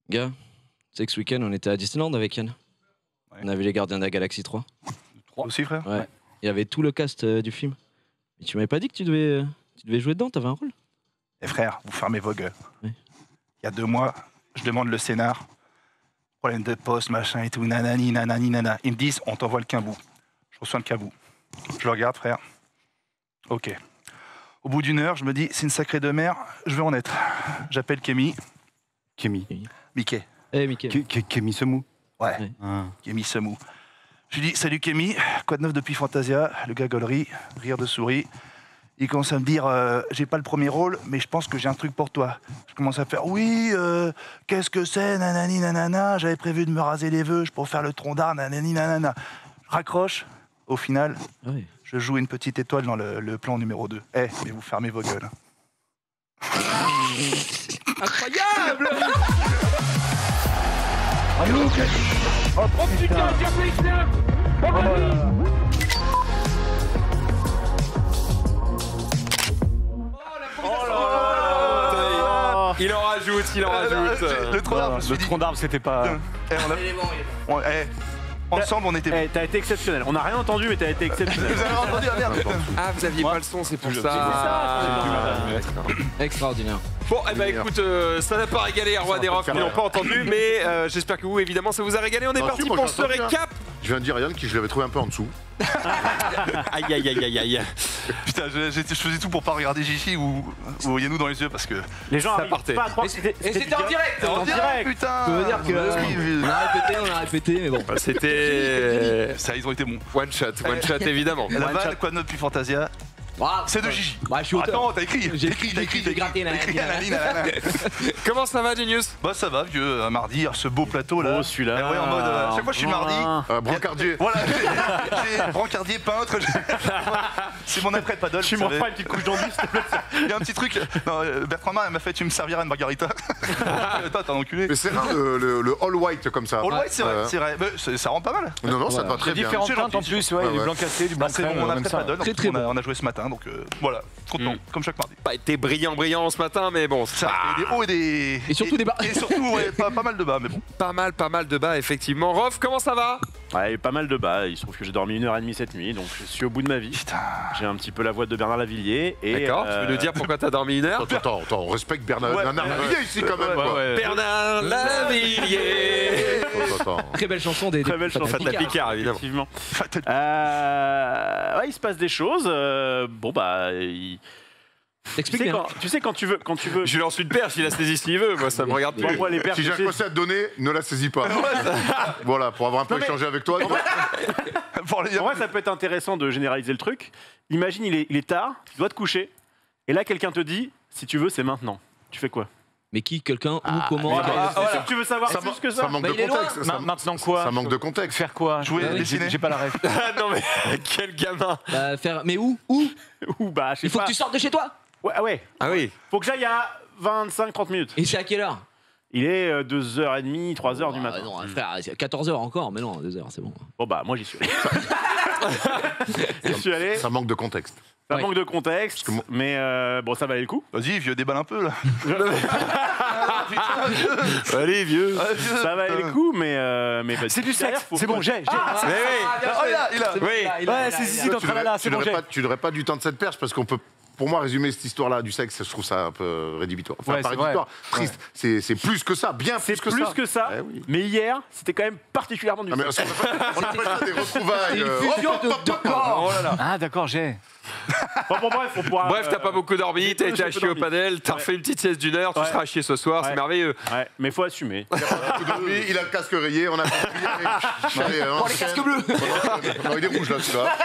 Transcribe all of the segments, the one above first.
Gars, tu sais que ce week-end, on était à Disneyland avec Yann. Ouais. On a vu les Gardiens de la Galaxie 3. Aussi, frère? Ouais. Il y avait tout le cast du film. Mais tu m'avais pas dit que tu devais jouer dedans, t'avais un rôle? Eh frère, vous fermez vos gueules. Oui. Il y a 2 mois, je demande le scénar. Problème de poste, machin et tout, nanani, nanani, nana. Ils me disent, on t'envoie le Kimbou. Je reçois le Kimbou. Je le regarde, frère. Ok. Au bout d'1 heure, je me dis, c'est une sacrée de mer, je vais en être. J'appelle Kémy. Kémy. Mickey. Eh, Mickey. Kémy Semou. Ouais, Ouais. Ah. Kémy Semou. Je lui dis, salut Kémy, quoi de neuf depuis Fantasia? Le gars gaulerie, rire de souris. Il commence à me dire, j'ai pas le premier rôle, mais je pense que j'ai un truc pour toi. Je commence à faire, oui, qu'est-ce que c'est, nanani, nanana, j'avais prévu de me raser les vœux pour faire le tronc d'art, nanani, nanana. Je raccroche, au final, Ouais. je joue une petite étoile dans le plan numéro 2. Eh, mais vous fermez vos gueules. Incroyable! Il en rajoute, il en rajoute. Le tronc d'arbre, je me suis Le dit, tronc d'arbre, c'était pas. eh, ensemble, on était bons. T'as été exceptionnel. On n'a rien entendu, mais t'as été exceptionnel. Vous avez entendu, ah, merde. Ah, vous aviez pas le son, c'est pour ça. Extraordinaire. Bon, eh ben écoute, ça n'a pas régalé Roi des Rocs, ils n'ont pas entendu, mais j'espère que vous, évidemment, ça vous a régalé. On est Ah, parti si, moi, pour j'ai ce entendu, hein. récap. Je viens de dire à Yann que je l'avais trouvé un peu en dessous. Aïe, aïe, aïe, aïe, aïe. Putain, je faisais tout pour pas regarder Gigi ou Yannou dans les yeux parce que. Les gens Ça arrivent partait. pas à croire que c'était. Et c'était en direct! En direct. Putain! Ça veut dire que on a répété, mais bon. C'était Ça, ils ont été bons. one shot évidemment. La vanne, quoi de neuf depuis Fantasia, c'est de Gigi. Bah, je suis auteur. Attends, t'as écrit. J'ai t'as écrit, j'ai gratté, t'as écrit, nanana. Comment ça va, Genius? Bah, ça va, vieux, un mardi, ce beau plateau là. Oh, celui-là. Eh ouais, en mode. Chaque fois, je suis mardi. Brancardier. Voilà, j'ai brancardier, peintre. C'est mon après-paddle. Tu vous m'en savez. feras une petite couche d'enduit, s'il te plaît. Il y a un petit truc. Non, Bertrand Mar, elle m'a fait, tu me serviras une margarita. Toi, t'es un enculé. Mais c'est rare le all white comme ça. All white, c'est vrai, Ouais. c'est vrai. Mais ça rend pas mal. Non, non, ça te va Il y très a bien. différentes C'est teintes en gentil, plus, ouais, ouais, du ouais. blanc cassé, du Bah, blanc c'est crème, mon comme ça. après-paddle. Très, très On a joué ce matin, donc voilà. Content, comme chaque mardi. Pas été brillant ce matin, mais bon, Ça, et des hauts et des. Et surtout des bas. Et surtout, ouais, pas mal de bas, mais bon. pas mal de bas, effectivement. Rof, comment ça va? Ouais, pas mal de bas. Il se trouve que j'ai dormi 1h30 cette nuit, donc je suis au bout de ma vie. Putain. J'ai un petit peu la voix de Bernard Lavilliers. Et D'accord, tu veux nous dire pourquoi t'as dormi 1 heure? Attends, on respecte Bernard Ouais. Lavilliers ici quand même. quoi. Bernard Lavilliers. Attends. Très belle chanson des. Très belle chanson. Faites la Picard, évidemment. Effectivement. Ouais, il se passe des choses. Bon, bah. T'expliques bien. Tu sais, quand tu veux. Je lui lance une perche, il a saisi s'il veut, moi ça me regarde plus. Moi, les perches, Si j'ai tu un sais, conseil à te donner, ne la saisis pas. Voilà, pour avoir un peu Non, mais- échangé avec toi. Pour les en vrai, ça peut être intéressant de généraliser le truc. Imagine, il est tard, tu dois te coucher, et là, quelqu'un te dit, si tu veux, c'est maintenant. Tu fais quoi? Mais qui, quelqu'un, où, comment? C'est sûr que tu veux savoir Ça, plus que ça. ça manque Bah, de il est loin. contexte. Maintenant quoi? Ça manque de contexte. Faire quoi? Jouer, Ah oui, dessiner. J'ai pas la ref. Ah non mais quel gamin. Bah, faire. Mais où? Où? Ou bah, je sais Il faut pas. que tu sortes de chez toi! Ouais. Ah oui. Faut que j'aille à 25-30 minutes. Et c'est à quelle heure? Il est 2h30, 3h du Ah, matin. non, frère, c'est 14h encore, mais non, 2h, c'est bon. Bon bah, moi j'y suis allé. J'y suis allé. Ça manque de contexte. Ça Ouais. manque de contexte, Parce que moi- mais bon, ça valait le coup. Vas-y, vieux, déballe un peu là. Allez vieux. Ça valait le coup, mais bah, C'est du derrière, sexe, faut- c'est bon, j'ai. Mais oui. Oh, il a. Oui. Ouais, c'est Zizi dans Tralala, c'est bon, j'ai. Tu n'aurais pas du temps de cette perche parce qu'on peut, pour moi, résumer cette histoire-là du sexe, je trouve ça un peu rédhibitoire. Enfin, Ouais, pas c'est rédhibitoire, triste. C'est plus que ça, bien C'est plus que ça. Eh oui. mais hier, c'était quand même particulièrement du Ah, mais sexe. on appelle ça des retrouvailles. Fusion de deux corps! Oh là là. Ah, d'accord, j'ai. Bon, bref, on pourra. Bref, t'as pas beaucoup dormi, t'as été à chier au panel, t'as Ouais. refait une petite sieste d'1 heure, tu Ouais. seras à chier ce soir, c'est Ouais. merveilleux. Ouais, mais faut assumer. Il a le casque rayé, on a compris. Allez, Oh, les casques bleus! Non, il est rouge là, celui-là.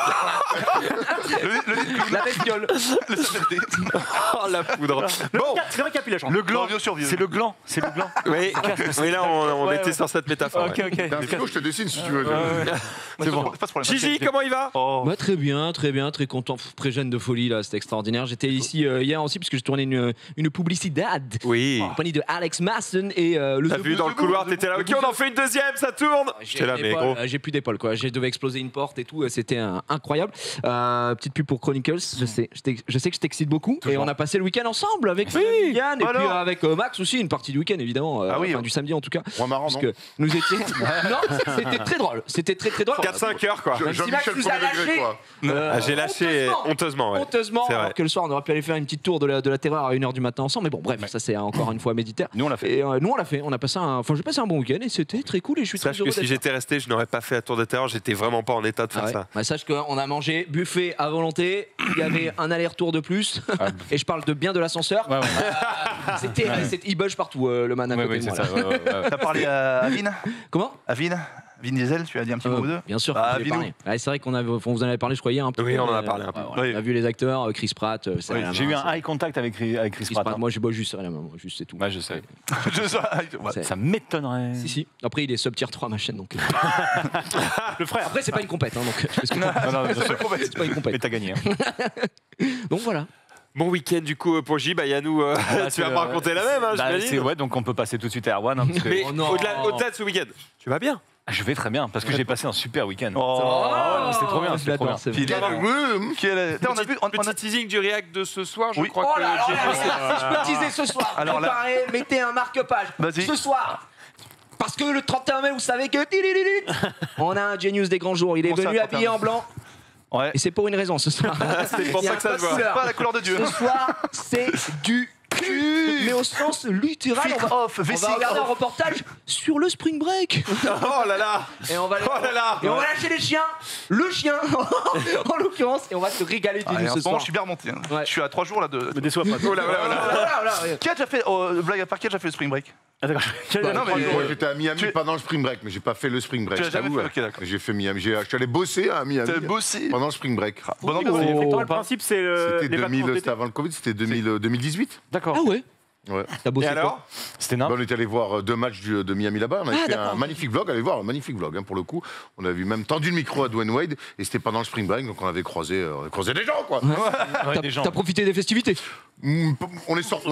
La bestiole! Oh la poudre. Bon, C'est vrai capillage. Le gland. Bien sûr, vieux. C'est le gland. C'est le gland. oui, oui là on Ouais, était ouais. sur cette métaphore. Ok, ouais. ok. T'as un stylo, je te dessine si tu veux. C'est bon. Pas de problème. Gigi, comment il va? Oh. Bah, très bien, très très content, pré-jeune de folie là, c'était extraordinaire. J'étais ici hier aussi parce que je tournais une publicité Oui. en compagnie de Alex Masson et le. T'as vu dans le couloir, t'étais là. Ok, on en fait une deuxième, ça tourne. J'étais là, mais gros. J'ai plus d'épaule quoi. J'ai devais exploser une porte et tout. C'était incroyable. Petite pub pour Chronicles. Je sais que je t'excite beaucoup. Et on a passé le week-end ensemble avec Yann et puis avec Max aussi une partie du week-end évidemment. Enfin, du samedi en tout cas. Moins marrant, Parce non que nous étions. Non, c'était très drôle. C'était très drôle. 4-5 heures, quoi. Même si Max Jean-Michel nous a premier degré, lâché. quoi. J'ai lâché honteusement. Ouais. Honteusement, C'est vrai. alors que le soir on aurait pu aller faire une petite tour de la terreur à 1h du matin ensemble, mais bon bref, ça c'est encore une fois méditaire. Nous on l'a fait. Et nous on l'a fait, on a passé j'ai passé un bon week-end et c'était très cool et je suis très Sache heureux que si d'être j'étais resté, je n'aurais pas fait la tour de terreur. J'étais vraiment pas en état de faire là. ça. Bah, sache qu'on a mangé buffet à volonté, il y avait un aller-retour de plus, et je parle de bien de l'ascenseur. Ouais, ouais. Il bouge partout le man à côté Ouais, de c'est moi. ça. Là. T'as parlé à Vin Comment Vin Diesel, tu as dit un petit mot ou deux Bien sûr, Ah, je l'ai Vinou. parlé. Ouais, c'est vrai qu'on vous en avait parlé, je crois, hier un peu. Oui, on en a parlé un peu. Oui. On a vu les acteurs, Chris Pratt. J'ai eu un eye contact avec Chris Pratt. hein. Moi, j'ai juste serré la main, juste c'est tout. Ouais, je sais. C'est- Ça m'étonnerait. Si. Après, il est sub tier 3 ma chaîne donc. Le frère. Après, c'est pas une compète, hein, donc. parce que- Non, bien sûr. C'est pas une Mais compète. t'as gagné. hein. Donc voilà. Bon week-end du coup pour J. Yannou, tu vas me raconter la même, hein, j'imagine. Ouais, donc on peut passer tout de suite à Erwan. Hein, parce que Mais Oh non. au-delà de ce week-end, tu vas bien? je vais très bien parce que j'ai passé un super week-end. Oh, c'était trop bien, c'était trop bien. C'est Puis, vrai. on a vu. Petit teasing du react de ce soir, je Oui. crois Oh que là là, j'ai là, bossé. si je peux teaser ce soir, Alors là- préparez, mettez un marque-page. Vas-y. Ce soir, parce que le 31 mai, vous savez que on a un Genius des grands jours. Il est Comment ça, venu 31 habillé en blanc. Ouais. Et c'est pour une raison ce soir. C'est pour Il y a ça que ça un se voit. code couleur. Pas la couleur de Dieu. Ce soir, c'est du cul, mais au sens littéral. Filtre off, On vessie va regarder un off. reportage sur le Spring Break. Oh là là. Et on va, Oh là là. et on va lâcher les chiens, le chien en l'occurrence, et on va se régaler du Ah, et en ce ce moment, soir. je suis bien remonté. hein. Ouais. Je suis à 3 jours là de. Me déçois pas. Oh là là là. Voilà. Qui a déjà fait, blague à part, qui a déjà fait le spring break Ah, d'accord. Non, mais. Moi, j'étais à Miami Tu- pendant le spring break, mais j'ai pas fait le spring break. Tu l'as jamais je t'avoue, fait, ok, d'accord. J'ai fait Miami. Je suis allé bosser à Miami T'as bossé pendant le spring break. Bon Donc, ambiance. le principe, c'est C'était les vacances 2000, d'été. c'était avant le Covid, c'était 2018. D'accord. Ah ouais. Ouais. T'as bossé Et alors? C'était Bah, nain. on est allé voir 2 matchs de Miami là-bas. On a fait d'accord. un magnifique vlog. Allez voir, un magnifique vlog hein, pour le coup. On a vu même tendu le micro à Dwayne Wade et c'était pendant le spring break, donc on avait croisé des gens quoi. Ouais, des gens. T'as profité des festivités. On est sorti.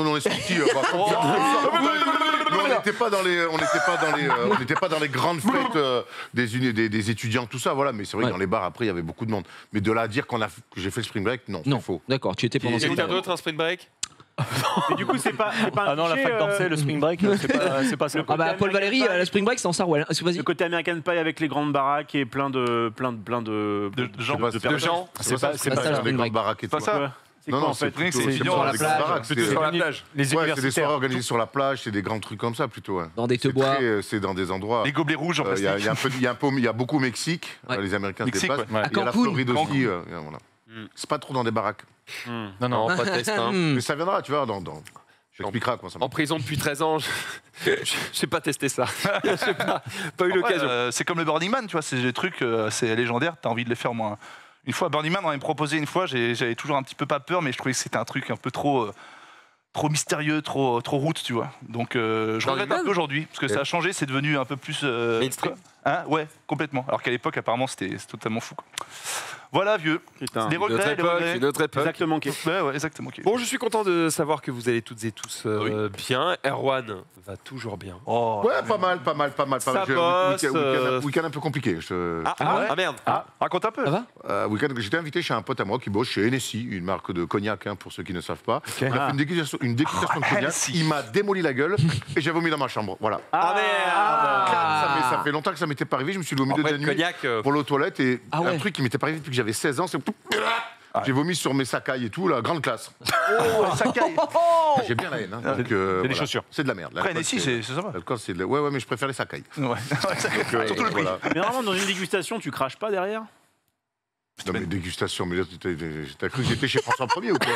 Mais on n'était pas dans les grandes fêtes des étudiants tout ça voilà. Mais c'est vrai Ouais. que dans les bars après il y avait beaucoup de monde. Mais de là à dire que j'ai fait le spring break, non, Non, c'est faux. d'accord, tu étais pendant Et cette quelqu'un période. d'autre, un sprint break? Et du coup, c'est pas un Ah non, la cliché, fac d'Orsay, le spring break, c'est pas ça. Ah bah Paul Valéry, American Pie. le Spring Break, c'est en Sarwell. Vas-y. Le côté American Pie avec les grandes baraques et plein de gens. De gens. C'est pas ça, ça, le les spring break. grandes baraques et Pas tout. ça Ouais. C'est Non, quoi non, en fait c'est plutôt c'est c'est étudiants pas à la des plage, grandes baraques, Plutôt sur la plage. Les Ouais, c'est des soirées universitaires. organisées sur la plage, c'est des grands trucs comme ça plutôt. Ouais. Dans des C'est tebois. c'est dans des endroits. Les gobelets rouges en Il y, plastique. il y a beaucoup au Mexique, Ouais. les Américains se Mexique, déplacent. ouais. À Il y a la Cancun. Floride aussi. Cancun. Voilà. C'est pas trop dans des baraques. Non, Non, non. pas de test. Hein. Mais ça viendra, tu vois, je t'expliquerai comment ça En marche. prison depuis 13 ans, j'ai pas testé ça. J'ai pas eu l'occasion. C'est comme le Burning Man, tu vois, c'est des trucs, c'est légendaire, t'as envie de les faire au moins. Une fois, Burning Man, on m'avait proposé une fois, j'avais toujours un petit peu pas peur, mais je trouvais que c'était un truc un peu trop mystérieux, trop route, tu vois. Donc je regrette un peu aujourd'hui, parce que ça a changé, c'est devenu un peu plus. Mainstream. Hein, ouais, complètement. Alors qu'à l'époque, apparemment, c'était totalement fou. Quoi. Voilà, vieux. Putain. Des Une autre regrets, des époque, regrets. une autre époque. Exactement. Ok. Ouais, exactement. ok. Bon, je suis content de savoir que vous allez toutes et tous bien. Erwan va toujours bien. Oh, Ouais, pas mal. Ça J'ai- bosse, Week-end un peu compliqué. Ah merde. raconte un peu. Ça va Week-end que j'étais invité chez un pote à moi qui bosse chez Hennessy, une marque de cognac, hein, pour ceux qui ne savent pas. On a fait une dégustation de cognac. Hennessy. Il m'a démoli la gueule et j'ai vomi dans ma chambre. Voilà. Ah merde. Ça fait longtemps que ça m'était pas arrivé. Je me suis levé au milieu Après, de la le nuit cognac. pour aller aux toilettes et Ah ouais. un truc qui m'était pas arrivé depuis que j'avais 16 ans, c'est j'ai vomi sur mes sacailles et tout, la grande classe. Oh, ça caille. J'ai bien la haine. Hein, donc, c'est des voilà. chaussures. C'est de la merde. Après, L'alcool, Hennessy, c'est ça va. l'alcool, c'est de la- Ouais, mais je préfère les sacailles. Ouais. Surtout le prix. Voilà. Mais normalement, dans une dégustation, tu craches pas derrière. Non, mais dégustation, mais là, t'as cru que j'étais chez François 1er ou quoi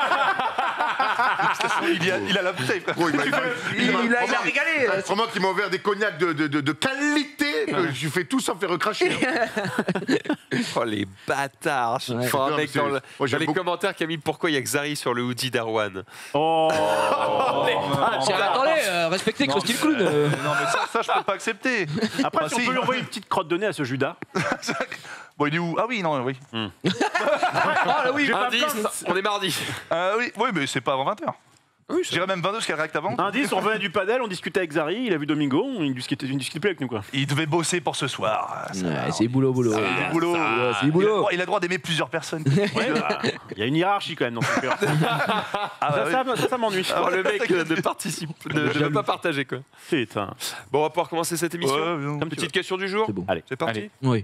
Il a la bouteille, frère. Gros, il m'a régalé. C'est vraiment qu'il m'a ouvert des cognacs de qualité que je fais tout sans faire recracher. Oh les bâtards. Ouais. Faut un Non, mec mais dans, c'est- le- moi, j'aime dans les beaucoup- commentaires qui a mis pourquoi il y a Xari sur le hoodie d'Erwan. Oh. Attendez, respectez Krusty le clown. Non, mais ça, je peux pas accepter. Après, Ah, si on si. peut lui envoyer une petite crotte de nez à ce Judas. Bon, il est où? Ah oui, non, oui. Ah là oui, Indice, on est mardi. Oui, mais c'est pas avant 20h. Oui, Je dirais même 22 parce qu'il y a le réact avant. Indice, on revenait du padel, on discutait avec Zari, il a vu Domingo, il discutait plus avec nous quoi. Il devait bosser pour ce soir. c'est boulot. C'est du boulot. c'est du boulot. Il a le droit d'aimer plusieurs personnes. Ouais, bah, il y a une hiérarchie quand même dans son cœur. Ça m'ennuie. Oh, le mec ne veut pas partager quoi. Putain. Bon, on va pouvoir commencer cette émission. Ouais, Petite question du jour. C'est bon. Allez. C'est parti. Allez. Oui.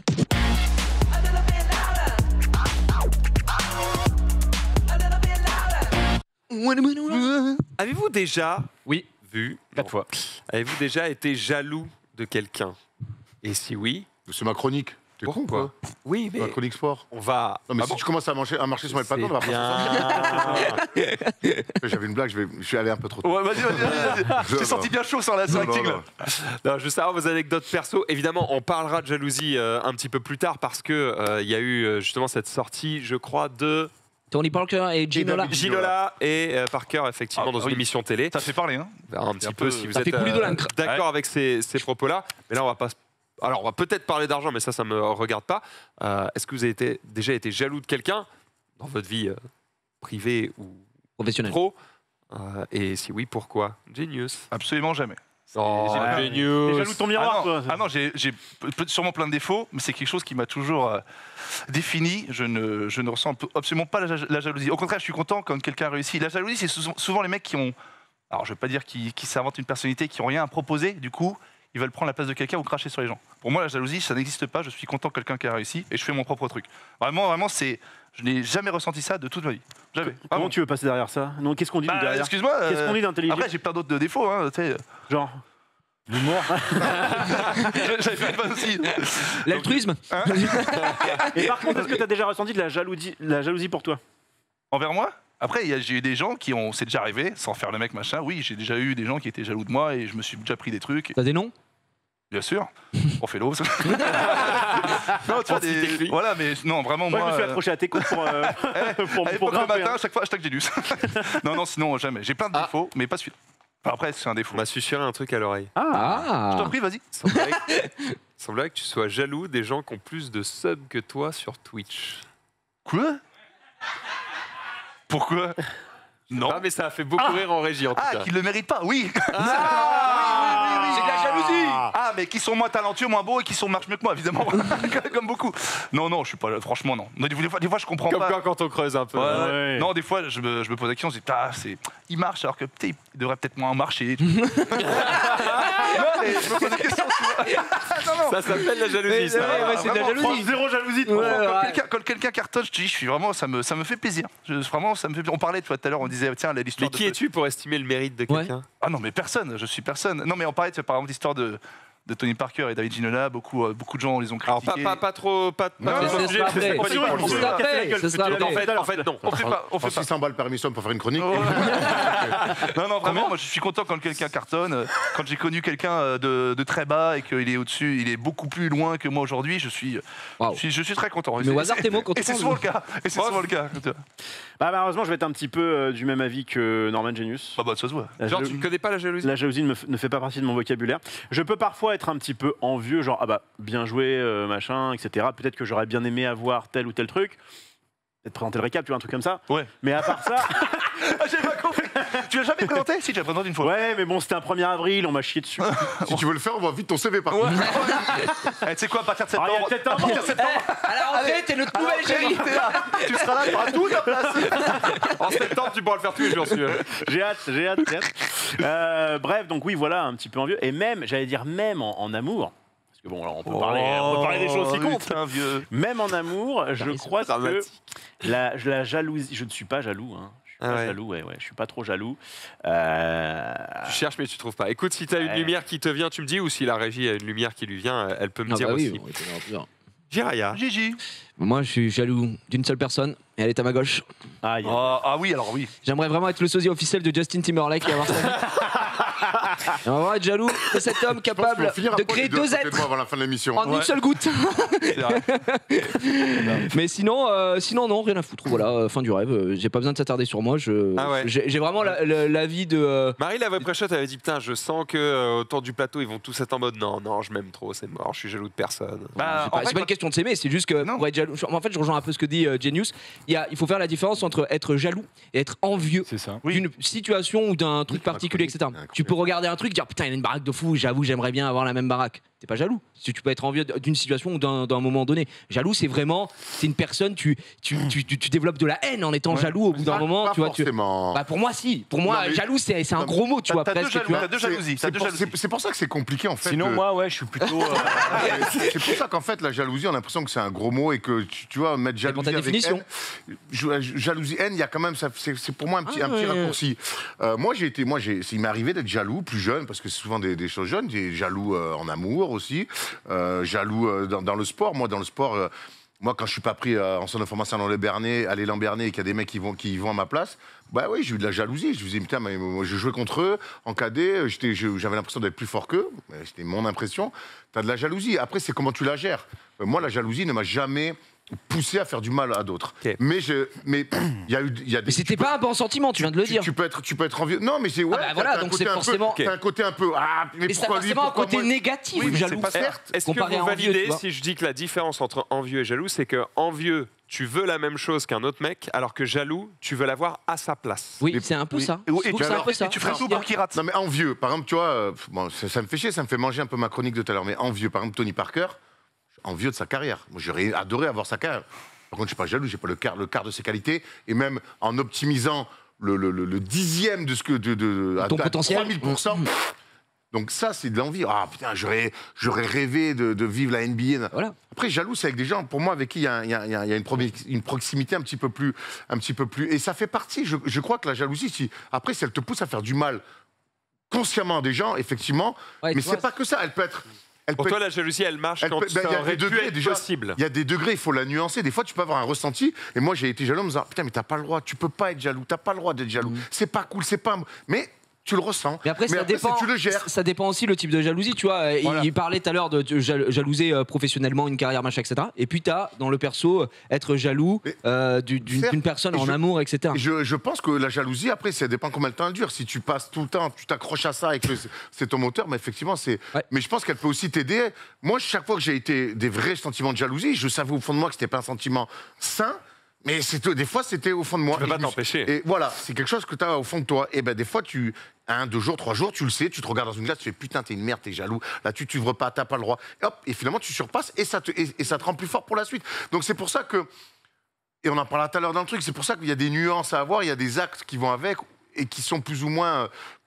Avez-vous déjà Oui. vu 4 fois. Avez-vous déjà été jaloux de quelqu'un? Et si oui, C'est ma chronique. T'es con, pourquoi? quoi? Oui, mais Ma chronique sport. on va. Non, mais Ah si bon, tu commences à marcher sur mes patins, on va pas bien. J'avais une blague, je suis allé un peu trop tôt. Ouais, vas-y. Je t'ai senti bien chaud sur la acting là. Non, je veux savoir vos anecdotes perso. Évidemment, on parlera de jalousie un petit peu plus tard parce que il y a eu justement cette sortie, je crois, de Tony Parker et Ginola. Ginola et Parker, effectivement, dans une oui. émission télé. Ça fait parler, hein. Un petit un peu, peu- si vous ça êtes fait couler de l'encre. d'accord avec ces propos-là. Mais là, on va pas. Alors, on va peut-être parler d'argent, mais ça me regarde pas. Est-ce que vous avez déjà été jaloux de quelqu'un dans votre vie privée ou Professionnel. pro? Et si oui, pourquoi? Genius. Absolument jamais. Oh, T'es genius. jaloux de ton miroir toi. Ah non, j'ai sûrement plein de défauts, mais c'est quelque chose qui m'a toujours défini. Je ne ressens absolument pas la jalousie. Au contraire, je suis content quand quelqu'un réussit. La jalousie, c'est souvent les mecs qui ont, alors je veux pas dire qui s'inventent une personnalité, qui ont rien à proposer, du coup, ils veulent prendre la place de quelqu'un ou cracher sur les gens. Pour moi, la jalousie, ça n'existe pas. Je suis content que quelqu'un qui a réussi et je fais mon propre truc. Vraiment, je n'ai jamais ressenti ça de toute ma vie. Jamais. Comment Vraiment. tu veux passer derrière ça? Non, qu'est-ce qu'on dit nous, derrière? Excuse-moi. Qu'est-ce qu'on dit d'intelligent? Après, j'ai plein d'autres défauts. Hein, tu sais. Genre. L'humour. J'avais fait une vanne aussi. L'altruisme. Et par contre, est-ce que tu as déjà ressenti de la jalousie pour toi? Envers moi? Après, j'ai eu des gens qui ont. C'est déjà arrivé, sans faire le mec machin. Oui, j'ai déjà eu des gens qui étaient jaloux de moi et je me suis déjà pris des trucs. T'as des noms? Bien sûr. On fait l'ose. Non, tu vois, voilà, mais non, vraiment, Moi, moi. je me suis accroché à tes coudes pour le grimper, matin, hein. à chaque fois, hashtag Genius. Non, sinon, jamais. J'ai plein de défauts, mais pas celui-là. Enfin, après, c'est un défaut. On m'a susurré un truc à l'oreille. Je t'en prie, vas-y. Il semblerait que tu sois jaloux des gens qui ont plus de subs que toi sur Twitch. Quoi? Pourquoi? Non. Ah, mais ça a fait beaucoup rire en régie en tout Ah, cas. qu'ils le méritent pas, oui. C'est de la jalousie. Ah, mais qui sont moins talentueux, moins beaux et qui marchent mieux que moi, évidemment. Comme beaucoup. Non, je suis pas. Franchement, non. Des fois, je comprends Comme pas. quoi quand on creuse un peu. Ouais. Ouais. Non, des fois, je me pose la question, je dis, il marche alors que il devrait peut-être moins marcher. Non, mais je me pose la question. Non. Ça s'appelle la jalousie, ça. Ouais, c'est de la Vraiment, jalousie. Zéro jalousie. Ouais, Quand quelqu'un cartonne, je te dis, je suis vraiment, ça me fait plaisir. Vraiment, ça me fait. On parlait tout à l'heure, on disait, tiens, Mais l'histoire. qui es-tu pour estimer le mérite de Ouais. quelqu'un? Ah non, mais personne. Je suis personne. Non, mais on parlait, par exemple, l'histoire de Tony Parker et David Ginola. Beaucoup de gens les ont Alors critiqués. pas trop, pas Non, trop non, sujet, non, c'est après, pas on du se tout. on se sera fait, ce sera fait. En fait, non. On fait pas. On fait 600 balles permission pour faire une chronique. Non, vraiment, moi je suis content quand quelqu'un cartonne. Quand j'ai connu quelqu'un de très bas et qu'il est au-dessus, il est beaucoup plus loin que moi aujourd'hui, je suis très content. Mais au hasard tes mots quand Et tu c'est penses. souvent le cas. Et c'est souvent le cas. Bah, malheureusement, je vais être un petit peu du même avis que Norman Genius. Ah bah ça se voit. La Genre, jalo- tu ne connais pas la jalousie? La jalousie ne fait pas partie de mon vocabulaire. Je peux parfois être un petit peu envieux, genre, ah bah, bien joué, machin, etc. Peut-être que j'aurais bien aimé avoir tel ou tel truc. Peut-être présenter le récap, tu vois, un truc comme ça. Ouais. Mais à part ça, Ah, j'ai pas compris. Tu l'as jamais présenté? Si, tu l'as présenté une fois. ouais, mais bon, c'était un 1er avril, on m'a chié dessus. Si tu veux le faire, on va vite ton CV par contre. Tu sais quoi, à partir de Alors, il y a septembre. peut-être un à partir de septembre, À la rentrée, t'es notre nouvelle chérie. t'es là. Tu seras là, tu auras tout ta place. En septembre, tu pourras le faire tous les jours, si tu veux. J'ai hâte. Bref, donc oui, voilà, un petit peu envieux. Et même, j'allais dire même en amour. Parce que bon, alors on peut parler des choses qui comptent. Putain, vieux. Même en amour, je crois que dramatique. la jalousie, je ne suis pas jaloux. Hein. Je suis pas jaloux, ouais, je suis pas trop jaloux. Tu cherches, mais tu trouves pas. Écoute, si tu as une Ouais. lumière qui te vient, tu me dis, ou si la régie a une lumière qui lui vient, elle peut me Ah dire bah oui, aussi. on était dans plusieurs. Jiraya. Gigi. Moi, je suis jaloux d'une seule personne et elle est à ma gauche. Aïe. Ah oui, alors oui. J'aimerais vraiment être le sosie officiel de Justin Timberlake et avoir sa vie. Et on va voir être jaloux de cet homme capable de créer deux êtres avant la fin de l'émission. en une seule goutte. C'est vrai. Mais sinon, non, rien à foutre. Voilà, fin du rêve. J'ai pas besoin de s'attarder sur moi. Ah ouais. J'ai vraiment l'avis de. Marie, la vraie pré-shot, elle avait dit putain, je sens que autour du plateau, ils vont tous être en mode non, je m'aime trop, c'est mort, je suis jaloux de personne. Bah, C'est pas une question de s'aimer, c'est juste que pour être jaloux. En fait, je rejoins un peu ce que dit Genius. Il faut faire la différence entre être jaloux et être envieux c'est ça. d'une situation ou d'un truc particulier, etc. Tu peux regarder un truc, dire putain, il y a une baraque de fou, j'avoue, j'aimerais bien avoir la même baraque. T'es pas jaloux. Si tu peux être envieux d'une situation ou d'un moment donné. Jaloux, c'est une personne, tu développes de la haine en étant jaloux au bout d'un moment. Pas Tu vois, forcément. Bah pour moi, si. Pour moi, Non, mais- jaloux, c'est un gros mot, tu vois, T'as deux presque. Tu vois. jalousies. C'est pour ça que c'est compliqué en fait. Sinon, moi, ouais, je suis plutôt. C'est pour ça qu'en fait, la jalousie, on a l'impression que c'est un gros mot et que tu vois, mettre C'est pour jalousie ta avec définition. haine, jalousie, haine, il y a quand même, c'est pour moi un petit raccourci. Moi, il m'est arrivé d'être jaloux plus jeune, parce que c'est souvent des choses jeunes, j'ai jaloux en amour aussi, jaloux dans le sport. Moi, dans le sport, moi, quand je suis pas pris en centre de formation à l'élan Bernet et qu'il y a des mecs qui vont à ma place, bah oui, j'ai eu de la jalousie. Je me disais, putain, mais moi, je jouais contre eux en cadet, j'avais l'impression d'être plus fort qu'eux, c'était mon impression. T'as de la jalousie. Après, c'est comment tu la gères. Moi, la jalousie ne m'a jamais poussé à faire du mal à d'autres. Ok. Mais il y a des. Mais c'était pas un bon sentiment, tu viens de le dire. Tu peux être envieux. Non, mais c'est ouais. bah voilà, t'as un donc côté c'est un peu- forcément- T'as un côté un peu. Ah, mais Mais c'est pourquoi lui, forcément un pourquoi côté moi négatif, Oui, mais jaloux. c'est pas ça. Est-ce que comparé vous à envieux, validez tu vois. si je dis que la différence entre envieux et jaloux, c'est que envieux, tu veux la même chose qu'un autre mec, alors que jaloux, tu veux l'avoir à sa place. Oui, c'est un peu ça. Et Je trouve que c'est un peu ça. tu ferais tout pour qu'il rate. Non, mais envieux. Par exemple, tu vois, bon, ça me fait chier, ça me fait manger un peu ma chronique de tout à l'heure. Mais envieux, par exemple, Tony Parker, envieux de sa carrière. Moi, j'aurais adoré avoir sa carrière. Par contre, je suis pas jaloux, j'ai pas le quart de ses qualités. Et même en optimisant le dixième de ce que Ton à potentiel. 3000%. Donc ça, c'est de l'envie. Ah putain, j'aurais rêvé de vivre la NBA. Voilà. Après, jaloux, c'est avec des gens, pour moi, avec qui il y a une proximité un petit peu plus. Et ça fait partie, je crois que la jalousie, si elle te pousse à faire du mal consciemment à des gens, effectivement, Ouais, mais tu c'est vois, pas que ça. Pour toi, la jalousie, elle marche quand il y ça a aurait des pu degrés être déjà. possible. Il y a des degrés, il faut la nuancer. Des fois, tu peux avoir un ressenti. Et moi, j'ai été jaloux en me disant putain, mais t'as pas le droit, tu peux pas être jaloux, t'as pas le droit d'être jaloux. C'est pas cool, c'est pas. Mais tu le ressens. Mais après, ça dépend. tu le gères. Ça dépend aussi le type de jalousie, tu vois. Voilà. Il parlait tout à l'heure de jalouser professionnellement une carrière, machin, etc. Et puis t'as dans le perso être jaloux d'une personne en amour, etc. Je pense que la jalousie, après, ça dépend combien de temps elle dure. Si tu passes tout le temps, tu t'accroches à ça et que c'est ton moteur, mais effectivement, c'est. Ouais. Mais je pense qu'elle peut aussi t'aider. Moi, chaque fois que j'ai été des vrais sentiments de jalousie, je savais au fond de moi que c'était pas un sentiment sain. Mais des fois, c'était au fond de moi. Tu peux Et pas je me suis- t'empêcher. Et voilà, c'est quelque chose que tu as au fond de toi. Et ben des fois, 1, 2 jours, 3 jours, tu le sais, tu te regardes dans une glace, tu fais putain, t'es une merde, t'es jaloux. Là, tu t'ouvres pas, t'as pas le droit. Et hop, et finalement, tu surpasses et ça te rend plus fort pour la suite. Donc c'est pour ça que, et on en parlait tout à l'heure dans le truc, c'est pour ça qu'il y a des nuances à avoir, il y a des actes qui vont avec et qui sont plus ou moins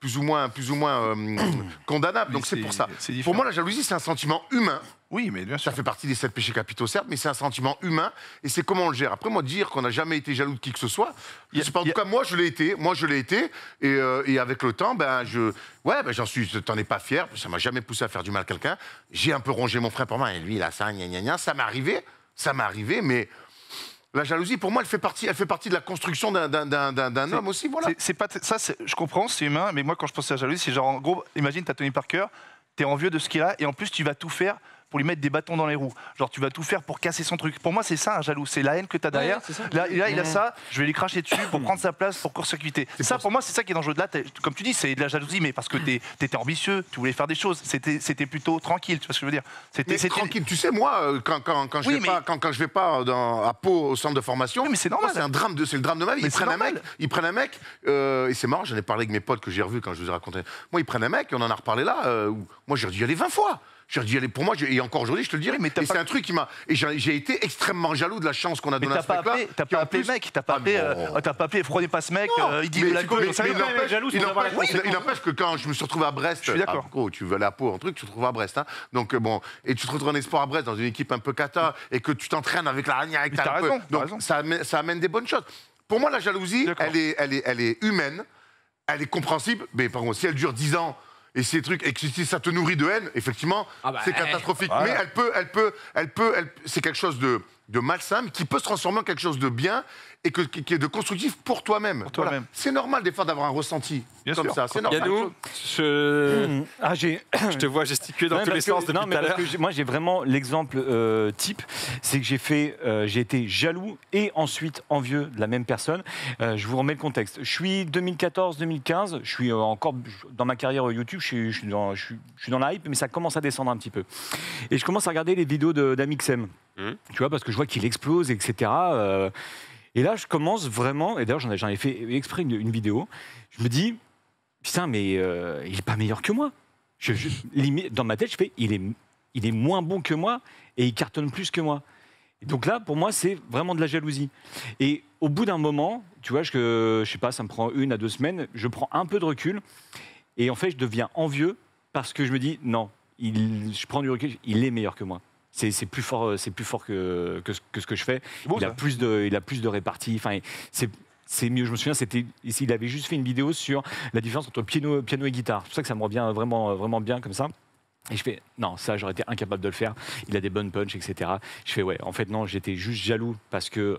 condamnables. Donc c'est pour ça. Pour moi, la jalousie, c'est un sentiment humain. Oui, mais bien sûr. Ça fait partie des 7 péchés capitaux, certes, mais c'est un sentiment humain et c'est comment on le gère. Après, moi, dire qu'on n'a jamais été jaloux de qui que ce soit, je sais pas, en tout cas, moi, je l'ai été. Et avec le temps, j'en suis, t'en es pas fier, ça m'a jamais poussé à faire du mal à quelqu'un. J'ai un peu rongé mon frère pour moi, et lui, il a ça, gna gna gna. Ça m'est arrivé, mais la jalousie, pour moi, elle fait partie de la construction d'un homme aussi, voilà. C'est pas ça, je comprends, c'est humain, mais moi quand je pense à la jalousie, c'est genre en gros, imagine t'as Tony Parker, t'es envieux de ce qu'il a et en plus tu vas tout faire pour lui mettre des bâtons dans les roues. Genre tu vas tout faire pour casser son truc. Pour moi c'est ça un jaloux, c'est la haine que t'as derrière. Ouais, c'est ça. Là il a ça, je vais lui cracher dessus pour prendre sa place, pour court-circuiter. Ça pour moi c'est ça qui est dangereux. Là comme tu dis c'est de la jalousie mais parce que t'étais ambitieux, tu voulais faire des choses, c'était plutôt tranquille, tu vois ce que je veux dire. Mais tranquille, tu sais, moi, quand je vais pas à Pau au centre de formation, Oui, mais c'est normal. moi, c'est le drame de ma vie. Mais Ils prennent un mec, et c'est marrant, j'en ai parlé avec mes potes que j'ai revus quand je vous ai raconté. Moi, ils prennent un mec, et on en a reparlé là, où moi j'ai dû y aller 20 fois. J'ai dû y aller pour moi, et encore aujourd'hui, je te le dirai. Oui, mais et c'est un truc qui m'a. Et j'ai été extrêmement jaloux de la chance qu'on a Mais donnée à ce mec-là. t'as pas appelé le mec, t'as pas appelé, prenez pas ce mec, il dit de l'alcool. Il n'empêche que quand je me suis retrouvé à Brest, Je suis d'accord. tu veux aller à Pau, un truc, tu te retrouves à Brest. Hein. Donc bon, et tu te retrouves en espoir à Brest dans une équipe un peu cata et que tu t'entraînes avec la ragnac, Mais t'as raison, t'as raison. donc ça amène des bonnes choses. Pour moi, la jalousie, D'accord. elle est humaine, elle est compréhensible, mais par contre, si elle dure 10 ans et ces trucs, et que si ça te nourrit de haine, effectivement, c'est catastrophique. voilà. Mais c'est quelque chose de malsain, mais qui peut se transformer en quelque chose de bien et qui est de constructif pour toi-même. toi-même. C'est normal des fois d'avoir un ressenti Bien comme sûr. ça. C'est normal. Yannou, je te vois gesticuler dans Non, tous les parce que- sens depuis non, tout mais à parce l'heure. que moi j'ai vraiment l'exemple type, c'est que j'ai été jaloux et ensuite envieux de la même personne. Je vous remets le contexte. Je suis 2014-2015, je suis encore dans ma carrière YouTube, je suis dans la hype, mais ça commence à descendre un petit peu. Et je commence à regarder les vidéos d'Amixem, tu vois, parce que je vois qu'il explose, etc. Et là, je commence vraiment, et d'ailleurs j'en ai fait exprès une vidéo, je me dis, putain, mais il est pas meilleur que moi. Limite, dans ma tête, je fais, il est moins bon que moi et il cartonne plus que moi. Et donc là, pour moi, c'est vraiment de la jalousie. Et au bout d'un moment, tu vois, je sais pas, ça me prend 1 à 2 semaines, je prends un peu de recul et en fait, je deviens envieux parce que je me dis, non, je prends du recul, il est meilleur que moi. C'est plus fort que ce que je fais. beau, il a ça. plus de répartie. Enfin, c'est mieux. Je me souviens, il avait juste fait une vidéo sur la différence entre piano et guitare. C'est pour ça que ça me revient vraiment bien comme ça. Et je fais, non, ça, j'aurais été incapable de le faire. Il a des bonnes punches, etc. Je fais, ouais, en fait, non, j'étais juste jaloux parce que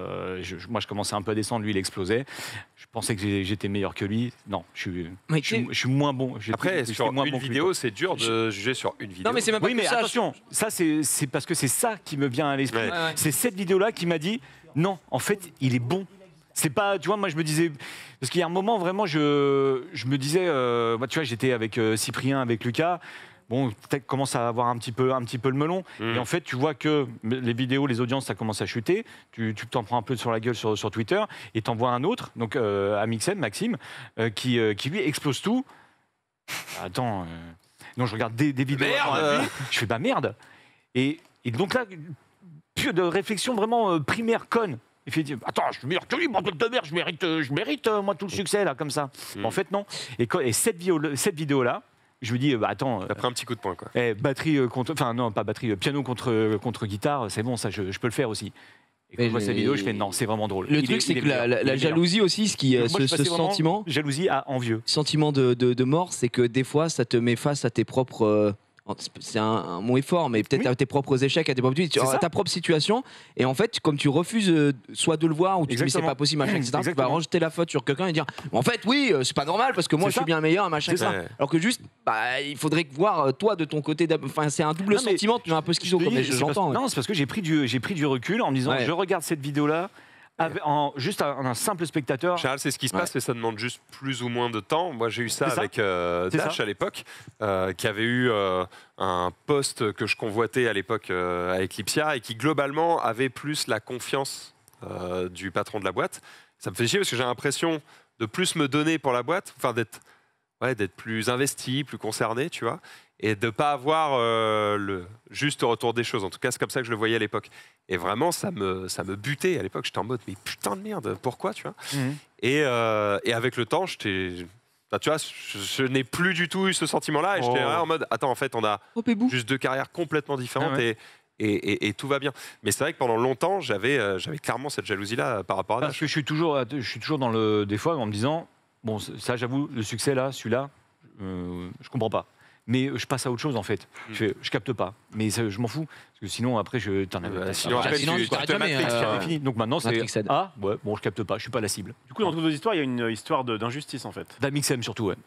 moi, je commençais un peu à descendre, lui, il explosait. Je pensais que j'étais meilleur que lui. Non, je suis moins bon. Après, J'étais sur moins une bon que lui, vidéo, quoi. c'est dur de juger sur une vidéo. Non, mais c'est même pas Oui, que mais ça. attention, ça, c'est parce que c'est ça qui me vient à l'esprit. Ouais. Ouais. C'est cette vidéo-là qui m'a dit, non, en fait, il est bon. C'est pas, tu vois, moi je me disais, parce qu'il y a un moment vraiment, je me disais, moi, tu vois, j'étais avec Cyprien, avec Lucas. Bon, peut-être commence à avoir un petit peu le melon. Et en fait, tu vois que les vidéos, les audiences, ça commence à chuter. Tu t'en prends un peu sur la gueule sur Twitter et t'en vois un autre, donc Amixem, Maxime, qui lui explose tout. Attends, non, je regarde des vidéos. Merde. avant lui, je fais bah merde. Et donc là, pure de réflexion vraiment primaire conne. Il fait attends, je suis meilleur que lui, bordel de merde, je mérite moi tout le succès là comme ça. En fait non. Et cette vidéo là. Je me dis, bah, attends, T'as pris un petit coup de poing, quoi. batterie contre. Enfin, non, pas batterie, piano contre guitare, c'est bon, ça, je peux le faire aussi. Et quand je vois cette vidéo, je fais, non, c'est vraiment drôle. Le truc, c'est que la jalousie aussi, ce sentiment, jalousie à envieux. sentiment de mort, c'est que des fois, ça te met face à tes propres. C'est un mot est fort, mais peut-être Oui. à tes propres échecs, à ça. ta propre situation. Et en fait, comme tu refuses soit de le voir ou tu te dis mais c'est Exactement. pas possible, machin, etc., tu vas Exactement. rejeter la faute sur quelqu'un et dire en fait, oui, c'est pas normal parce que moi C'est je suis ça. bien meilleur, machin, C'est etc. ça. Alors que juste, il faudrait voir toi de ton côté. Enfin, c'est un double Non, mais sentiment, tu es un peu schizo, Je te comme dis, c'est j'entends. parce- Non, c'est parce que j'ai pris du recul en me disant, Ouais. je regarde cette vidéo-là, juste un simple spectateur. Charles, c'est ce qui se passe, mais ça demande juste plus ou moins de temps. Moi, j'ai eu ça C'est ça. avec C'est Dash ça. à l'époque, qui avait eu un poste que je convoitais à l'époque avec Lipsia et qui globalement avait plus la confiance du patron de la boîte. Ça me fait chier parce que j'ai l'impression de plus me donner pour la boîte, enfin d'être plus investi, plus concerné, tu vois, et de pas avoir le juste retour des choses. En tout cas, c'est comme ça que je le voyais à l'époque. Et vraiment, ça me butait à l'époque. J'étais en mode, mais putain de merde, pourquoi, tu vois. Mhm. Et avec le temps, bah, tu vois, je n'ai plus du tout eu ce sentiment-là. Et j'étais là en mode, attends, en fait, on a Oh, Pébou. juste 2 carrières complètement différentes Ah ouais. et tout va bien. Mais c'est vrai que pendant longtemps, j'avais clairement cette jalousie-là par rapport à Parce Dash. que je suis toujours dans le des fois en me disant, bon, ça, j'avoue, le succès là, celui-là, je comprends pas. Mais je passe à autre chose en fait. Je capte pas. Mais ça, je m'en fous. Parce que sinon, après, Sinon, après, sinon, tu tu t'arrêtes te jamais, matrixes, hein. c'est fini. Donc maintenant, c'est Matrix Head. ah ouais, bon, je capte pas. Je suis pas la cible. Du coup, dans toutes vos histoires, il y a une histoire d'injustice en fait. D'Amixem surtout, ouais.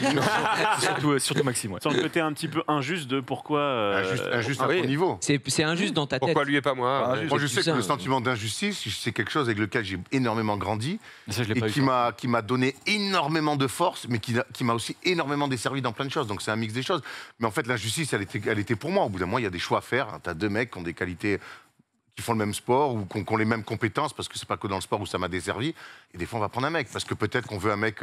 surtout Maxime, ouais. Sur le côté un petit peu injuste de pourquoi. Injuste ah à oui. ton niveau. C'est injuste dans ta tête. Pourquoi lui et pas moi ouais. Moi, je sais que ça, le sentiment d'injustice, c'est quelque chose avec lequel j'ai énormément grandi Mais ça, je l'ai et pas eu. qui m'a donné énormément de force, mais qui m'a aussi énormément desservi dans plein de choses. Donc, c'est un mix des choses. Mais en fait, l'injustice, elle était pour moi. Au bout d'un moment, il y a des choix à faire. Tu as 2 mecs qui ont des qualités, qui font le même sport ou qui ont les mêmes compétences, parce que c'est pas que dans le sport où ça m'a desservi. Et des fois, on va prendre un mec, parce que peut-être qu'on veut un mec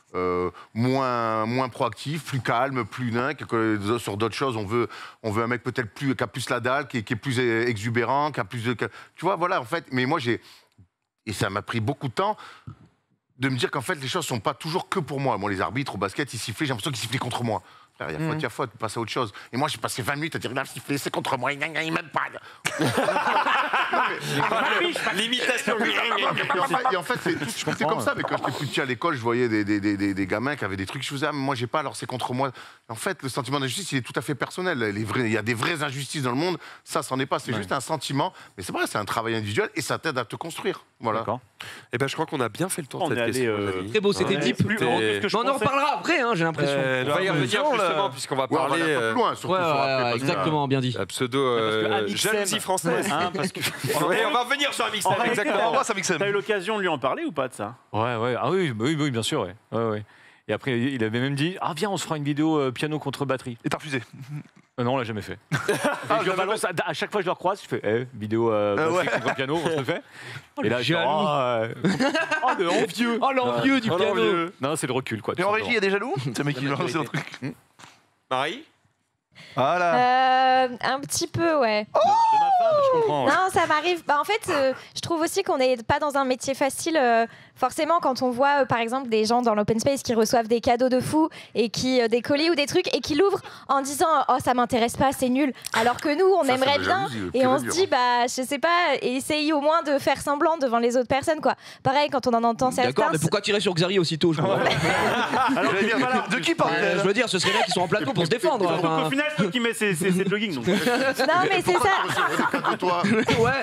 moins proactif, plus calme, plus nain, que sur d'autres choses, on veut un mec peut-être qui a plus la dalle, qui est plus exubérant, qui a plus de... Tu vois, voilà, en fait. Mais moi, et ça m'a pris beaucoup de temps de me dire qu'en fait, les choses sont pas toujours que pour moi. Moi, les arbitres au basket, ils sifflaient, j'ai l'impression qu'ils sifflaient contre moi. Il y a faute, passe à autre chose. Et moi, j'ai passé 20 minutes à dire, là, siffler, c'est contre moi, il m'aime pas. L'imitation. Et en fait, c'est comme ça. Mais quand j'étais plus petit à l'école, je voyais des gamins qui avaient des trucs. Je faisais, ah, mais moi, j'ai pas, alors c'est contre moi. En fait, le sentiment d'injustice, il est tout à fait personnel. Il y a des vraies injustices dans le monde. Ça, c'en est pas. C'est juste un sentiment. Mais c'est vrai, c'est un travail individuel et ça t'aide à te construire. Voilà. D'accord. Et ben, je crois qu'on a bien fait le tour On de est cette allé, question. les amis. Très beau, c'était Ouais, deep. plus long que ce que je Mais on en pensais. reparlera après, hein, j'ai l'impression. On va y revenir justement, puisqu'on va Ouais, on va parler aller un peu plus loin, surtout. Ouais, sur après, parce que- exactement, bien dit. la pseudo Parce que Amixem- jalousie française. Hein, parce que... Ouais, on va revenir sur Amixem, En réalité, exactement. Moi, ça m'excite. T'as eu l'occasion de lui en parler ou pas de ça? Ouais. Ah oui, bien sûr, ouais. Ouais. Et après, il avait même dit, ah viens, on se fera une vidéo piano contre batterie. Et t'as refusé. Non, on l'a jamais fait. Et je leur balance, à chaque fois que je leur croise, je fais, vidéo batterie contre piano, on se le fait. Et là, je dis, oh, le envieux. Oh, l'envieux du piano. Non, c'est le recul, quoi. Et tout en régie, il y a des jaloux C'est le mec qui La lance un maturité. truc. Marie Voilà. Un petit peu, ouais. De ma femme, je comprends. ouais. Non, ça m'arrive. Bah, en fait, je trouve aussi qu'on n'est pas dans un métier facile. Forcément, quand on voit, par exemple, des gens dans l'open space qui reçoivent des cadeaux de fou et qui des colis ou des trucs et qui l'ouvrent en disant oh ça m'intéresse pas, c'est nul. Alors que nous, on Ça, c'est aimerait de la bien jalousie, et pure on et se dure. dit bah je sais pas, essaye au moins de faire semblant devant les autres personnes quoi. Pareil quand on en entend D'accord, certains. mais pourquoi tirer sur Xari aussitôt je comprends pas. Alors, j'allais dire, de qui parle-t-elle Je veux dire, ce serait bien qu'ils soient en plateau pour se défendre. Donc enfin. au final, c'est toi qui mets ses jogging. Donc. Non mais c'est ça. De toi. Ouais.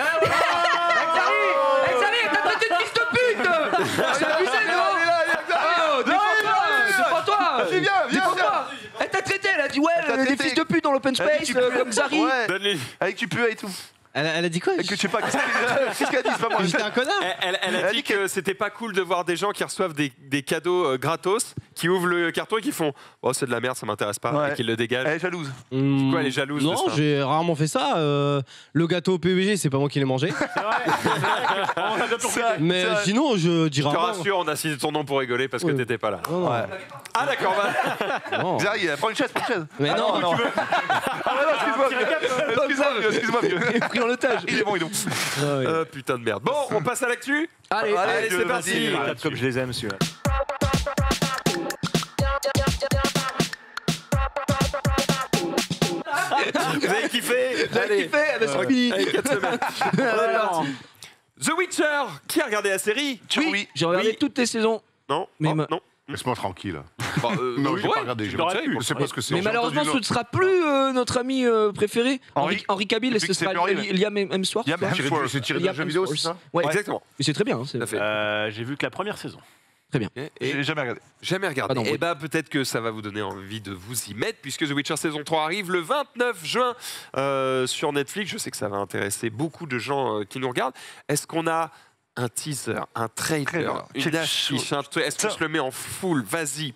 Xari, t'as traité de fils de pute. C'est abusé, non? Défends-toi. Viens, viens, Défends-toi. Elle t'a traité, elle a dit ouais, Elle t'a les traité. fils de pute dans l'open Elle a dit, space, tu pues. comme Xari. Ouais, Donne-lui. avec tu peux et tout. Elle a dit quoi? Et que je sais pas, qu'est-ce qu'elle a dit, c'est pas moi. J'étais un connard. Elle a dit que c'était pas cool de voir des gens qui reçoivent des cadeaux gratos, qui ouvrent le carton et qui font oh c'est de la merde, ça m'intéresse pas, Ouais. et qui le dégagent. Elle est jalouse. Pourquoi elle est jalouse de Non, ça j'ai rarement fait ça. Le gâteau PUBG, c'est pas moi qui l'ai mangé. On a bien compris. Mais C'est vrai. sinon, je dis Je te rarement. rassure, on a cité ton nom pour rigoler parce que Ouais. t'étais pas là. Non, non. Ouais. Ah d'accord, bah, Non. Xari, prends une chaise, prends une chaise. Mais non, Ah non, excuse-moi, vieux. Il est pris en otage. Il est bon, il est bon. putain de merde. Bon, on passe à l'actu. Allez, Allez, Dieu, c'est vas-y. parti. Les quatre comme je les aime, celui-là. Vous avez kiffé Allez. Allez, 4 semaines. On est parti. The Witcher. Qui a regardé la série? Oui, j'ai regardé Oui. toutes tes saisons. Non. Mais Oh, ma- non. Laisse-moi tranquille. Bah, Non, oui, j'ai ouais. pas regardé. J'ai t'aurais pas pu. Je sais pas ce que c'est. Mais J'ai malheureusement, entendu ce ne sera plus notre ami préféré, Henri. Henri Cavill, et Depuis ce que c'est sera plus Henri, Liam Hemsworth. Liam Hemsworth. C'est tiré de la jeu vidéo, c'est ça? Ouais, Exactement. mais c'est très bien. Tout à fait. J'ai vu que la première saison. Et J'ai jamais regardé. jamais regardé. Ah non, Et oui. bah peut-être que ça va vous donner envie de vous y mettre puisque The Witcher saison 3 arrive le 29 juin sur Netflix. Je sais que ça va intéresser beaucoup de gens qui nous regardent. Est-ce qu'on a un teaser, un trailer, une Quelque affiche, chose. est-ce qu'on se le met en full? Vas-y.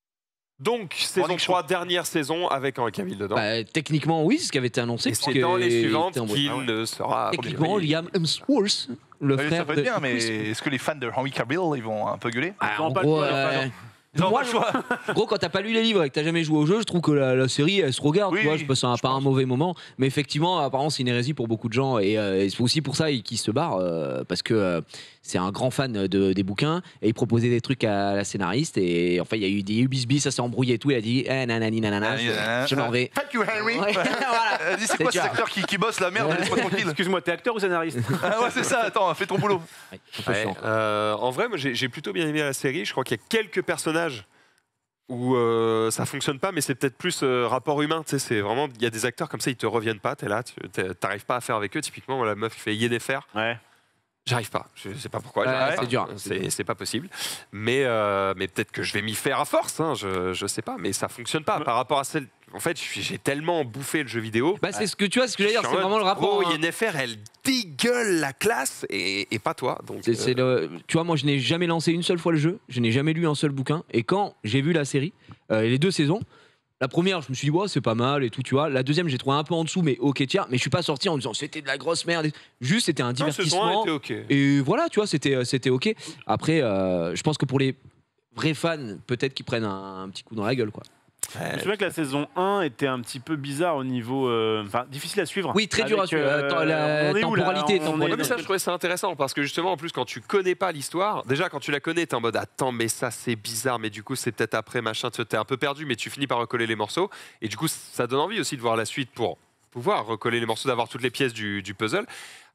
Donc, saison Running 3, dernière saison avec Henri Cavill dedans. Bah, techniquement, oui, c'est ce qui avait été annoncé. Et c'est puisque dans les il suivantes était en qu'il boîte. ne sera. Techniquement, Liam Hemsworth, le Ça frère peut de être bien, mais Chris. est-ce que les fans de Henry Cavill, ils vont un peu gueuler Ah, Ils ont en pas gros, le choix, les fans. Ils ont moi, pas le choix. gros, quand t'as pas lu les livres et que t'as jamais joué au jeu, je trouve que la série, elle se regarde. Oui, tu vois, oui, je passe pas un mauvais moment. Mais effectivement, apparemment, c'est une hérésie pour beaucoup de gens. Et c'est aussi pour ça qu'il se barre. Parce que c'est un grand fan des bouquins. Et il proposait des trucs à la scénariste. Et enfin, il y a eu des bisbis, ça s'est embrouillé et tout. Il a dit nanani, nanana, je m'en vais. Fuck you, Henry. Ouais, voilà. Elle dit, c'est quoi C'est cet dur. acteur qui bosse la merde, laisse-moi tranquille. Excuse-moi, t'es acteur ou scénariste? Ah ouais, c'est ça, attends, fais ton boulot. Un peu Ouais, chiant. en vrai, moi j'ai plutôt bien aimé la série. Je crois qu'il y a quelques personnages où ça fonctionne pas, mais c'est peut-être plus rapport humain. Tu sais, c'est vraiment, il y a des acteurs comme ça, ils te reviennent pas. T'es là, t'arrives pas à faire avec eux. Typiquement, moi, la meuf qui fait Yennefer, Ouais. j'arrive pas. Je sais pas pourquoi. Ouais, j'arrive c'est pas. dur. C'est pas possible. Mais peut-être que je vais m'y faire à force. Hein, je sais pas, mais ça fonctionne pas par rapport à celle. En fait, j'ai tellement bouffé le jeu vidéo. Bah, c'est ce que tu vois, ce que j'allais dire, Je c'est suis en vraiment le mode, rapport. gros, Yennefer, elle dégueule la classe et pas toi. Donc, C'est tu vois, moi, je n'ai jamais lancé une seule fois le jeu, je n'ai jamais lu un seul bouquin. Et quand j'ai vu la série, les deux saisons, la première, je me suis dit, ouais, c'est pas mal et tout, tu vois. La deuxième, j'ai trouvé un peu en dessous, mais ok, tiens. Mais je suis pas sorti en disant, c'était de la grosse merde. Juste, c'était un non, saison 1 divertissement. était ok. Et voilà, tu vois, c'était ok. Après, je pense que pour les vrais fans, peut-être qu'ils prennent un petit coup dans la gueule, quoi. Je me souviens que la saison 1 était un petit peu bizarre au niveau. Enfin, difficile à suivre. Oui, très dur à Avec, suivre. La on est où, là temporalité. On est Ouais, mais ça, je trouvais ça intéressant parce que justement, en plus, quand tu connais pas l'histoire, déjà quand tu la connais, t'es en mode attends, mais ça c'est bizarre, mais du coup, c'est peut-être après machin, t'es un peu perdu, mais tu finis par recoller les morceaux. Et du coup, ça donne envie aussi de voir la suite pour pouvoir recoller les morceaux, d'avoir toutes les pièces du puzzle.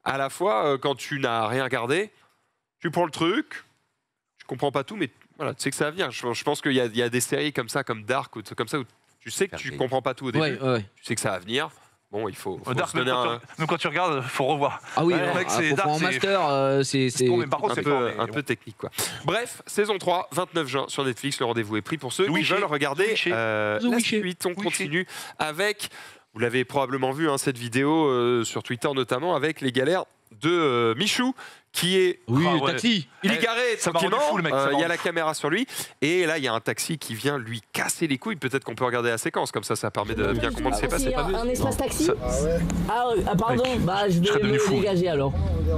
à la fois, quand tu n'as rien regardé, tu prends le truc, tu comprends pas tout, mais voilà, tu sais que ça va venir. Je pense qu'il y a des séries comme ça, comme Dark, ou comme ça, où tu sais que tu comprends pas tout au début, tu sais que ça va venir. Bon, il faut Dark, se donner même quand tu regardes, il faut revoir. Ah oui, Ouais, mec, c'est Dark, en master, c'est par contre, un peu technique, quoi. Bref, saison 3, 29 juin sur Netflix. Le rendez-vous est pris pour ceux qui veulent regarder la suite. On continue avec, vous l'avez probablement vu, cette vidéo sur Twitter notamment, avec les galères de Michou, qui est taxi. Il est garé Ça m'a rendu tranquillement, fou, le mec, il y a la caméra sur lui, et là il y a un taxi qui vient lui casser les couilles. Peut-être qu'on peut regarder la séquence, comme ça permet de bien comprendre ce qui s'est passé. Un espace taxi. Pardon, je vais me dégager alors.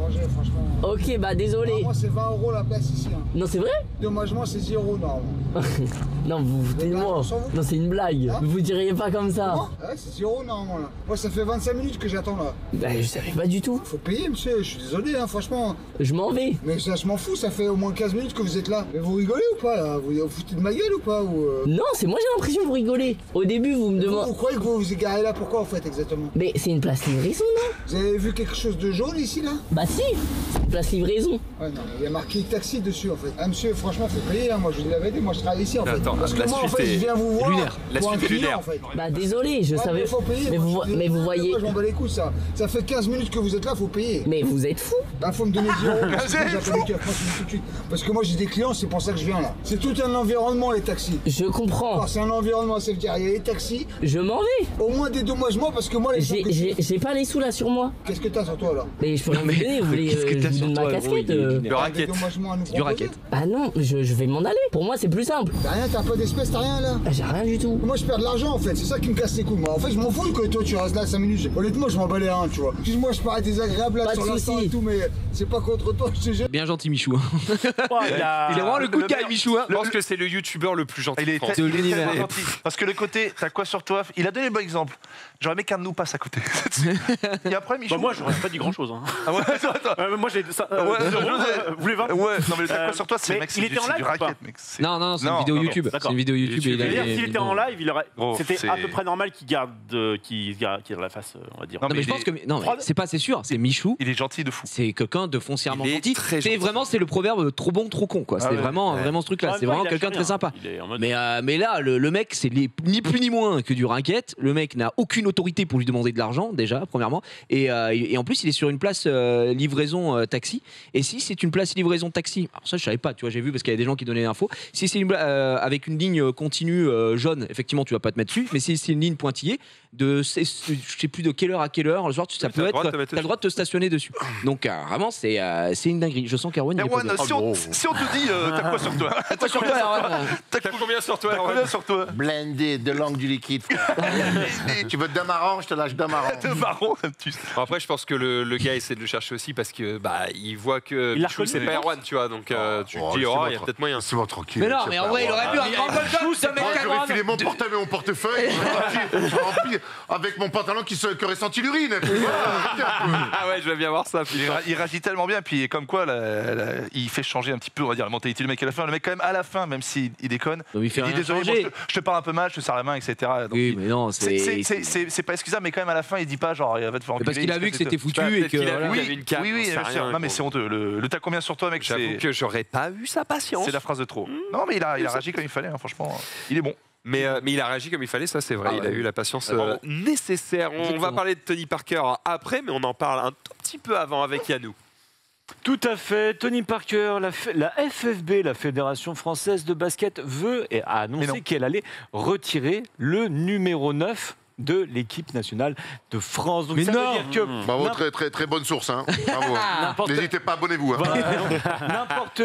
Ok, désolé. Moi, c'est 20 € la place ici. Non, c'est vrai? Dommagement, c'est 0 normalement. Non, vous foutez de moi. Non, c'est une blague. Vous diriez pas comme ça. Ouais, c'est 0 normalement là. Moi, ça fait 25 minutes que j'attends là. Je savais pas du tout. Faut payer, monsieur. Je suis désolé, franchement. Je m'en vais. Mais ça, je m'en fous. Ça fait au moins 15 minutes que vous êtes là. Mais vous rigolez ou pas là? Vous foutez de ma gueule ou pas Non, c'est moi, j'ai l'impression que vous rigolez. Au début, vous me demandez. Vous croyez que vous vous égarez là? Pourquoi en fait exactement? Mais c'est une place livraison, non? Vous avez vu quelque chose de jaune ici là? Bah si, c'est une place livraison. Ouais, non, il y a marqué taxi dessus en fait. Ah, monsieur, franchement, faut payer. Moi, je vous l'avais dit. Moi, je travaille ici en fait. Attends, Parce que la moi, en suite fait, je viens vous voir. La pour un suite est client, lunaire. en fait. Désolé, je savais. Mais faut payer. Mais moi, vous voyez. Moi, je m'en bats les couilles, ça. Ça fait 15 minutes que vous êtes là, faut payer. Mais vous êtes fou. Faut me donner 0 €. Tout de suite. Parce que moi, j'ai des clients, c'est pour ça que je viens là. C'est tout un environnement, les taxis. Je comprends. C'est un environnement, ça veut dire il y a les taxis. Je m'en vais. Au moins dédommagement parce que moi, les j'ai pas les sous là sur moi. Qu'est-ce que t'as sur toi là? Mais je peux rien vous donner, vous voulez que je vous donne ma casquette Le racket. Du racket. Bah non, je vais m'en aller. Pour moi, c'est plus simple. T'as rien, t'as pas d'espèce, t'as rien là? J'ai rien du tout. Moi, je perds de l'argent en fait, c'est ça qui me casse les couilles. Moi, en fait, je m'en fous que toi tu restes là 5 minutes. Honnêtement, je m'en bats les reins, tu vois. Excuse-moi, je parais désagréable là Pas de sur l'instant soucis. et tout, mais c'est pas contre toi, je te jure. Bien gentil, Michou. Il a vraiment le coup de gueule, Michou. Je pense que c'est le youtubeur le plus gentil Il de est France. de l'univers. tellement gentil. Parce que le côté, t'as quoi sur toi? Il a donné le bon exemple. J'aurais aimé qu'un de nous passe à côté. Et après, Michou. moi, j'aurais pas dit grand-chose. Ah ouais, attends. Moi, j'ai ça. Vous voulez 20? Ouais, non, mais t'as quoi sur toi? C'est mais mec, il était en live du ou pas racket, mec. Non, c'est une vidéo YouTube. C'est d'accord. une vidéo YouTube. et il a- Je veux dire, s'il était en live, Oh, c'était c'est- à peu près normal qu'il garde la face, on va dire. Non, Non, mais je pense que non, mais c'est pas, c'est sûr. C'est Michou. Il est gentil de fou. C'est quelqu'un de foncièrement Il est gentil. très C'est gentil. vraiment, c'est le proverbe trop bon, trop con, quoi. C'est ouais. vraiment ce truc-là. C'est vraiment quelqu'un de très sympa. Il est en mode. Mais là, le mec, c'est ni plus ni moins que du racket. Le mec n'a aucune autorité pour lui demander de l'argent, déjà, premièrement. Et en plus, il est sur une place livraison taxi. Et si c'est une place livraison taxi, alors ça, je savais pas, tu vois, j'ai vu parce qu'il y a des gens qui donnaient l'info. Si c'est avec une ligne continue jaune, effectivement, tu vas pas te mettre dessus. Mais si c'est une ligne pointillée, je sais plus de quelle heure à quelle heure, le soir, ça peut être. T'as le droit de te stationner dessus. Donc, vraiment, c'est une dinguerie. Je sens qu'Erwan, il est pas Erwan, bien. si on te dit, t'as quoi sur toi? Toi, sur toi, Erwan. T'as combien sur toi, T'as Erwan combien sur toi? Blindé de langue du liquide. Tu veux d'un marron, je te lâche d'un marron. De marron, tu Bon, après, je pense que le gars essaie de le chercher aussi parce que il voit que Il l'a Michou, c'est reconnu, pas je Erwan, tu vois. Donc, tu te dis, laissez-moi il y a peut-être moyen. C'est bon, tranquille. Mais non, mais en vrai, il aurait pu un grand golf, ce mec à J'aurais droite. filé mon portable et mon portefeuille, j'aurais rempli avec mon pantalon qui aurait senti l'urine. Et puis voilà, Ah ouais, je vais bien voir ça. putain. Il réagit tellement bien, puis comme quoi, il fait changer un petit peu, on va dire, la mentalité du mec à la fin. Le mec, quand même, à la fin, même s'il déconne, Donc, il fait dit rien désolé, changer. bon, je te parle un peu mal, je te serre la main, etc. Donc, Oui, mais non, c'est pas excusable, mais quand même, à la fin, il dit pas genre, il va te faire enculer. parce qu'il a vu que c'était foutu Bah, et peut-être que. qu'il a vu voilà. qu'il y avait une carte, Oui, j'en sais bien sûr. rien, Non, mais quoi. c'est honteux. Le t'as combien sur toi, mec? J'avoue que j'aurais pas eu sa patience. C'est la phrase de trop. Non, mais il a réagi comme il fallait, hein, franchement. Il est bon. Mais il a réagi comme il fallait, ça c'est vrai. Il a eu la patience bravo. nécessaire. On va parler de Tony Parker après, mais on en parle un tout petit peu avant avec Yannou. Tout à fait. Tony Parker, la FFB, la Fédération Française de Basket, a annoncé qu'elle allait retirer le numéro 9 de l'équipe nationale de France. Donc Mais ça non. veut dire que Bravo, très, très, très bonne source. Hein. Bravo. n'importe N'hésitez pas, abonnez-vous. Hein. n'importe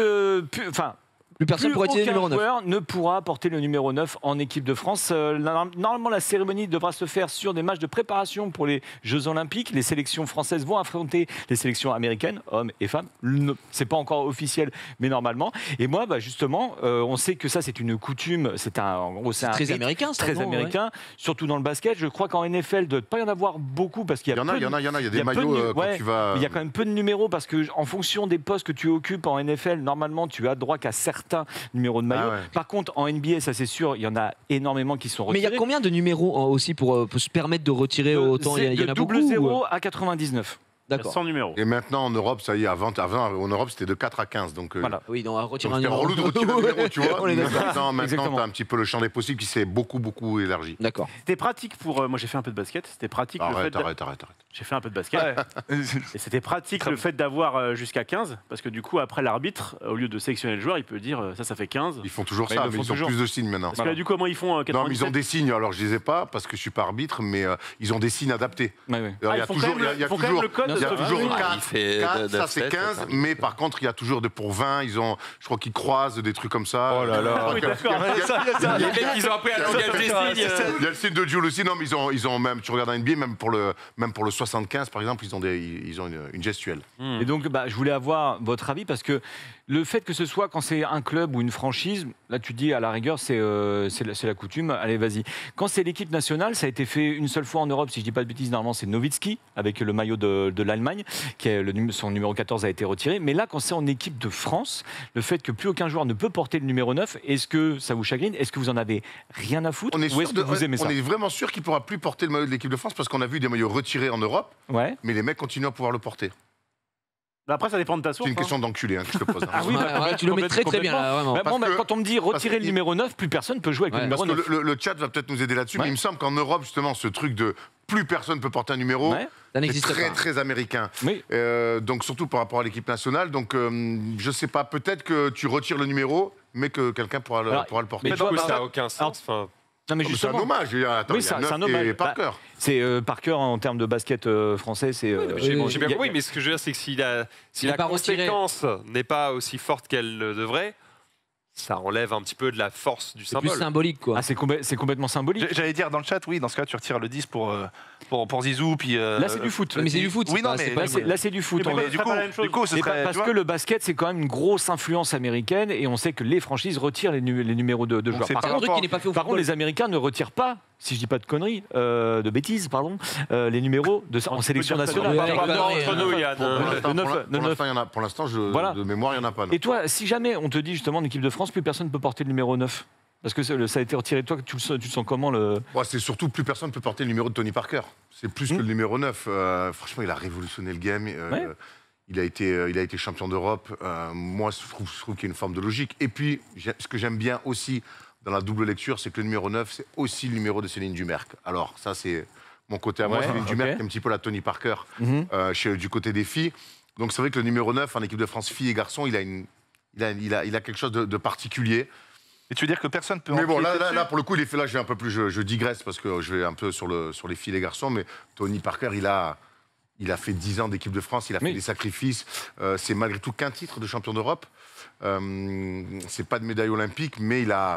Plus personne pourra utiliser le aucun numéro 9. joueur ne pourra porter le numéro 9 en équipe de France. Normalement, la cérémonie devra se faire sur des matchs de préparation pour les Jeux Olympiques. Les sélections françaises vont affronter les sélections américaines, hommes et femmes. C'est pas encore officiel, mais normalement. Et moi, justement, on sait que ça, c'est une coutume. C'est très américain, ça, très non, américain, surtout dans le basket. Je crois qu'en NFL, il ne doit pas y en avoir beaucoup parce qu'il y a Il y en a des maillots quand tu vas. il y a quand même peu de numéros parce que en fonction des postes que tu occupes en NFL, normalement, tu as droit qu'à certains numéros de maillot. Ah ouais. Par contre, en NBA, ça c'est sûr, il y en a énormément qui sont Mais retirés. il y a combien de numéros aussi pour se permettre de retirer autant? Il y en a beaucoup. De 0 à 99. D'accord. 100 numéros. Et maintenant, en Europe, ça y est, avant en Europe, c'était de 4 à 15. Donc, Voilà. Oui, donc on va retirer un c'était numéro. relou de retirer un numéro, tu vois. On est d'accord. Maintenant, Exactement. tu as un petit peu le champ des possibles qui s'est beaucoup élargi. D'accord. C'était pratique pour. Moi, j'ai fait un peu de basket. C'était pratique le fait. Arrête. J'ai fait un peu de basket. Et c'était pratique le fait d'avoir jusqu'à 15. Parce que du coup, après, l'arbitre, au lieu de sélectionner le joueur, il peut dire ça fait 15. Ils font toujours Mais ça, ils le mais font ils ont toujours. plus de signes maintenant. Parce que là, du coup, comment ils font Non, mais ils ont 97? des signes. Alors, je les ai pas parce que je suis pas arbitre, mais ils ont des signes adaptés. Ouais, ouais. Alors, Ah, il y a ils font toujours, quand même il y a le- font quand même toujours, le code il y a de- toujours Ah oui. 4, Il fait 4, ça 9, c'est 7, 15, ça. mais par contre, il y a toujours pour 20, je crois qu'ils croisent des trucs comme ça. Oh là là. Ah oui, d'accord. Les mecs, ils ont appris à langage des signes. Il y a le signe de Jules aussi, non, mais ils ont même, tu regardes un NBA, même pour le 75 par exemple, ils ont une gestuelle. Et donc, je voulais avoir votre avis parce que le fait que ce soit quand c'est un club ou une franchise, là tu dis à la rigueur c'est la coutume, allez vas-y. Quand c'est l'équipe nationale, ça a été fait une seule fois en Europe, si je dis pas de bêtises, normalement c'est Nowitzki avec le maillot de l'Allemagne, son numéro 14 a été retiré. Mais là, quand c'est en équipe de France, le fait que plus aucun joueur ne peut porter le numéro 9, est-ce que ça vous chagrine? Est-ce que vous en avez rien à foutre? On est, Ou est-ce que vous aimez ça? on est vraiment sûr qu'il ne pourra plus porter le maillot de l'équipe de France parce qu'on a vu des maillots retirés en Europe, Ouais. mais les mecs continuent à pouvoir le porter. Après, ça dépend de ta source. C'est une question d'enculé que je te pose. hein. Ah oui, Ouais, tu le mets très bien là, vraiment. Bon, Parce que- quand on me dit retirer le que- numéro 9, plus personne ne peut jouer avec Ouais. le Parce numéro que 9. le chat va peut-être nous aider là-dessus, Ouais. mais il me semble qu'en Europe, justement, ce truc de plus personne ne peut porter un numéro, Ouais. Ça c'est n'existe très, pas. très américain. Oui. Donc, surtout par rapport à l'équipe nationale. Donc, je sais pas, peut-être que tu retires le numéro, mais que quelqu'un pourra le Alors, porter. Mais du coup, ça n'a aucun sens. Enfin, Non, mais C'est un justement, hommage. Attends, Oui, il y a c'est un 9 hommage. et Parker. c'est Parker en termes de basket français, c'est. j'ai oui, j'ai bien il y a- compris, mais ce que je veux dire, c'est que si la n'est pas retiré. conséquence n'est pas aussi forte qu'elle le devrait, ça enlève un petit peu de la force du C'est plus symbole. symbolique quoi. Ah, c'est complètement symbolique. J'allais dire dans le chat, oui, dans ce cas, tu retires le 10 pour Zizou. Puis, Là, c'est du foot. Mais c'est du foot. Oui, non, c'est mais- pas Là, c'est du foot. Mais On pourquoi est- ce serait pas la même chose du coup, ce Mais serait, parce tu que vois, le basket, c'est quand même une grosse influence américaine et on sait que les franchises retirent les numéros de joueurs. c'est Par pas un contre, truc qui n'est pas fait au par contre, football. les Américains ne retirent pas, si je dis pas de conneries, de bêtises, pardon, les numéros en sélection dire ça, nationale. Ouais, Pas ouais, entre nous, Yann. Pour l'instant, le neuf, pour le neuf. l'instant, il y en a. Pour l'instant, Voilà. de mémoire, il n'y en a pas. non. Et toi, si jamais on te dit justement en équipe de France, plus personne ne peut porter le numéro 9 parce que ça a été retiré de toi, tu le sens comment le... Ouais, c'est surtout plus personne ne peut porter le numéro de Tony Parker. C'est plus que le numéro 9. Franchement, il a révolutionné le game. Ouais. Il a été champion d'Europe. Moi, je trouve qu'il y a une forme de logique. Et puis, ce que j'aime bien aussi dans la double lecture, c'est que le numéro 9, c'est aussi le numéro de Céline Dumerc. Alors, ça, c'est mon côté à moi. Ouais, Céline Dumerc, ok. est un petit peu la Tony Parker Mhm. du côté des filles. Donc, c'est vrai que le numéro 9, en équipe de France filles et garçons, il a quelque chose de particulier. Et tu veux dire que personne peut. Mais bon, empiéter là, dessus pour le coup, il est fait là, je digresse parce que je vais un peu sur les filles et les garçons, mais Tony Parker, il a fait 10 ans d'équipe de France, il a fait Oui. des sacrifices. C'est malgré tout qu'un titre de champion d'Europe. C'est pas de médaille olympique, mais il a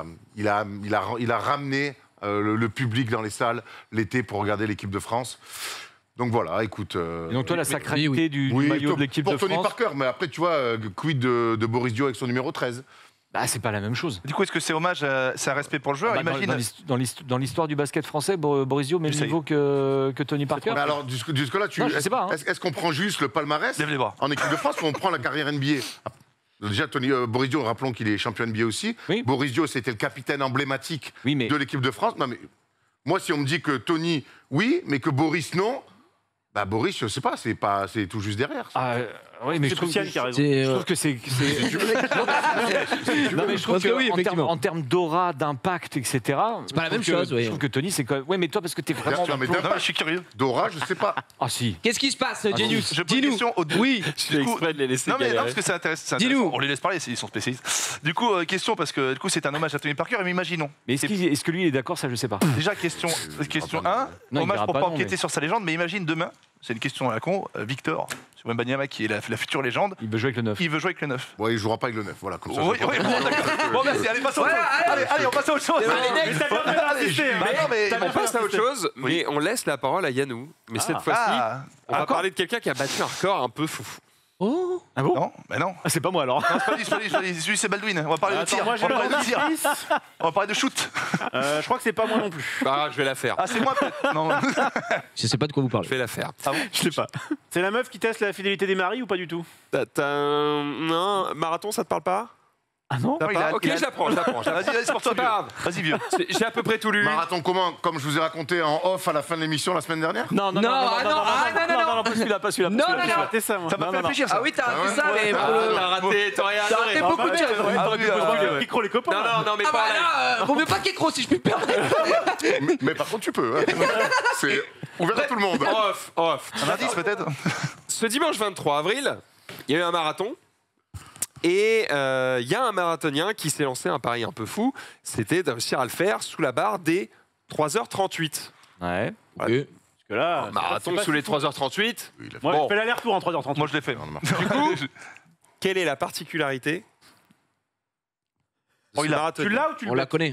ramené le public dans les salles l'été pour regarder l'équipe de France. Donc voilà, écoute. Et donc toi, la sacralité oui. du oui, maillot de l'équipe pour de Tony France, Parker, mais après, tu vois, quid de Boris Dio avec son numéro 13. c'est pas la même chose. Du coup, est-ce que c'est hommage, c'est un respect pour le joueur? Bah, Imagine. dans l'histoire du basket français, Boris Dio met le J'essaye. niveau que Tony Parker. Mais alors, jusque-là, Non, je sais pas, hein. est-ce qu'on prend juste le palmarès Lève les bras. en équipe de France ou on prend la carrière NBA? Déjà, Boris Dio, rappelons qu'il est champion NBA aussi. Oui. Boris Dio, c'était le capitaine emblématique Oui, mais de l'équipe de France. Non, mais moi, si on me dit que Tony, oui, mais que Boris, non, bah Boris, je sais pas, c'est tout juste derrière. oui, mais C'est je trouve Poussiane qui a raison. je trouve que c'est. Non, mais je trouve Parce que oui, que effectivement. en termes d'aura, d'impact, etc. C'est pas la même chose, oui. Je trouve que Tony, c'est quand même. Ouais, mais toi, parce que t'es vraiment. Bien sûr, mais Non, mais je suis curieux. Dora, je sais pas. Ah si. Qu'est-ce qui se passe, Genius? Je pose une Dis-nous. question au Oui. Je fais exprès de les laisser Non, mais non, galérer. parce que c'est intéressant. Dis-nous. On les laisse parler, ils sont spécialistes. Du coup, question, parce que du coup, c'est un hommage à Tony Parker, mais imaginons. Mais est-ce que lui, il est d'accord? Ça, je sais pas. Déjà, question 1, Non, il hommage dira pour pas pas non, empiéter mais- sur sa légende, mais imagine demain, c'est une question à la con, Victor Wembanyama, qui est la future légende, Il veut jouer avec le 9. il veut jouer avec le 9. Ouais, il jouera pas avec le 9. Voilà, comme ça. Oui, je oui, comprends. bon, d'accord. Bon, merci, allez, passons à autre chose. Allez, on passe à autre chose. Allez, next. On passe à autre chose, mais on laisse la parole à Yanou. Mais cette fois-ci, Ah, on va parler de quelqu'un qui a battu un record un peu foufou. Oh. Ah bon? non, mais non. Ah, c'est pas moi alors. Non, c'est pas lui, lui, c'est Baldwin. On va parler de Attends, tir. moi, On j'ai va le parler de tir. 10. On va parler de shoot. Je crois que c'est pas moi non plus. Bah, je vais la faire. Ah, c'est moi peut-être. Non. Je sais pas de quoi vous parlez. Je vais la faire. Je sais pas. C'est la meuf qui teste la fidélité des maris ou pas du tout? Non, marathon, ça te parle pas? Ah non? T'as pas Ok, je la prends. Vas-y, c'est pour toi, C'est pas grave. Vas-y, vieux. J'ai à peu près tout lu. Marathon comment? Comme je vous ai raconté en off à la fin de l'émission la semaine dernière? Non, pas celui-là, pas celui-là. Non, J'ai raté ça, moi. Ça m'a fait réfléchir, ça. Ah oui, t'as raté ça, mais T'as raté, t'aurais t'as raté adoré. beaucoup de choses. Micro les copains. Non, mais Ah pas bah là, vaut mieux pas qu'écro si je puis me permettre. Mais par contre, tu peux. Hein. C'est ouvert à tout le monde. Off. Un indice, peut-être? Ce dimanche 23 avril, il y a eu un marathon. Et il y a un marathonien qui s'est lancé un pari un peu fou. C'était de réussir à le faire sous la barre des 3h38. Ouais. Parce que là, Un marathon sous les 3h38. Moi, Bon. je fais l'aller-retour en 3h30. Moi, je l'ai fait. Du coup, quelle est la particularité de ce marathonien? Tu l'as ou tu On la connaît.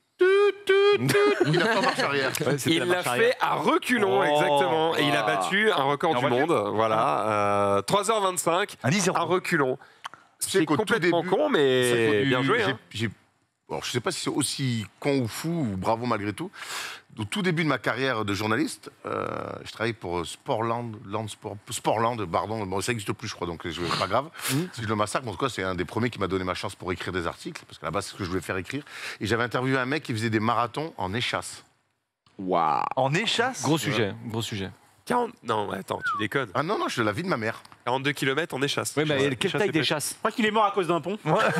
Il a pas marche arrière. Il l'a fait à reculons, exactement. Et il a battu un record du monde. Voilà. 3h25 à reculons. C'est complètement con, mais bien joué. Hein. Alors, je ne sais pas si c'est aussi con ou fou ou bravo malgré tout. Au tout début de ma carrière de journaliste, je travaillais pour Sportland, pardon, bon, ça n'existe plus, je crois, donc c'est pas grave. Si je le massacre, en tout cas, c'est un des premiers qui m'a donné ma chance pour écrire des articles, parce qu'à la base, c'est ce que je voulais faire écrire. Et j'avais interviewé un mec qui faisait des marathons en échasse. Waouh. En échasse? Gros sujet, gros sujet. 40... Non, attends, tu déconnes. Ah non, je la vie de ma mère. 42 km en échasse. Oui, mais quelle taille des chasses? Je crois qu'il est mort à cause d'un pont.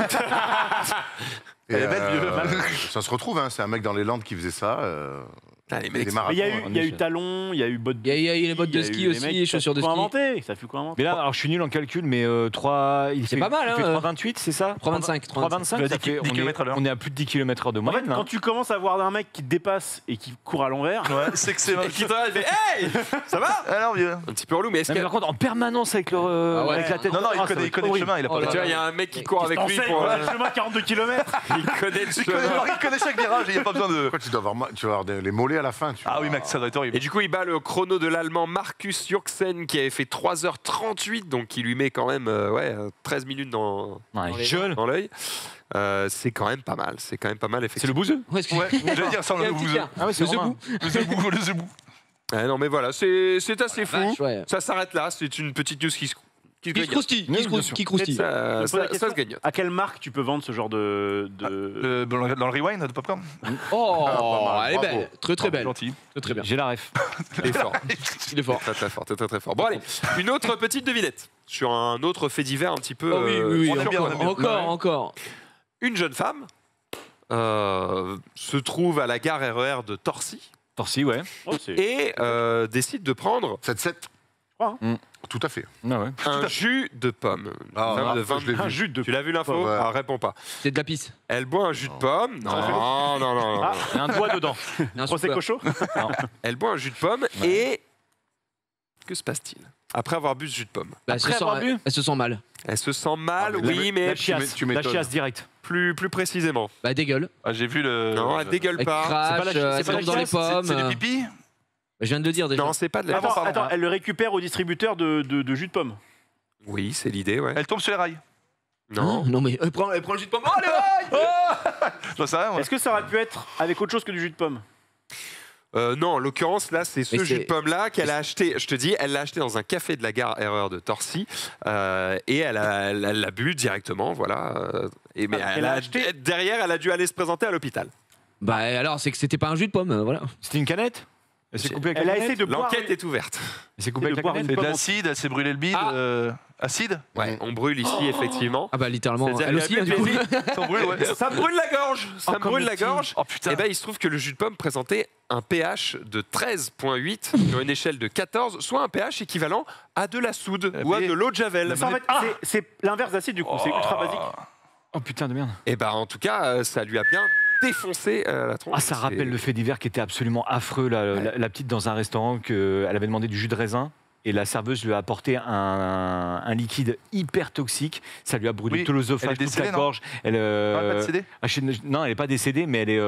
Et, ça se retrouve, hein, c'est un mec dans les Landes qui faisait ça. Les mecs, des marathons. Il y a eu talons, il y a eu bottes de Il y a les bottes de ski aussi, chaussures de ski. Ça fut quoi inventer. Mais là, alors je suis nul en calcul, mais 3. C'est pas mal, hein. Il fait 3,28, c'est ça? 3,25. 3,25, ça fait. 10 km/h. On est à plus de 10 km/h de En moyenne. fait, quand tu commences à voir un mec qui te dépasse et qui court à l'envers, C'est que c'est. Et qui te regarde, il fait Hey, ça va? Alors, vieux. Un petit peu relou, mais est-ce Non, mais que. par contre, en permanence avec la tête. Non, il Ah, ça va connaît être le horrible. chemin, il a pas Tu vois, il y a un mec qui court avec lui pour. le chemin 42 km. Il connaît le chemin. Il connaît chaque virage, il n'y a pas besoin de. Pourquoi tu dois avoir les mollets à la fin? Ah oui, mec, ça doit être horrible. Et du coup, il bat le chrono de l'Allemand Markus Jürgensen qui avait fait 3h38, donc qui lui met quand même 13 minutes dans Jeune. l'œil. C'est quand même pas mal. C'est quand même pas mal, C'est le effectivement. bouseux? Ouais, j'allais dire ça, le bouseux. Ah ouais, c'est Romain. Le zebou. Non, mais voilà, c'est assez fou. vache, ouais. Ça s'arrte là. C'est une petite news qui se Qui croustille. Qui croustille. Ça se gagne. À quelle marque tu peux vendre ce genre de... Dans le rewind de Popcorn. Oh, elle est belle. Très belle. Gentil. Très bien. J'ai la ref. Il est fort. Il est fort. Très fort. Bon, allez, une autre petite devinette sur un autre fait divers un petit peu. Oui. on aime bien. Encore. Une jeune femme se trouve à la gare RER de Torcy Torcy, ouais. et décide de prendre 7-7. Tout à fait. Ah ouais. un jus de pomme. je l'ai vu. Un jus de... Tu l'as vu l'info? Ouais. Ah, réponds pas. C'est de la pisse. Elle boit un jus de pomme. Non. Il y a un doigt dedans. Prosecco chaud. Elle boit un jus de pomme et que se passe-t-il après avoir bu ce jus de pomme? Elle se sent mal. Elle se sent mal, Ah, mais oui, mais La chiasse. tu La m'étonnes. chiasse direct. plus précisément. Bah, dégueule. Ah, j'ai vu le. Non, elle dégueule Elle pas. crache, elle tombe dans les pommes. C'est du pipi? Je viens de le dire déjà. Non, c'est pas de la. Attends, elle le récupère au distributeur de jus de pomme. Oui, c'est l'idée, ouais. Elle tombe sur les rails. Non. Non, mais elle prend le jus de pomme. Oh, les rails. J'en sais rien, moi. Est-ce que ça aurait pu être avec autre chose que du jus de pomme? Non, en l'occurrence, là, c'est ce Mais jus c'est- de pomme-là qu'elle a acheté. Je te dis, elle l'a acheté dans un café de la gare RER de Torcy et elle l'a bu directement, voilà. Mais elle a acheté- derrière, elle a dû aller se présenter à l'hôpital. Bah, alors, c'est que c'était pas un jus de pomme, voilà. C'était une canette? Elle s'est coupée avec Elle la a canette? essayé de boire... L'enquête est ouverte. Elle s'est coupée avec la boire canette? C'est de pomme. l'acide, elle s'est brûlé le bide. Ah. Acide? Ouais, on brûle ici, effectivement. Ah, bah, littéralement. C'est-à-dire Elle aussi, qu'elle hein, a du bu coup. le Ça brûle, ouais. Ça me brûle la gorge. Ça me comme brûle le la petit. gorge. Oh putain. Et ben, il se trouve que le jus de pomme présentait un pH de 13,8 sur une échelle de 14, soit un pH équivalent à de la soude ou à de l'eau de javel. Ça, en fait, c'est l'inverse d'acide du coup, c'est ultra basique. Oh putain de merde. Et ben, en tout cas, ça lui a bien défoncé la tronche. Ah, ça rappelle le fait divers qui était absolument affreux. La petite dans un restaurant, elle avait demandé du jus de raisin. Et la serveuse lui a apporté un liquide hyper toxique. Ça lui a brûlé Oui, tout l'œsophage, elle est toute la décédée, non gorge. Elle, Pas décédée? non, elle n'est pas décédée, mais elle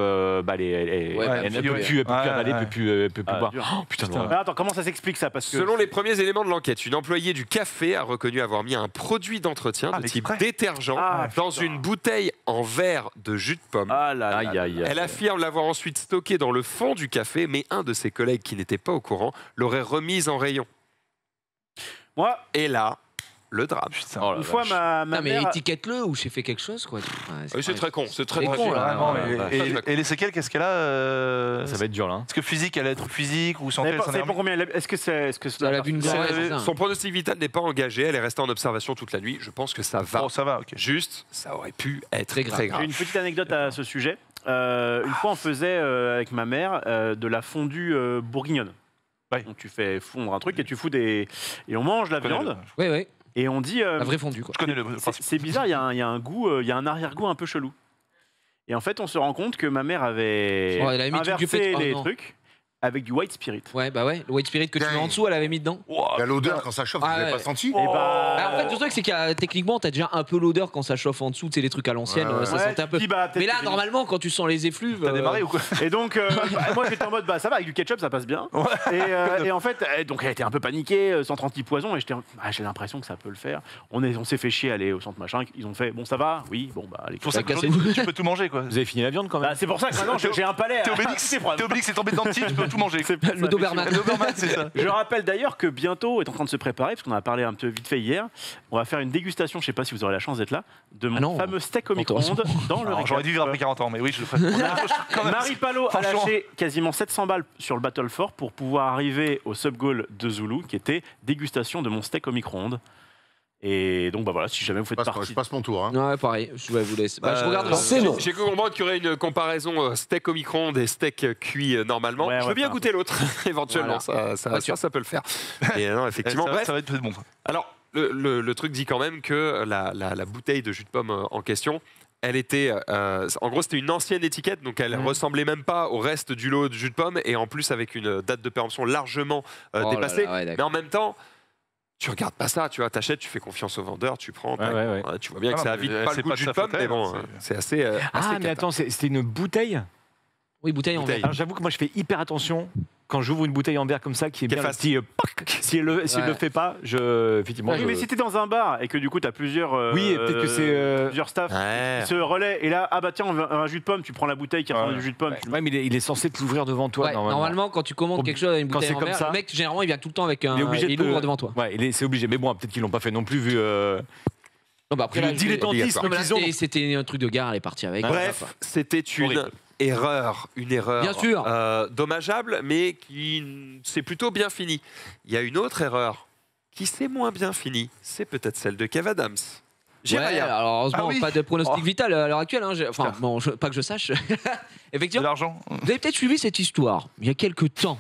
ne peut plus avaler, elle peut plus boire. dur. Oh, putain, Mais attends, comment ça s'explique ça? Parce que Selon les premiers éléments de l'enquête, une employée du café a reconnu avoir mis un produit d'entretien de type l'exprès. détergent dans une bouteille en verre de jus de pomme. Ah là là. Aïe, aïe, aïe. Elle affirme l'avoir ensuite stocké dans le fond du café, mais un de ses collègues qui n'était pas au courant l'aurait remise en rayon. Moi, Et là, le drame. Une fois, ma mais mère... étiquette-le ou j'ai fait quelque chose, quoi. C'est très con, c'est très con, con. là. Vraiment, et les séquelles, qu'est-ce qu'elle a Ça va être dur là. Est-ce que physique, elle a être physique ou santé? Ça dépend combien est-ce que c'est... Elle a bu une gorgée. Son pronostic vital n'est pas engagé, elle est restée en observation toute la nuit. Je pense que ça va. Oh, ça va, ok. Juste, ça aurait pu être Très grave. J'ai une petite anecdote à ce sujet. Une fois, on faisait avec ma mère de la fondue bourguignonne. Ouais. Donc tu fais fondre un truc et tu fous des... Et on mange la viande. Oui, oui. Et on dit... La vraie fondue, quoi. Je connais le principe. C'est bizarre, il y a un goût, il y a un arrière-goût un peu chelou. Et en fait, on se rend compte que ma mère avait Oh, elle avait mis du inversé Oh, les non. trucs avec du white spirit. Ouais, bah ouais. Le white spirit que tu mets en dessous, elle avait mis dedans. Il y a l'odeur quand ça chauffe, Ah vous l'avez ouais. pas senti? Et bah... En fait, le truc, c'est que techniquement, t'as déjà un peu l'odeur quand ça chauffe en dessous. Tu sais, les trucs à l'ancienne, Ouais, ouais. ça Ouais, sentait un tu peu. te dis, bah, peut-être Mais là, que- normalement, quand tu sens les effluves. T'as démarré ou quoi? Et donc, moi j'étais en mode, bah ça va, avec du ketchup ça passe bien. Et en fait, donc elle était un peu paniquée, centre anti-poison, et j'ai l'impression que ça peut le faire. On s'est fait chier aller au centre machin, ils ont fait, bon ça va, oui, bon bah allez. C'est pour ça cassé. que tu peux tout manger, quoi. Vous avez fini la viande quand même. Bah, c'est pour ça que maintenant j'ai un palais. T'es Obélix, c'est tombé dans le titre, tu peux tout manger. Le Doberman. Le Doberman, c'est ça. Je rappelle d'ailleurs que bientôt est en train de se préparer, parce qu'on en a parlé un peu vite fait hier, on va faire une dégustation, je sais pas si vous aurez la chance d'être là, de mon non. fameux steak au micro-ondes dans le Alors, récap. j'aurais dû vivre après 40 ans, mais oui, je le ferai. Marie Palot a Franchement. lâché quasiment 700 balles sur le Battle for pour pouvoir arriver au sub-goal de Zulu, qui était dégustation de mon steak au micro-ondes. Et donc bah voilà, si jamais vous faites Je partie. passe mon tour. Hein. Ouais, pareil. Je vous laisse. Bah, je regarde. J'ai cru comprendre qu'il y aurait une comparaison steak au micro-ondes et steak cuit normalement. Ouais, Je veux ouais, bien enfin. goûter l'autre, éventuellement. Voilà. Ça peut le faire. Et non, effectivement. Bref, Ça va être bon. alors, le truc dit quand même que la bouteille de jus de pomme en question, elle était. En gros, c'était une ancienne étiquette, donc elle ressemblait même pas au reste du lot de jus de pomme, et en plus avec une date de péremption largement dépassée. là là, ouais, mais d'accord. en même temps, tu regardes pas ça, tu vois, t'achètes, tu fais confiance au vendeur, tu prends. tac. ouais. Tu vois bien que Ah, ça mais évite pas c'est le goût pas de jus de de sa pomme, faute, mais bon, c'est- c'est assez. Ah, assez mais cata. attends, c'était une bouteille. Oui, bouteille en verre. Alors j'avoue que moi je fais hyper attention quand j'ouvre une bouteille en verre comme ça qui est Qui est bien face. petit. Si elle le fait pas, effectivement. Oui, mais si t'es dans un bar et que du coup t'as plusieurs. Oui, et peut-être que c'est. Plusieurs staffs Ouais. qui se relaient, et là, ah bah tiens, on veut un jus de pomme, tu prends la bouteille qui ressemble à du jus de pomme. Ouais, mais il est censé te l'ouvrir devant toi Ouais, normalement, quand tu commandes quelque chose à une Quand bouteille c'est en comme verre, ça, le mec, généralement, il vient tout le temps avec un. il est obligé Il de ouvre devant toi. Ouais, c'est obligé. Mais bon, peut-être qu'ils l'ont pas fait non plus vu. Non, bah après, Le là, dilettantisme non, mais là, qu'ils ont. c'était un truc de gare, elle est partie avec. Bref, c'était une Horrible. erreur. Bien sûr. Dommageable, mais qui s'est plutôt bien finie. Il y a une autre erreur qui s'est moins bien finie. C'est peut-être celle de Kev Adams. J'ai Ouais, rien. alors heureusement, Ah oui. pas de pronostic Oh. vital à l'heure actuelle. Hein. Enfin, bon, pas que je sache. De Effectivement. l'argent. Vous avez peut-être suivi cette histoire il y a quelques temps,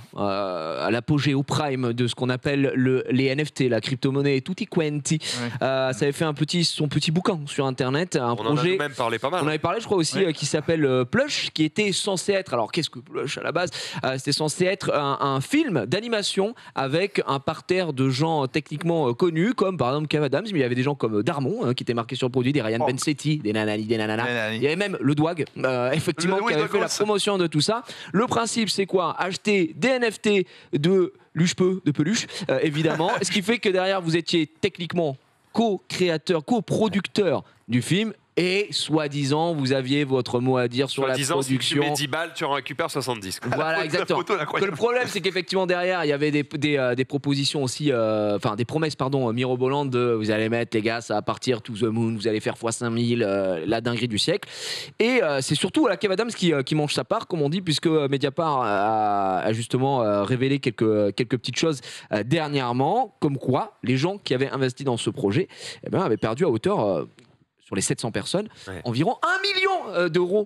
à l'apogée, au prime de ce qu'on appelle les NFT, la crypto-monnaie Tutti Quanti. Ça avait fait son petit bouquin sur Internet, un On en a projet. même parlé pas mal. On avait parlé, je crois aussi, qui s'appelle Plush, qui était censé être. Alors, qu'est-ce que Plush à la base? C'était censé être un film d'animation avec un parterre de gens techniquement connus, comme par exemple Kev Adams, mais il y avait des gens comme Darmon, qui était marqué sur le produit, des Ryan Bensetti, des nanani, des nanana. Nanani. Il y avait même le Dwag, effectivement, Oui, qui avait fait la Douglas. promotion de tout ça. Le principe, c'est quoi? Acheter des NFT de peluche, évidemment. Ce qui fait que derrière, vous étiez techniquement co-créateur, co-producteur du film. Et soi-disant, vous aviez votre mot à dire sur la Disant, si tu production. mets 10 balles, tu en récupères 70. quoi. Voilà, exactement. Que le problème, c'est qu'effectivement, derrière, il y avait des propositions aussi, enfin, des promesses, pardon, mirobolantes de vous allez mettre, les gars, ça va partir to the moon, vous allez faire x5000, la dinguerie du siècle. Et c'est surtout la Kev Adams qui mange sa part, comme on dit, puisque Mediapart a justement révélé quelques petites choses dernièrement, comme quoi les gens qui avaient investi dans ce projet avaient perdu à hauteur. Sur les 700 personnes, environ 1 million d'euros,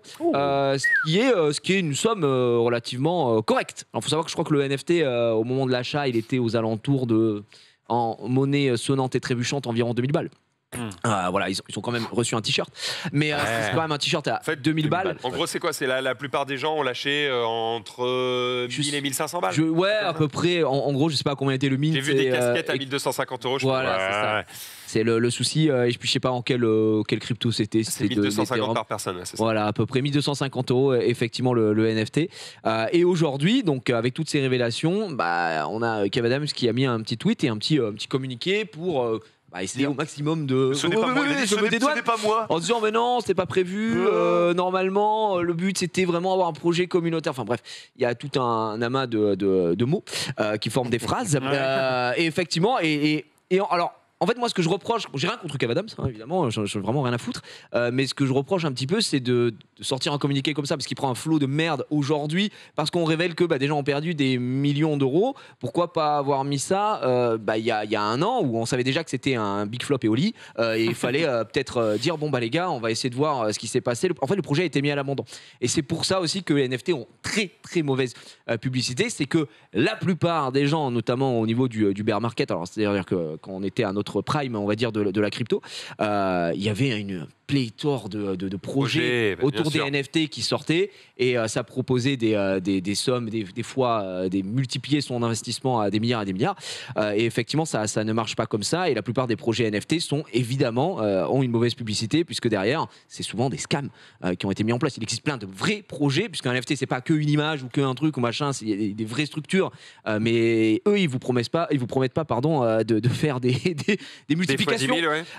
ce qui est une somme relativement correcte. Alors, il faut savoir que je crois que le NFT, au moment de l'achat, il était aux alentours de, en monnaie sonnante et trébuchante, environ 2000 balles. Voilà, ils ont quand même reçu un t-shirt, mais c'est quand même un t-shirt à 2000 balles. En gros, c'est quoi? C'est la plupart des gens ont lâché entre 1000 et 1500 balles. Ouais, à peu près. En gros, je sais pas combien était le mint. J'ai vu des casquettes à 1250 euros. Voilà, c'est ça. C'est le souci. Et je sais pas en quelle crypto c'était. C'est 1250 par personne. C'est ça. Voilà, à peu près 1250 euros, effectivement, le NFT. Et aujourd'hui, donc, avec toutes ces révélations, on a Kev Adams qui a mis un petit tweet et un petit communiqué pour essayer au maximum de. Ce n'est pas moi, il a dit, ce n'est pas moi. En disant, mais non, c'était pas prévu. Normalement, le but, c'était vraiment avoir un projet communautaire. Enfin, bref, il y a tout un amas de mots qui forment des phrases. Et effectivement, alors. En fait, moi, ce que je reproche, j'ai rien contre Kev Adams, hein, évidemment, je vraiment rien à foutre. Mais ce que je reproche un petit peu, c'est de sortir un communiqué comme ça, parce qu'il prend un flot de merde aujourd'hui, parce qu'on révèle que des gens ont perdu des millions d'euros. Pourquoi pas avoir mis ça il y a un an, où on savait déjà que c'était un big flop et au lit, et il fallait peut-être dire bon les gars, on va essayer de voir ce qui s'est passé. En fait, le projet a été mis à l'abandon. Et c'est pour ça aussi que les NFT ont très très mauvaise publicité. C'est que la plupart des gens, notamment au niveau du bear market, alors c'est-à-dire que quand on était à notre prime, on va dire, de la crypto, il y avait une pléthore de projets autour des NFT qui sortaient, et ça proposait des sommes, des fois des multiplier son investissement à des milliards et des milliards, et effectivement ça ne marche pas comme ça, et la plupart des projets NFT sont évidemment ont une mauvaise publicité, puisque derrière c'est souvent des scams qui ont été mis en place. Il existe plein de vrais projets, puisqu'un NFT c'est pas qu'une image ou qu'un truc ou machin, c'est des vraies structures, mais eux ils vous promettent pas de faire des multiplications,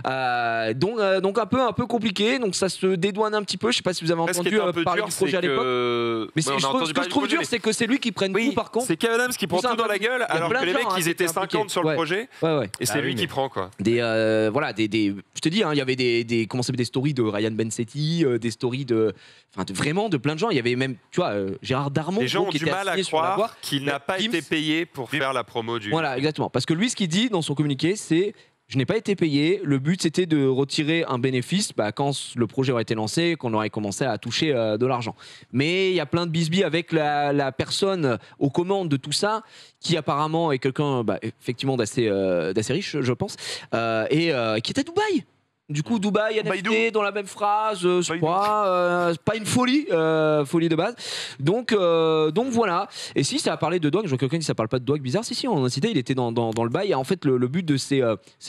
donc un peu compliqué, donc ça se dédouane un petit peu. Je sais pas si vous avez entendu parler du projet à l'époque, mais ce que je trouve dur, c'est que c'est lui qui prenne tout. Par contre, c'est Kev Adams qui prend tout dans la gueule, alors que les mecs ils étaient 50 sur le projet, et c'est lui qui prend quoi. Je te dis, il y avait des stories de Ryan Bensetti, des stories vraiment de plein de gens. Il y avait même, tu vois, Gérard Darmon. Les gens ont du mal à croire qu'il n'a pas été payé pour faire la promo du. Voilà, exactement. Parce que lui, ce qu'il dit dans son communiqué, c'est: je n'ai pas été payé. Le but, c'était de retirer un bénéfice quand le projet aurait été lancé, qu'on aurait commencé à toucher de l'argent. Mais il y a plein de bisbis avec la personne aux commandes de tout ça, qui apparemment est quelqu'un effectivement d'assez riche, je pense, et qui est à Dubaï. Du coup, Dubaï, NFT dans la même phrase, je crois, pas une folie de base. Donc voilà. Et si ça a parlé de Dwag, je vois quelqu'un qui ça parle pas de Dwag bizarre. Si, on a cité, il était dans le bail. Et en fait, le but de ces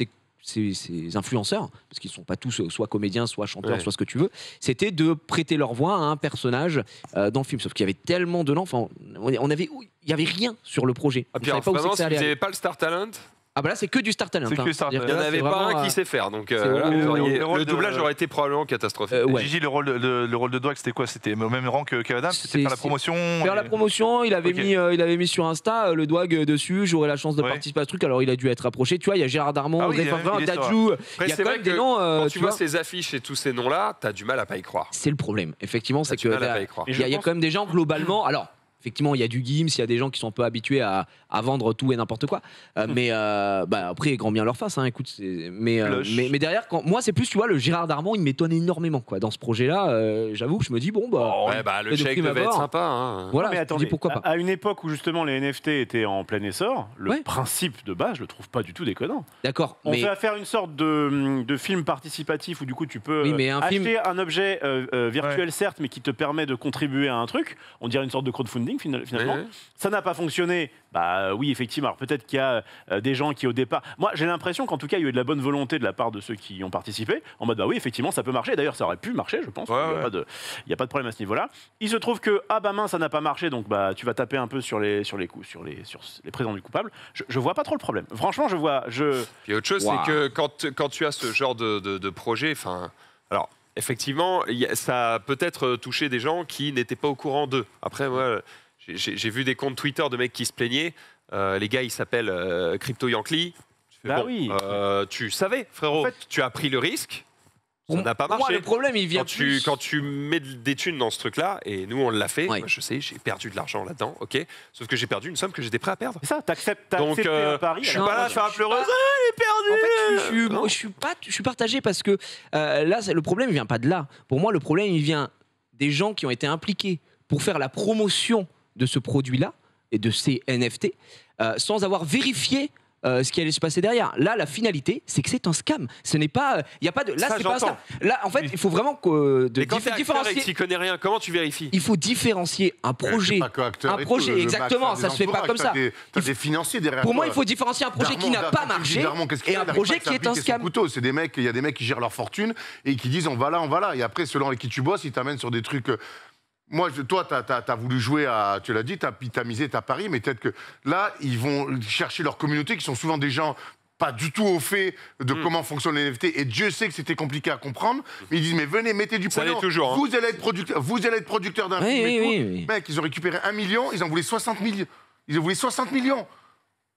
influenceurs, parce qu'ils sont pas tous soit comédiens, soit chanteurs, soit ce que tu veux, c'était de prêter leur voix à un personnage dans le film. Sauf qu'il y avait tellement de noms, il y avait rien sur le projet. Ah, puis si vous n'avez pas le Star Talent. Ah là c'est que du Star Talent. Il n'y en avait pas un qui sait faire, donc le doublage aurait été probablement catastrophique. Gigi, le rôle de Dwag, c'était quoi? C'était au même rang que Kev Adams? C'était faire la promotion? Faire la promotion, il avait mis sur Insta le Dwag dessus, j'aurais la chance de participer à ce truc, alors il a dû être approché. Tu vois, il y a Gérard Darmon, Dadju, il y a quand même des noms. Quand tu vois ces affiches et tous ces noms-là, t'as du mal à pas y croire. C'est le problème, effectivement, c'est que il y a quand même des gens globalement. Alors, effectivement, il y a du Gims, il y a des gens qui sont un peu habitués à vendre tout et n'importe quoi. Mais après, grand bien leur face. Écoute, mais derrière, moi, c'est plus, tu vois, le Gérard Darmon, il m'étonne énormément dans ce projet-là. J'avoue que je me dis, le chèque devait être sympa. Voilà, mais attendez, pourquoi pas. À une époque où justement les NFT étaient en plein essor, le principe de base, je le trouve pas du tout déconnant. D'accord. On fait faire une sorte de film participatif où du coup tu peux acheter un objet virtuel, certes, mais qui te permet de contribuer à un truc. On dirait une sorte de crowdfunding finalement. Ça n'a pas fonctionné. Oui, effectivement. Alors peut-être qu'il y a des gens qui au départ. Moi, j'ai l'impression qu'en tout cas, il y a eu de la bonne volonté de la part de ceux qui ont participé. En mode, oui, effectivement, ça peut marcher. D'ailleurs, ça aurait pu marcher, je pense. Il n'y a pas de problème à ce niveau-là. Il se trouve que mince, ça n'a pas marché, donc tu vas taper un peu sur les présents du coupable. Je vois pas trop le problème. Franchement, je vois. Puis autre chose, c'est que quand tu as ce genre de projet, alors. Effectivement, ça a peut-être touché des gens qui n'étaient pas au courant d'eux. Après, moi, j'ai vu des comptes Twitter de mecs qui se plaignaient. Les gars, ils s'appellent Crypto Yankee. Tu savais, frérot, en fait, tu as pris le risque. Ça n'a pas marché. Moi, le problème, il vient quand tu mets des thunes dans ce truc-là, et nous, on l'a fait. Moi, je sais, j'ai perdu de l'argent là-dedans, ok. Sauf que j'ai perdu une somme que j'étais prêt à perdre. C'est ça, t'acceptes un pari. Je suis pas là à faire un pleureuse. J'ai perdu. En fait, je suis partagé parce que là, le problème, il vient pas de là. Pour moi, le problème, il vient des gens qui ont été impliqués pour faire la promotion de ce produit-là et de ces NFT sans avoir vérifié ce qui allait se passer derrière. Là, la finalité, c'est que c'est un scam. Ce n'est pas, il y a pas de. Là, c'est pas ça. Là, en fait, il faut vraiment différencier. Si tu connais rien, comment tu vérifies? Il faut différencier un projet, exactement. Ça se fait pas comme ça. T'as des financiers derrière. Pour moi, il faut différencier un projet qui n'a pas marché et un projet qui est un scam. C'est des mecs, il y a des mecs qui gèrent leur fortune et qui disent on va là. Et après, selon avec qui tu bosses, ils t'amènent sur des trucs. Moi, toi, t'as voulu jouer tu l'as dit, t'as misé, t'as parié, mais peut-être que là, ils vont chercher leur communauté, qui sont souvent des gens pas du tout au fait de comment fonctionnent les NFT, et Dieu sait que c'était compliqué à comprendre, mais ils disent, mais venez, mettez du pognon, vous allez être producteur d'un film et tout. Mec, ils ont récupéré 1 million, ils en voulaient 60 millions. Ils en voulaient 60 millions.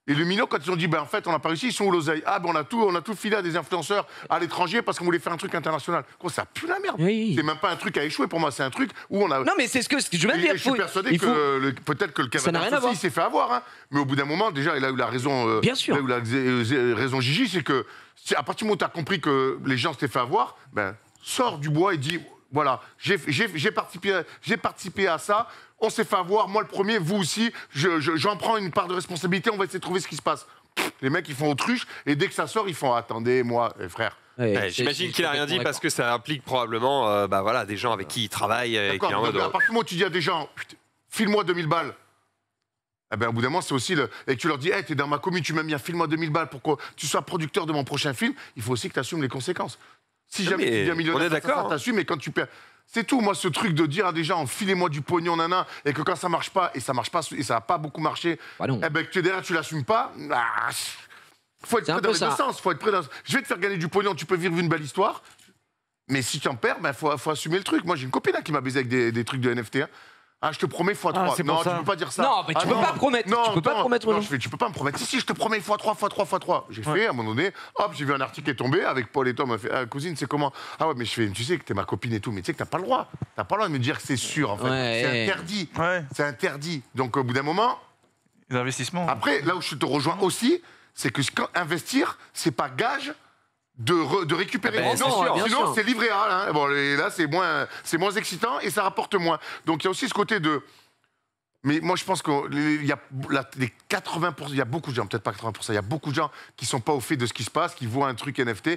Et le minot, quand ils ont dit, en fait, on n'a pas réussi, ils sont où l'oseille? Ah, on a tout filé à des influenceurs à l'étranger parce qu'on voulait faire un truc international. Ça pue la merde. Oui. C'est même pas un truc à échouer pour moi, c'est un truc où on a. Non, mais c'est ce que je viens de dire. Et je suis persuadé que peut-être que le Ça n'a rien à Canada voir. aussi, il s'est fait avoir. Hein. Mais au bout d'un moment, déjà, il a eu la raison. Bien sûr. Il a eu la raison Gigi, c'est que à partir du moment où tu as compris que les gens s'étaient fait avoir, sors du bois et dis voilà, j'ai participé à ça. On s'est fait avoir, moi le premier, vous aussi. J'en prends une part de responsabilité. On va essayer de trouver ce qui se passe. Les mecs, ils font autruche, et dès que ça sort, ils font attendez, moi, frère. J'imagine qu'il a rien dit parce que ça implique probablement des gens avec qui il travaille. D'accord, à partir du moment où tu dis à des gens, file-moi 2000 balles. Au bout d'un moment, c'est aussi et que tu leur dis, hey, t'es dans ma commune, tu m'as mis un film à 2000 balles pour que tu sois producteur de mon prochain film, il faut aussi que tu assumes les conséquences. Si jamais tu deviens millionnaire, on est d'accord, t'assumes, et quand tu perds. C'est tout, moi, ce truc de dire à des gens, filez-moi du pognon, nana, et que quand ça marche pas, et ça n'a pas beaucoup marché, que tu es derrière, tu l'assumes pas. Faut être prêt dans les deux sens. Faut être prêt dans... Je vais te faire gagner du pognon, tu peux vivre une belle histoire, mais si tu en perds, faut assumer le truc. Moi, j'ai une copine qui m'a baisé avec des trucs de NFT. Ah, je te promets x3. Non, tu peux pas dire ça. Non, mais tu peux pas promettre. Tu peux pas promettre aux gens. Tu peux pas me promettre. Si, je te promets x3, x3, x3. J'ai fait, à un moment donné, hop, j'ai vu un article qui est tombé avec Paul et Tom. Il m'a fait, ah, cousine, c'est comment? Ah ouais, mais je fais, tu sais que t'es ma copine et tout, mais tu sais que t'as pas le droit. T'as pas le droit de me dire que c'est sûr, en fait. C'est interdit. C'est interdit. Donc, au bout d'un moment. L'investissement. Après, là où je te rejoins aussi, c'est que investir, c'est pas gage de récupérer. Sinon, c'est livret A. Hein. Bon, et là, c'est moins excitant et ça rapporte moins. Donc, il y a aussi ce côté de... Mais moi, je pense qu'il y a les 80%, il y a beaucoup de gens, peut-être pas 80%, il y a beaucoup de gens qui sont pas au fait de ce qui se passe, qui voient un truc NFT,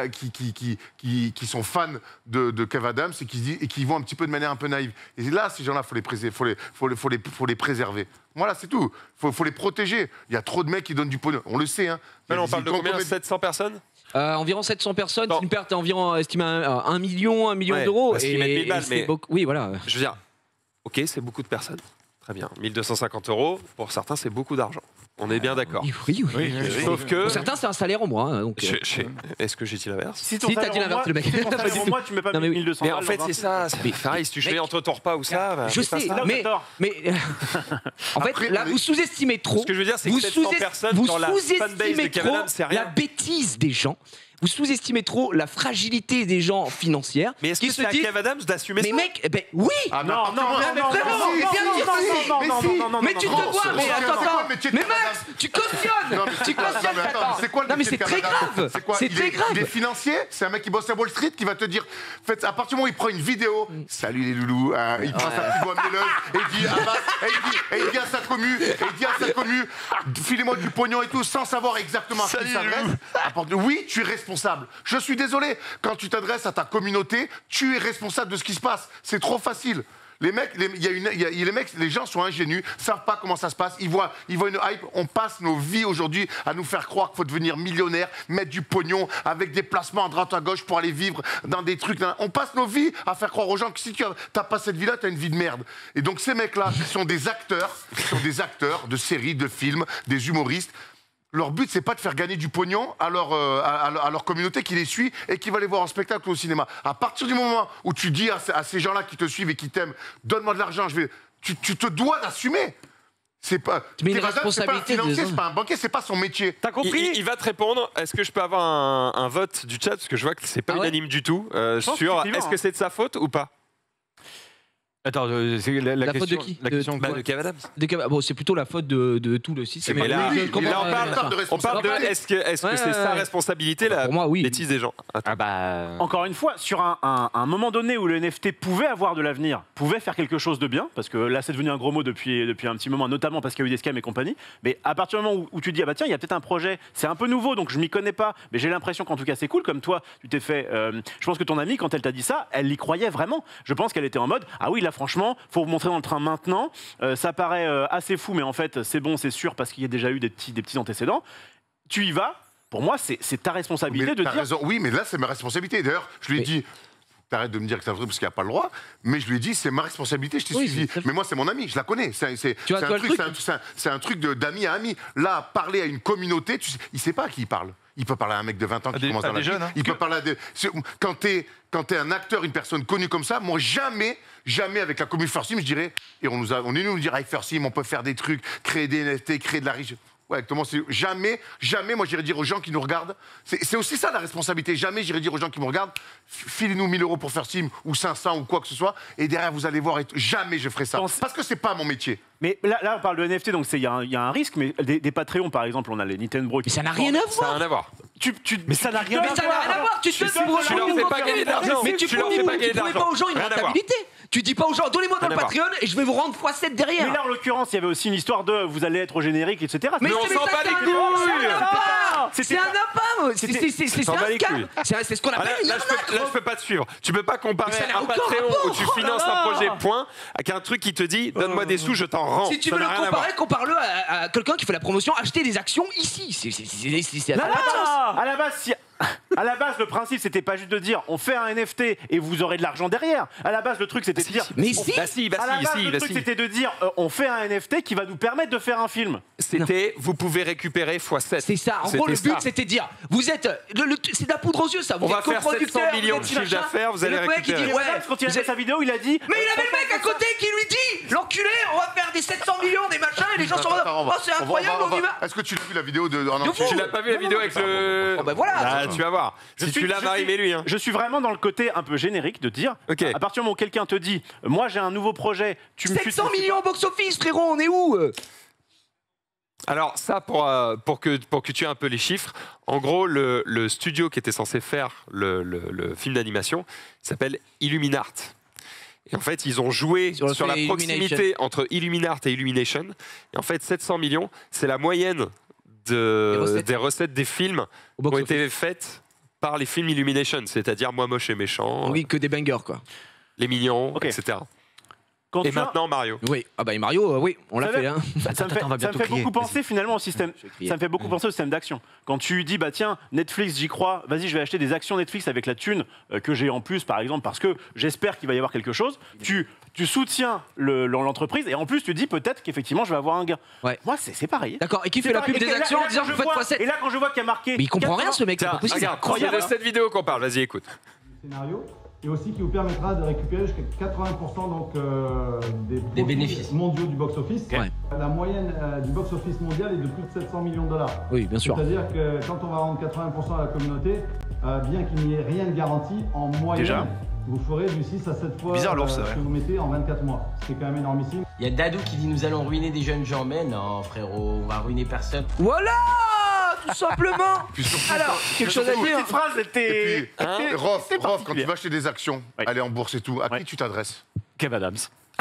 qui sont fans de Kev Adams et qui vont un petit peu de manière un peu naïve. Et là, ces gens-là, faut les préserver. Voilà, c'est tout. Faut les protéger. Il y a trop de mecs qui donnent du pognon. On le sait. Hein. On parle de combien? 700 personnes? Environ 700 personnes, c'est une perte environ estimée à 1 million d'euros. Parce qu'ils mettent 1000 balles, mais oui, voilà. Je veux dire, ok, c'est beaucoup de personnes. Très bien. 1250 €, pour certains, c'est beaucoup d'argent. On est bien d'accord. Oui. Sauf que... Pour certains, c'est un salaire au mois. Donc... Est-ce que j'ai dit l'inverse? Si t'as dit l'inverse, le mec. Si ton salaire au mois, tu mets pas 1200 balles. Mais en fait, c'est ça. Pareil, si tu choisis entre ton repas ou ça... Je sais, mais... En fait, là, vous sous-estimez trop... Ce que je veux dire, c'est que 700 personnes dans la fanbase de Kev Adams, c'est rien. La bêtise des gens. Vous sous-estimez trop la fragilité des gens financières. Mais est-ce que c'est à Kev Adams d'assumer ça? Mais mec, oui. Non, mais tu te vois, mais attends, mais Max, tu cautionnes. C'est quoi le métier de Kev Adams? Non, mais c'est très grave. C'est très grave. Il est financier, c'est un mec qui bosse à Wall Street qui va te dire, à partir du moment où il prend une vidéo, salut les loulous, il prend sa petite voix mielleuse et il dit il dit à sa commu, filez-moi du pognon et tout, sans savoir exactement à qui il s'adresse. Oui, tu es responsable. Je suis désolé, quand tu t'adresses à ta communauté, tu es responsable de ce qui se passe. C'est trop facile. Les mecs, les gens sont ingénus, savent pas comment ça se passe. Ils voient une hype. On passe nos vies aujourd'hui à nous faire croire qu'il faut devenir millionnaire, mettre du pognon avec des placements à droite à gauche pour aller vivre dans des trucs. On passe nos vies à faire croire aux gens que si tu n'as pas cette vie-là, tu as une vie de merde. Et donc ces mecs-là sont des acteurs de séries, de films, des humoristes. Leur but, c'est pas de faire gagner du pognon à leur communauté qui les suit et qui va les voir en spectacle ou au cinéma. À partir du moment où tu dis à ces gens-là qui te suivent et qui t'aiment, donne-moi de l'argent, tu te dois d'assumer. C'est pas. Mais une responsabilité. C'est pas un financier, c'est pas un banquier, c'est pas son métier. T'as compris? Il va te répondre. Est-ce que je peux avoir un vote du chat, parce que je vois que c'est pas unanime du tout sur est-ce que c'est de sa faute ou pas? Attends, c'est la faute de question, qui? La question de Kev Adams. Bon, c'est plutôt la faute de tout le système. Mais là, on parle de est-ce que c'est sa responsabilité, la bêtise des gens? Encore une fois, sur un moment donné où le NFT pouvait avoir de l'avenir, pouvait faire quelque chose de bien, parce que là c'est devenu un gros mot depuis un petit moment, notamment parce qu'il y a eu des scams et compagnie, mais à partir du moment où tu te dis, ah bah tiens, il y a peut-être un projet, c'est un peu nouveau, donc je m'y connais pas, mais j'ai l'impression qu'en tout cas c'est cool, comme toi, tu t'es fait... je pense que ton amie, quand elle t'a dit ça, elle y croyait vraiment. Je pense qu'elle était en mode, ah oui, là franchement, faut vous montrer dans le train maintenant, ça paraît assez fou, mais en fait c'est bon, c'est sûr, parce qu'il y a déjà eu des petits antécédents. Tu y vas, pour moi c'est ta responsabilité de dire... Raison. Oui, mais là c'est ma responsabilité. D'ailleurs, je lui ai dit... T'arrêtes de me dire que c'est un truc parce qu'il n'y a pas le droit, mais je lui ai dit, c'est ma responsabilité, je t'ai suivi. Mais moi, c'est mon ami, je la connais. C'est un truc d'ami à ami. Là, parler à une communauté, il ne sait pas à qui il parle. Il peut parler à un mec de 20 ans qui commence dans la vie. Il peut parler à des... Quand t'es un acteur, une personne connue comme ça, moi, jamais avec la commune First Team, je dirais, et on est nous dire avec First Team, on peut faire des trucs, créer des NFT, créer de la richesse. Ouais, exactement. Jamais, moi, j'irai dire aux gens qui nous regardent. C'est aussi ça la responsabilité. Jamais j'irai dire aux gens qui me regardent, filez-nous 1 000 € pour faire ce film, ou 500, ou quoi que ce soit, et derrière, vous allez voir. Jamais je ferai ça. Parce que c'est pas mon métier. Mais là, on parle de NFT, donc il y a un risque, mais des Patreons, par exemple, on a les Nintendo. Mais ça n'a rien à voir. Ça n'a rien à voir. Mais ça n'a rien à voir. Tu leur fais pas gagner de l'argent. Mais tu promets pas aux gens une rentabilité. Tu dis pas aux gens, donnez-moi dans le Patreon et je vais vous rendre x7 derrière. Mais là, en l'occurrence, il y avait aussi une histoire de vous allez être au générique, etc. Mais on s'en bat les couilles. C'est un appât. C'est un scam. C'est ce qu'on appelle une arnaque. Là, je peux pas te suivre. Tu peux pas comparer un Patreon où tu finances un projet point avec un truc qui te dit donne-moi des sous, je t'en rends. Si tu veux le comparer, compare-le à quelqu'un qui fait la promotion, acheter des actions ici. C'est à la base, le principe, c'était pas juste de dire on fait un NFT et vous aurez de l'argent derrière. À la base, le truc, c'était de dire. Mais si. Le truc, c'était de dire on fait un NFT qui va nous permettre de faire un film. C'était vous pouvez récupérer x7. C'est ça. En gros, le but, c'était de dire vous êtes. C'est de la poudre aux yeux, ça. Vous on va faire 700 millions de chiffre d'affaires, vous allez récupérer. Quand il a fait sa vidéo, il a dit. Mais il avait le mec à côté qui lui dit l'enculé, on va faire des 700 millions, des machins, et les gens sont en mode oh, c'est incroyable, on y va. Est-ce que tu l'as vu la vidéo de. Tu l'as pas vu la vidéo avec le. Ben voilà. Tu vas voir. Si tu l'as marié, lui. Je suis vraiment dans le côté un peu générique de dire, à partir du moment où quelqu'un te dit, moi j'ai un nouveau projet, tu me 700 millions box-office, frérot, on est où? Alors ça, pour que tu aies un peu les chiffres, en gros, le studio qui était censé faire le film d'animation s'appelle Illuminart. Et en fait, ils ont joué sur la proximité entre Illuminart et Illumination. Et en fait, 700 millions, c'est la moyenne des recettes des films qui ont été faites par les films Illumination, c'est-à-dire Moi Moche et Méchant. Oui, que des bangers, quoi. Les Mignons, etc. Et maintenant Mario. Oui, ah bah Mario, oui, on l'a fait là. Ça me fait beaucoup penser finalement au système. Ça me fait beaucoup penser au système d'action. Quand tu dis bah tiens Netflix, j'y crois, vas-y je vais acheter des actions Netflix avec la thune que j'ai en plus par exemple parce que j'espère qu'il va y avoir quelque chose. Tu soutiens l'entreprise et en plus tu dis peut-être qu'effectivement je vais avoir un gain. Ouais. Moi c'est pareil. D'accord. Et qui fait la pub des actions en disant vous faites x7. Et là quand je vois qu'il y a marqué. Mais il comprend rien ce mec. C'est pas possible. C'est de cette vidéo qu'on parle. Vas-y écoute. Scénario. Et aussi qui vous permettra de récupérer jusqu'à 80% donc, des bénéfices mondiaux du box-office. Ouais. La moyenne du box-office mondial est de plus de 700 millions de $. Oui, bien sûr. C'est-à-dire que quand on va rendre 80% à la communauté, bien qu'il n'y ait rien de garanti, en moyenne, vous ferez du 6 à 7 fois ce que vous mettez en 24 mois. C'est quand même énormissime. Il y a Dadou qui dit nous allons ruiner des jeunes gens. Mais non frérot, on va ruiner personne. Voilà, tout simplement. Alors, quelque chose à dire. Cette phrase était. Rof, quand tu vas acheter des actions, aller en bourse et tout, à qui tu t'adresses? Kev Adams.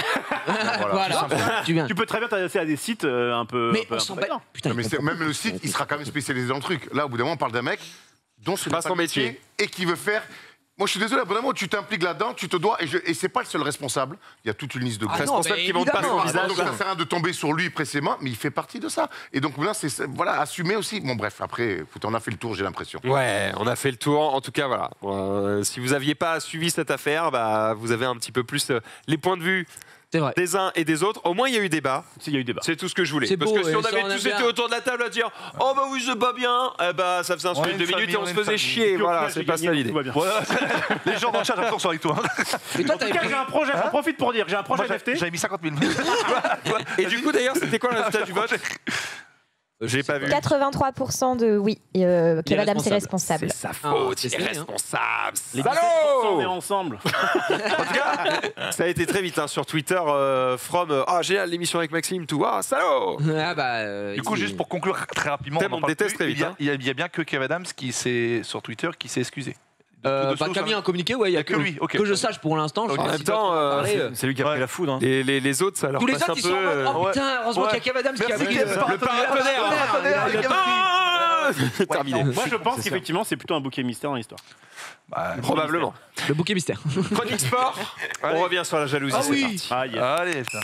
Voilà. Tu peux très bien t'adresser à des sites un peu. Mais on s'en bat. Putain, mais même le site, il sera quand même spécialisé dans le truc. Là, au bout d'un moment, on parle d'un mec dont c'est pas son métier et qui veut faire. Moi, je suis désolé, à bout d'un moment, tu t'impliques là-dedans, tu te dois, et c'est pas le seul responsable. Il y a toute une liste de responsables qui montent pas son visage. Donc, ça sert à rien de tomber sur lui précisément, mais il fait partie de ça. Et donc, là, c'est assumer aussi. Bon, bref, après, écoute, on a fait le tour, j'ai l'impression. Ouais, on a fait le tour. En tout cas, voilà. Si vous n'aviez pas suivi cette affaire, bah, vous avez un petit peu plus les points de vue. Des uns et des autres. Au moins, il y a eu débat. Il y a eu débat. C'est tout ce que je voulais. C'est parce beau, que si on ça, avait on a tous bien. été autour de la table à dire oh bah oui, c'est pas bien, eh bah, ça faisait un sujet de 2 minutes et on se faisait chier. Voilà, c'est pas ça l'idée. Les gens dans le chat, j'attends sont avec toi. Mais toi, En tout cas, j'ai un projet, j'en profite pour dire, j'ai un projet NFT. J'avais mis 50 000. Et du coup, d'ailleurs, c'était quoi le résultat du vote? J'ai pas vu. 83% de oui, Kev Adams est responsable. C'est sa faute, il est responsable. Les 17%, on est ensemble. En tout cas, ça a été très vite hein, sur Twitter. Ah, génial, l'émission avec Maxime, tout. Ah, salaud. Ah bah, Du coup, juste pour conclure très rapidement, on déteste très vite. Il y a bien que Kev Adams qui s'est sur Twitter qui s'est excusé. Camille a un communiqué, ouais, il y a que lui. Que je sache pour l'instant. En même temps, c'est lui qui a pris la foudre. Hein. Les autres, ça leur tous les passe autres, un ils sont en mode peu. oh putain, heureusement qu'il y a Kev Adams qui a pris le partenaire. Terminé. Moi, je pense qu'effectivement, c'est plutôt un bouquet mystère dans l'histoire. Probablement. Le bouquet mystère. Chronique sport. On revient sur la jalousie. Ah oui. Allez, putain.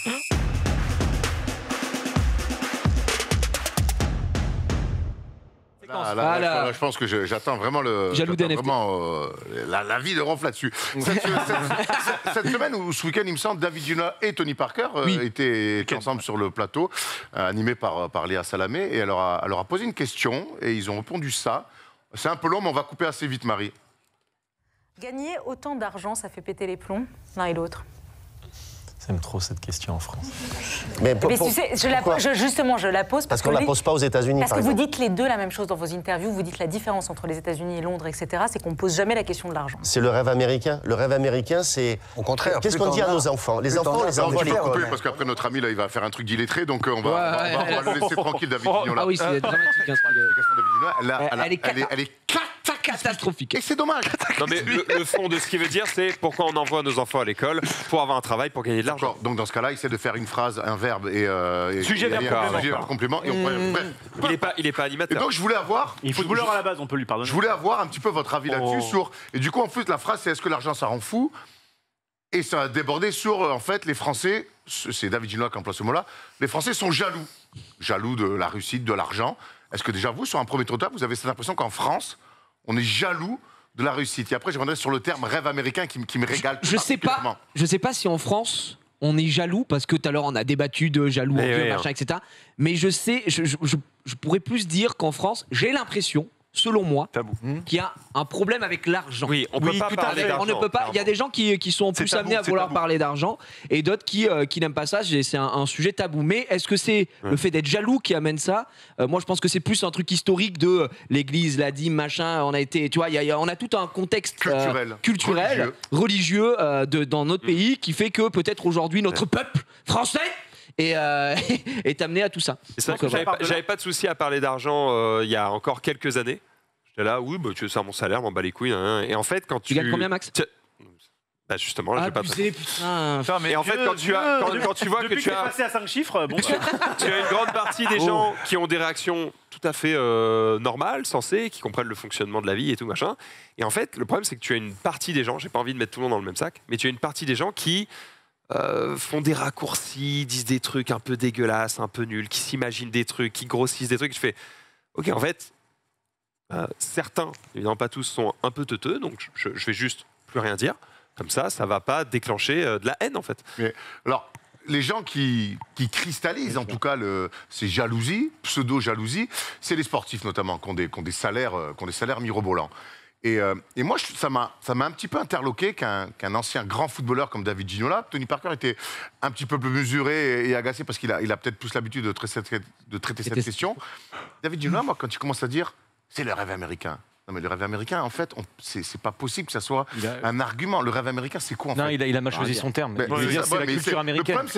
Là, je pense que j'attends vraiment l'avis de Rolf là-dessus. Cette semaine ou ce week-end, il me semble, David Dunas et Tony Parker étaient ensemble sur le plateau, animés par Léa Salamé, et elle leur a posé une question et ils ont répondu ça. C'est un peu long, mais on va couper assez vite, Marie. Gagner autant d'argent, ça fait péter les plombs, l'un et l'autre. Ils aiment trop cette question en France. Mais tu sais, justement, je la pose parce qu'on ne la pose pas aux États-Unis. Parce que vous dites les deux la même chose dans vos interviews. Vous dites la différence entre les États-Unis et Londres, etc. C'est qu'on ne pose jamais la question de l'argent. C'est le rêve américain. Le rêve américain, c'est. Au contraire. Qu'est-ce qu'on dit à nos enfants? Les enfants, on les envoie à l'école. Parce qu'après, notre ami, là, il va faire un truc d'illettré, donc on va le laisser tranquille, David Vignola. Ah oui, c'est dramatique. Elle est catastrophique. Et c'est dommage. Non, mais le fond de ce qu'il veut dire, c'est pourquoi on envoie nos enfants à l'école pour avoir un travail, pour gagner de l'argent. Donc dans ce cas-là, il essaie de faire une phrase, un verbe et sujet verbe complément. Il est pas animateur. Et donc je voulais avoir. Il est footballeur à la base, on peut lui pardonner. Je voulais avoir un petit peu votre avis là-dessus sur. Et du coup, en plus, la phrase, c'est est-ce que l'argent ça rend fou? Et ça a débordé sur en fait les Français. C'est David Ginola qui emploie ce mot-là. Les Français sont jaloux de la réussite, de l'argent. Est-ce que déjà vous, sur un premier total, vous avez cette impression qu'en France, on est jaloux de la réussite? Et après, je reviendrai sur le terme rêve américain qui me régale. Je sais pas si en France on est jaloux, parce que tout à l'heure on a débattu de jaloux, machin, etc. Mais je pourrais plus dire qu'en France, j'ai l'impression, selon moi, qu'il y a un problème avec l'argent. Oui, on peut pas parler d'argent. On ne peut pas. Il y a des gens qui sont plus amenés à vouloir parler d'argent et d'autres qui n'aiment pas ça. C'est un sujet tabou. Mais est-ce que c'est le fait d'être jaloux qui amène ça? Moi, je pense que c'est plus un truc historique de l'Église, la dîme, machin. On a été, tu vois, on a tout un contexte culturel, religieux dans notre pays qui fait que peut-être aujourd'hui notre peuple français est amené à tout ça. C'est vrai que j'avais pas de souci à parler d'argent il y a encore quelques années. J'étais là, oui, tu veux ça, mon salaire, m'en bats les couilles. Et en fait, quand tu gagnes combien, Max? Bah justement, là, j'ai pas. Putain. Et en fait, quand tu vois que tu as passé à 5 chiffres, bon, tu as une grande partie des gens qui ont des réactions tout à fait normales, sensées, qui comprennent le fonctionnement de la vie et tout machin. Et en fait, le problème, c'est que tu as une partie des gens. J'ai pas envie de mettre tout le monde dans le même sac, mais tu as une partie des gens qui font des raccourcis, disent des trucs un peu dégueulasses, un peu nuls, qui s'imaginent des trucs, qui grossissent des trucs. Et je fais, ok, en fait, certains, évidemment pas tous, sont un peu teuteux, donc je vais juste plus rien dire. Comme ça va pas déclencher de la haine, en fait. Mais, alors, les gens qui cristallisent, en tout cas, ces jalousies, pseudo-jalousies, c'est les sportifs, notamment, qui ont des salaires mirobolants. Et moi, ça m'a un petit peu interloqué qu'un ancien grand footballeur comme David Ginola, Tony Parker était un petit peu plus mesuré et agacé parce qu'il a peut-être plus l'habitude de traiter cette question. David Ginola, moi, quand il commence à dire « c'est le rêve américain », non mais le rêve américain, en fait, c'est pas possible que ça soit un argument. Le rêve américain, c'est quoi en fait? Non, il a mal choisi son terme. C'est la culture américaine. Le problème, c'est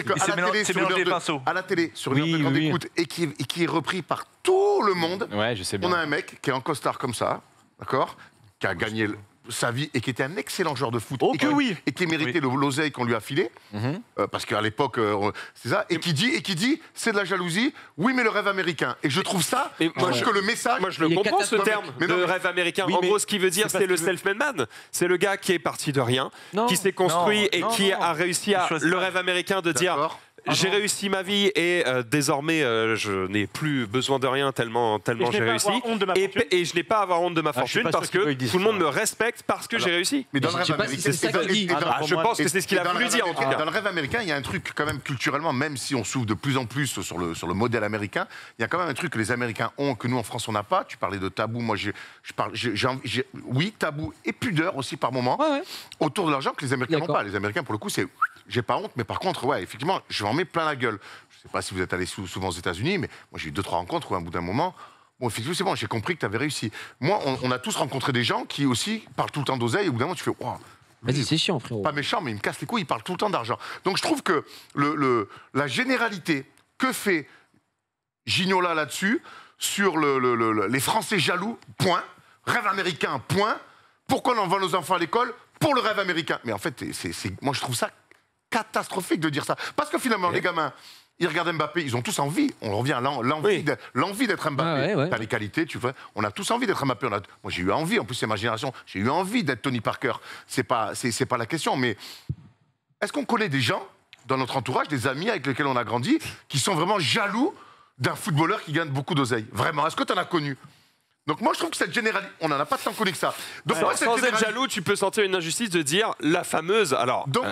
qu'à la télé, sur une heure de grande écoute, et qui est repris par tout le monde, on a un mec qui est en costard comme ça, d'accord, qui a gagné sa vie et qui était un excellent joueur de foot et qui méritait l'oseille qu'on lui a filé, parce qu'à l'époque, c'est ça, et qui dit c'est de la jalousie, oui mais le rêve américain. Et je trouve ça, que le message... Moi je le comprends ce terme de rêve américain. En gros ce qu'il veut dire c'est le self-made man. C'est le gars qui est parti de rien, qui s'est construit et qui a réussi à le rêve américain de dire... J'ai réussi ma vie et désormais je n'ai plus besoin de rien tellement j'ai réussi. Et je n'ai pas à avoir honte de ma fortune parce que tout le monde me respecte parce que j'ai réussi. Mais dans le rêve américain, je pense que c'est ce qu'il a voulu dire en tout cas. Dans le rêve américain, il y a un truc quand même culturellement, même si on s'ouvre de plus en plus sur le modèle américain, il y a quand même un truc que les Américains ont que nous en France on n'a pas. Tu parlais de tabou, moi oui, tabou et pudeur aussi par moment autour de l'argent que les Américains n'ont pas. Les Américains pour le coup c'est j'ai pas honte, mais par contre, effectivement, je m'en mets plein la gueule. Je sais pas si vous êtes allé souvent aux États-Unis, mais moi j'ai eu 2-3 rencontres où, à un bout d'un moment, bon, effectivement, c'est bon, j'ai compris que tu avais réussi. Moi, on a tous rencontré des gens qui aussi parlent tout le temps d'oseille, et au bout d'un moment, tu fais, wow, vas-y, c'est chiant, frérot. Pas méchant, mais il me casse les couilles, il parle tout le temps d'argent. Donc je trouve que la généralité que fait Ginola là-dessus, sur les Français jaloux, point, rêve américain, point, pourquoi on envoie nos enfants à l'école? Pour le rêve américain. Mais en fait, moi je trouve ça catastrophique de dire ça. Parce que finalement, les gamins, ils regardent Mbappé, ils ont tous envie. On revient à l'envie d'être Mbappé. T'as les qualités, tu vois. On a tous envie d'être Mbappé. Moi, j'ai eu envie, en plus, c'est ma génération, j'ai eu envie d'être Tony Parker. C'est pas la question, mais est-ce qu'on connaît des gens dans notre entourage, des amis avec lesquels on a grandi, qui sont vraiment jaloux d'un footballeur qui gagne beaucoup d'oseille? Vraiment, est-ce que tu en as connu? Donc moi je trouve que cette généralité, on n'en a pas tant connu que ça. Donc moi, sans être jaloux, tu peux sentir une injustice de dire la fameuse. Alors, donc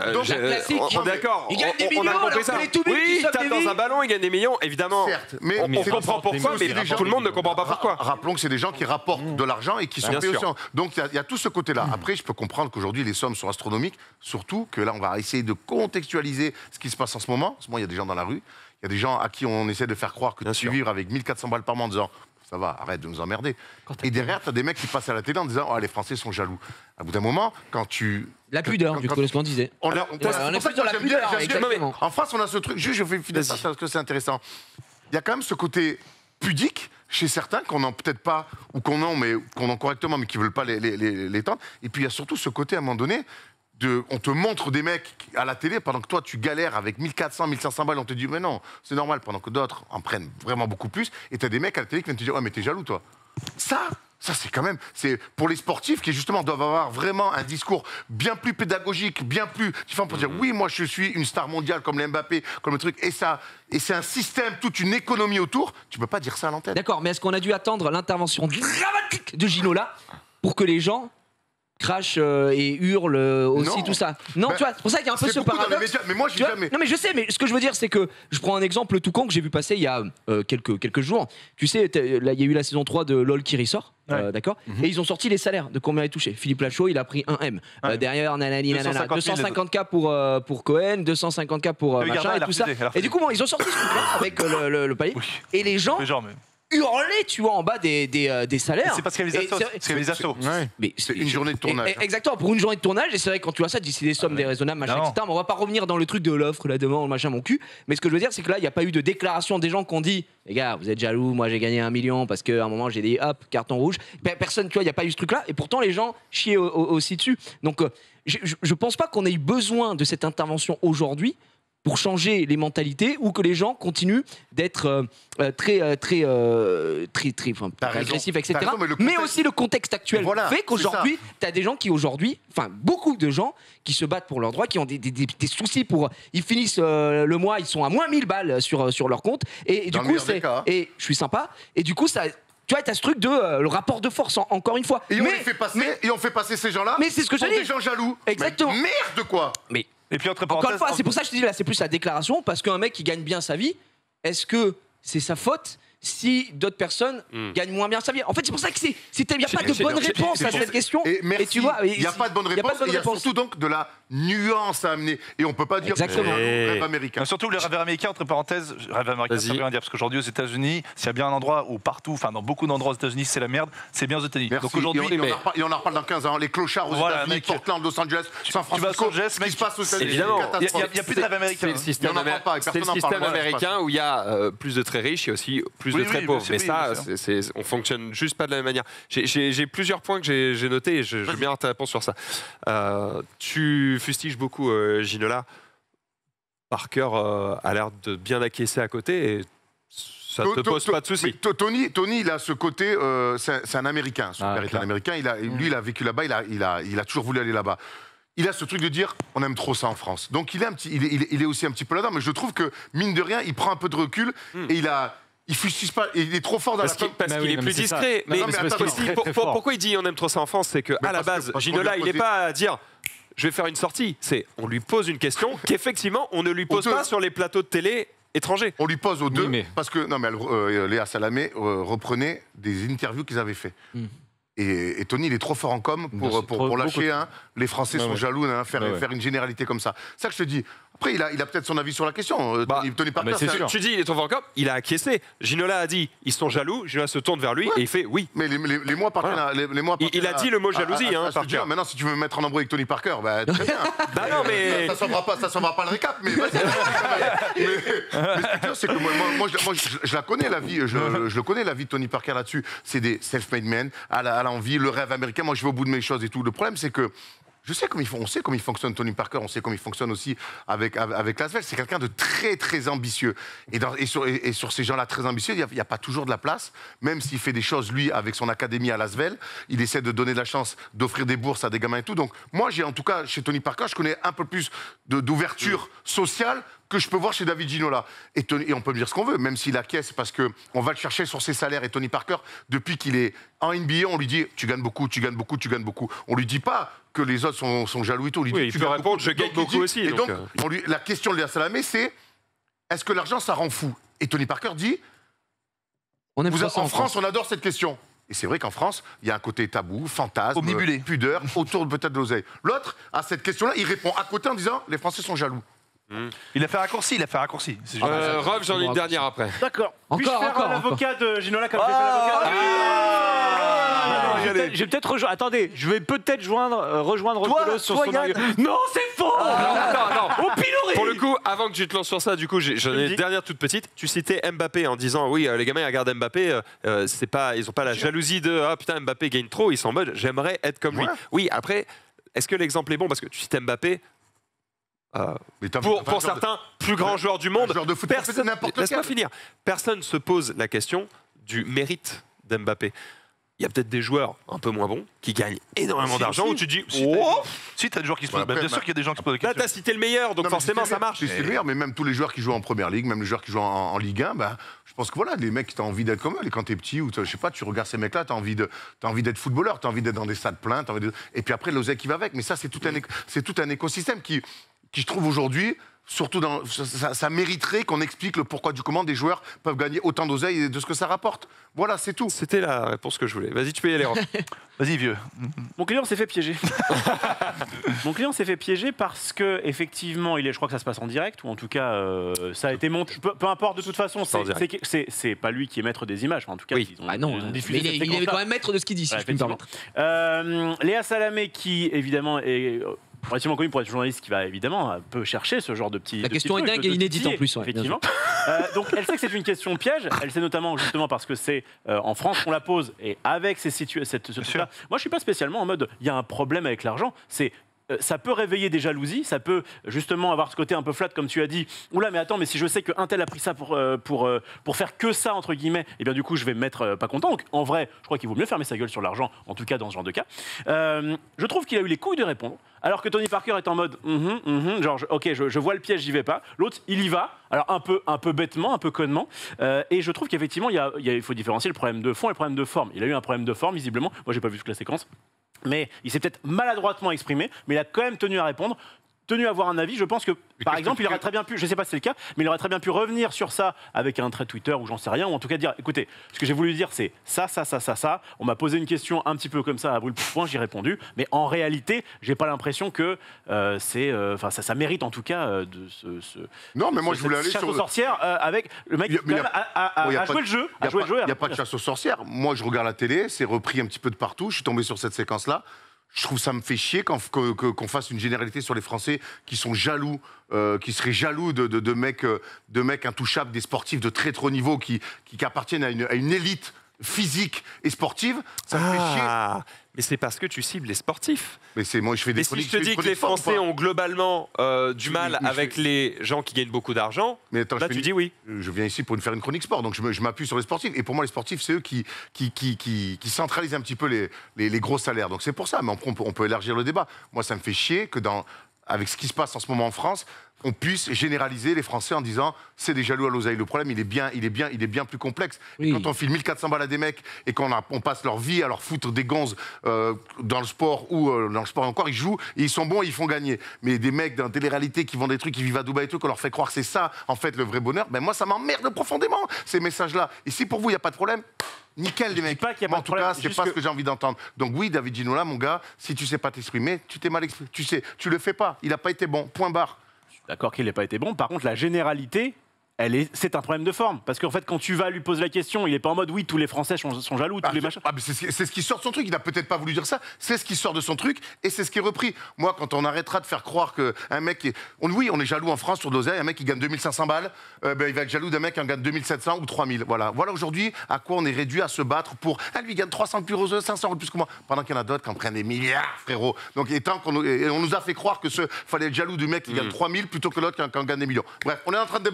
on est d'accord. Il gagne des millions, on a compris ça. Oui, il tape dans un ballon, il gagne des millions, évidemment. Certes, mais on comprend pourquoi, mais tout le monde ne comprend pas pourquoi. Rappelons que c'est des gens qui rapportent de l'argent et qui sont payés aussi. Donc il y a tout ce côté-là. Après, je peux comprendre qu'aujourd'hui les sommes sont astronomiques, surtout que là on va essayer de contextualiser ce qui se passe en ce moment. En ce moment, il y a des gens dans la rue, il y a des gens à qui on essaie de faire croire que tu vivre avec 1400 balles par mois en disant ça va, arrête de nous emmerder. Et derrière, tu as des mecs qui passent à la télé en disant oh, les Français sont jaloux. À bout d'un moment, quand tu... La pudeur, du coup, ce qu'on disait. On est plus dans la pudeur, exactement. En France, on a ce truc, juste je fais finir ça parce que c'est intéressant. Il y a quand même ce côté pudique chez certains qu'on n'a peut-être pas, ou qu'on a correctement, mais qui ne veulent pas l'étendre. Et puis il y a surtout ce côté, à un moment donné, on te montre des mecs à la télé pendant que toi tu galères avec 1400, 1500 balles, on te dit mais non, c'est normal, pendant que d'autres en prennent vraiment beaucoup plus, et tu as des mecs à la télé qui viennent te dire ouais mais t'es jaloux toi. Ça c'est quand même, c'est pour les sportifs qui justement doivent avoir vraiment un discours bien plus pédagogique, bien plus différent pour dire oui moi je suis une star mondiale comme les Mbappé, comme le truc, et c'est un système, toute une économie autour, tu peux pas dire ça à l'antenne. D'accord, mais est-ce qu'on a dû attendre l'intervention dramatique de Ginola pour que les gens crache et hurle aussi, non. Tout ça. Non, tu vois, c'est pour ça qu'il y a un peu ce paradoxe. Mais moi, Non, mais je sais, mais ce que je veux dire, c'est que je prends un exemple tout con que j'ai vu passer il y a quelques jours. Tu sais, là, il y a eu la saison 3 de LOL qui ressort, d'accord. Et ils ont sorti les salaires de combien il touché. Philippe Lachaud, il a pris 1 M. Derrière, nanani, nanana, 250K pour Cohen, 250K pour machin et tout ça. Et du coup, bon, ils ont sorti ce truc-là avec le palier. Et les gens hurler, tu vois, en bas des salaires. C'est parce qu'il y avait les assos. C'est une journée de tournage. Exactement, pour une journée de tournage. Et c'est vrai, quand tu vois ça, tu dis c'est des sommes déraisonnables, machin, etc. Mais on va pas revenir dans le truc de l'offre, la demande, machin, mon cul. Mais ce que je veux dire, c'est que là, il n'y a pas eu de déclaration des gens qui ont dit les gars, vous êtes jaloux, moi j'ai gagné 1 million parce qu'à un moment j'ai dit hop, carton rouge. Personne, tu vois, il n'y a pas eu ce truc-là. Et pourtant, les gens chiaient aussi dessus. Donc, je pense pas qu'on ait eu besoin de cette intervention aujourd'hui pour changer les mentalités ou que les gens continuent d'être très agressifs, etc. Raison, mais aussi le contexte actuel fait qu'aujourd'hui, tu as des gens qui beaucoup de gens qui se battent pour leurs droits, qui ont des soucis pour... Ils finissent le mois, ils sont à moins 1000 balles sur leur compte. Et du coup, et je suis sympa. Et du coup, ça... Tu vois, t'as ce truc de le rapport de force, encore une fois. Et on fait passer ces gens-là. Mais c'est ce que je dis. Des gens jaloux. Exactement. Mais merde quoi. Mais et puis encore une fois, c'est pour ça que je te dis là, c'est plus la déclaration, parce qu'un mec qui gagne bien sa vie, est-ce que c'est sa faute si d'autres personnes gagnent moins bien sa vie? En fait, c'est pour ça que il n'y a pas de bonne réponse à cette question. Et tu vois, il n'y a pas de bonne réponse. Il y a surtout donc de la nuance à amener. Et on ne peut pas dire le rêve américain. Surtout le rêve américain, entre parenthèses, rêve américain, ça veut rien dire. Parce qu'aujourd'hui, aux États-Unis, s'il y a bien un endroit où partout, enfin dans beaucoup d'endroits aux États-Unis, c'est la merde, c'est bien aux États-Unis. Donc aujourd'hui, et on en reparle dans 15 ans. Les clochards aux États-Unis, Portland, Los Angeles, San Francisco, ce qui se passe aux États-Unis. Évidemment, il n'y a plus de rêve américain. C'est le système américain où il y a plus de très riches et aussi plus de très pauvres. Mais ça, on fonctionne juste pas de la même manière. J'ai plusieurs points que j'ai notés et je veux bien ta réponse sur ça. Tu fustiges beaucoup Ginola. Parker a l'air de bien acquiescer à côté et ça te pose pas de soucis. Tony, il a ce côté, c'est un Américain. Son père est un Américain. Lui, il a vécu là-bas. Il a toujours voulu aller là-bas. Il a ce truc de dire on aime trop ça en France. Donc il est aussi un petit peu là-dedans. Mais je trouve que mine de rien, il prend un peu de recul et il fustige pas, il est trop fort dans parce qu'il est plus discret. Mais pourquoi il dit on aime trop ça en France, c'est qu'à la base, Ginola, il n'est pas à dire je vais faire une sortie. On lui pose une question qu'effectivement on ne lui pose pas sur les plateaux de télé étrangers. On lui pose aux deux parce que Léa Salamé reprenait des interviews qu'ils avaient fait. Et Tony, il est trop fort en com pour lâcher les Français sont jaloux, faire une généralité comme ça. C'est ça que je te dis. Après, il a peut-être son avis sur la question. Tony Parker, tu dis, il est trop fort en com, il a acquiescé. Ginola a dit, ils sont jaloux. Ginola se tourne vers lui et il fait oui. Mais les mois appartiennent il a dit le mot jalousie. Parker. Maintenant, si tu veux me mettre en embrouille avec Tony Parker, très bien. Non, mais... Ça ne sauvera pas le récap. Mais ce que c'est que moi, je la connais, la vie. Je le connais, la vie de Tony Parker là-dessus. C'est des self-made men, à l'envie, le rêve américain. Moi, je vais au bout de mes choses et tout. Le problème, c'est que on sait comment il fonctionne Tony Parker, on sait comment il fonctionne aussi avec Lasvel. C'est quelqu'un de très très ambitieux. Et sur ces gens-là très ambitieux, il n'y a pas toujours de la place. Même s'il fait des choses, lui, avec son académie à Lasvel, il essaie de donner de la chance, d'offrir des bourses à des gamins et tout. Donc moi, en tout cas, chez Tony Parker, je connais un peu plus d'ouverture sociale que je peux voir chez David Ginola. Et on peut me dire ce qu'on veut, même s'il acquiesce, parce qu'on va le chercher sur ses salaires. Et Tony Parker, depuis qu'il est en NBA, on lui dit tu gagnes beaucoup, tu gagnes beaucoup, tu gagnes beaucoup. On lui dit pas que les autres sont jaloux et tout. On lui dit, il peut répondre je gagne beaucoup aussi. Et donc, la question de Léa Salamé, c'est est-ce que l'argent, ça rend fou? Et Tony Parker dit en France, on adore cette question. Et c'est vrai qu'en France, il y a un côté tabou, fantasme, pudeur, autour peut-être de l'oseille. L'autre, à cette question-là, il répond à côté en disant les Français sont jaloux. Il a fait raccourci, Rob, j'en ai une dernière après. D'accord. Puis-je faire l'avocat de Ginola comme j'ai fait l'avocat Je vais peut-être rejoindre. Attendez, je vais peut-être rejoindre Colos sur son argument. Non, c'est faux. Non. Au pilori. Pour le coup, avant que tu te lances sur ça, du coup, j'en ai une dernière toute petite. Tu citais Mbappé en disant oui, les gamins ils regardent Mbappé, c'est pas, ils ont pas la jalousie de ah putain Mbappé gagne trop, ils sont en mode j'aimerais être comme lui. Oui, après, est-ce que l'exemple est bon parce que tu cites Mbappé? Pour certains, plus grand joueur du monde, laisse-moi finir. Personne ne se pose la question du mérite d'Mbappé. Il y a peut-être des joueurs un peu moins bons qui gagnent énormément d'argent où tu dis si t'as des joueurs qui se posent bien sûr qu'il y a des gens qui se posent la question. Là t'as cité le meilleur donc forcément ça marche. C'est le meilleur, mais même tous les joueurs qui jouent en première ligue, même les joueurs qui jouent en Ligue 1, je pense que voilà, les mecs, t'as envie d'être comme eux. Et quand t'es petit ou je sais pas, tu regardes ces mecs-là, t'as envie d'être footballeur, t'as envie d'être dans des stades pleins, et puis après l'oseille qui va avec. Mais ça c'est tout un écosystème qui je trouve aujourd'hui, surtout ça mériterait qu'on explique le pourquoi du comment des joueurs peuvent gagner autant d'oseille et de ce que ça rapporte. Voilà, c'est tout. C'était la réponse que je voulais. Vas-y, tu peux y aller, Rob. Vas-y, vieux. Mon client s'est fait piéger. Mon client s'est fait piéger parce que effectivement, je crois que ça se passe en direct, ou en tout cas, ça a été monté. Peu importe, de toute façon, c'est pas lui qui est maître des images. En tout cas, oui. Il est quand même maître de ce qu'il dit, si je peux me permettre. Léa Salamé, qui évidemment est relativement connu pour être journaliste qui va évidemment un peu chercher ce genre de petits. La question est dingue et inédite en plus. Effectivement. Donc elle sait que c'est une question piège. Elle sait notamment justement parce que c'est en France qu'on la pose et avec ce truc-là. Moi je suis pas spécialement en mode il y a un problème avec l'argent. Ça peut réveiller des jalousies, ça peut justement avoir ce côté un peu flat comme tu as dit. Oula mais attends, mais si je sais qu'un tel a pris ça pour faire que ça entre guillemets, et bien du coup je vais me mettre pas content. Donc en vrai, je crois qu'il vaut mieux fermer sa gueule sur l'argent, en tout cas dans ce genre de cas. Je trouve qu'il a eu les couilles de répondre, alors que Tony Parker est en mode genre ok je vois le piège, j'y vais pas. L'autre il y va, alors un peu bêtement, un peu connement. Et je trouve qu'effectivement il faut différencier le problème de fond et le problème de forme. Il a eu un problème de forme visiblement. Moi j'ai pas vu toute la séquence. Mais il s'est peut-être maladroitement exprimé, mais il a quand même tenu à répondre, tenu à avoir un avis. Je pense que, par exemple, il aurait très bien pu, je ne sais pas si c'est le cas, mais il aurait très bien pu revenir sur ça avec un trait Twitter ou j'en sais rien, ou en tout cas dire, écoutez, ce que j'ai voulu dire, c'est ça. On m'a posé une question un petit peu comme ça à brûle pour point, j'y ai répondu, mais en réalité, j'ai pas l'impression que ça mérite en tout cas de non, mais moi je voulais aller chasse sur aux sorcières avec le mec qui a joué le jeu. Il n'y a pas de chasse aux sorcières. Moi, je regarde la télé, c'est repris un petit peu de partout. Je suis tombé sur cette séquence-là. Je trouve ça me fait chier qu'on fasse une généralité sur les Français qui sont jaloux, qui seraient jaloux de mecs intouchables, des sportifs de très haut niveau qui appartiennent à une élite physique et sportive. Ça me fait chier. Mais c'est parce que tu cibles les sportifs. Mais c'est moi, je fais des chroniques. Si je te dis que les Français ont globalement du mal avec les gens qui gagnent beaucoup d'argent, là tu dis oui. Je viens ici pour faire une chronique sport, donc je m'appuie sur les sportifs. Et pour moi, les sportifs, c'est eux qui centralisent un petit peu les gros salaires. Donc c'est pour ça, mais on peut élargir le débat. Moi, ça me fait chier que avec ce qui se passe en ce moment en France, on puisse généraliser les Français en disant c'est des jaloux à l'oseille. Le problème, il est bien plus complexe. Oui. Quand on file 1400 balles à des mecs et qu'on passe leur vie à leur foutre des gonzes dans le sport ou dans le sport encore, ils jouent et ils sont bons et ils font gagner. Mais des mecs dans télé-réalité qui vendent des trucs, qui vivent à Dubaï et tout, qu'on leur fait croire que c'est ça, en fait, le vrai bonheur, ben moi, ça m'emmerde profondément, ces messages-là. Et si pour vous, il n'y a pas de problème, nickel, les mecs. En tout cas, c'est pas ce que j'ai envie d'entendre. Donc oui, David Ginola, mon gars, si tu sais pas t'exprimer, tu t'es mal exprimé. Tu le fais pas. Il n'a pas été bon. Point barre. D'accord qu'il n'ait pas été bon. Par contre, la généralité, c'est un problème de forme. Parce qu'en fait, quand tu vas lui poser la question, il n'est pas en mode oui, tous les Français sont jaloux, tous les machins. C'est ce qui sort de son truc. Il n'a peut-être pas voulu dire ça. C'est ce qui sort de son truc et c'est ce qui est repris. Moi, quand on arrêtera de faire croire qu'un mec. Oui, on est jaloux en France sur l'oseille. Un mec qui gagne 2500 balles, il va être jaloux d'un mec qui en gagne 2700 ou 3000. Voilà aujourd'hui à quoi on est réduit à se battre pour. Lui, il gagne 300 plus euros, 500 euros plus que moi. Pendant qu'il y en a d'autres qui en prennent des milliards, frérot. Donc, on nous a fait croire que fallait être jaloux du mec qui gagne 3000 plutôt que l'autre qui en gagne des millions. Bref, on est en train de déborder.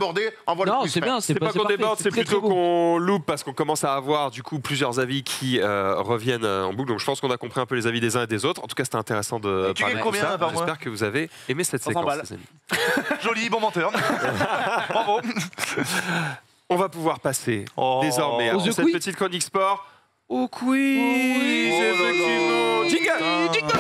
envoie le Non, quiz, c'est frère. bien, C'est pas qu'on déborde, c'est plutôt qu'on loupe parce qu'on commence à avoir du coup plusieurs avis qui reviennent en boucle. Donc je pense qu'on a compris un peu les avis des uns et des autres. En tout cas, c'était intéressant de Tu parler gagnes de combien ça. par mois? J'espère que vous avez aimé cette 500 séquence, balles. les amis. Joli, bon menteur. Bravo. On va pouvoir passer Oh. désormais Au à The cette Quiz. petite chronique sport au quiz. Effectivement. Jingle.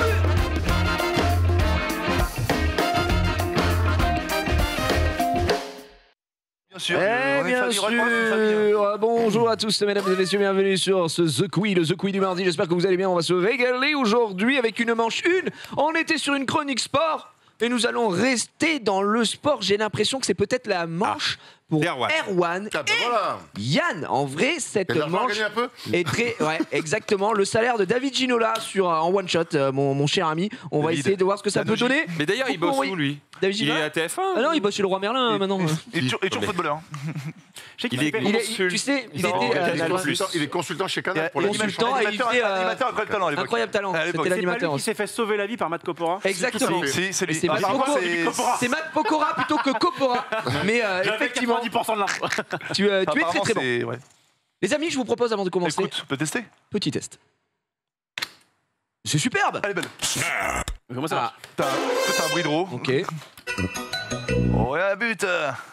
Bien sûr. Eh on est bien famille, vraiment, on est famille. sûr. Bonjour à tous, mesdames et messieurs, bienvenue sur ce The Quiz, le The Quiz du mardi. J'espère que vous allez bien. On va se régaler aujourd'hui avec une manche 1. On était sur une chronique sport et nous allons rester dans le sport. J'ai l'impression que c'est peut-être la manche pour Erwan Ah, bah et voilà. Yann. En vrai, cette T'as de l'argent à manche gagner un peu est très... Ouais, exactement. Le salaire de David Ginola en one shot, mon cher ami. On va David. essayer de voir ce que ça peut donner. Mais d'ailleurs, il Pourquoi bosse on- où lui? David Il est Ginola à TF1. Ah non, il bosse chez le Roi Merlin maintenant. Il est toujours footballeur. Je sais qu'il Il est fait- Il est- consul- tu sais, il Non, était Il est consultant chez Canal pour la consultant et il faisait Animateur incroyable talent à l'époque. incroyable talent. À l'époque. C'était C'est pas l'animateur lui qui aussi. s'est fait sauver la vie par Matt Copora. Exactement. Si, c'est lui. C'est Ah, Matt par contre, Pokora. c'est- C'est Matt Pokora plutôt que Copora. Mais J'avais effectivement, 90% de l'info. tu es très apparemment, très bon. c'est- ouais. Les amis, je vous propose avant de commencer, Écoute, on peut tester. petit test. C'est superbe. Allez, belle. Comment ça marche T'as un bruit de roue. Ok. Oh, et un but.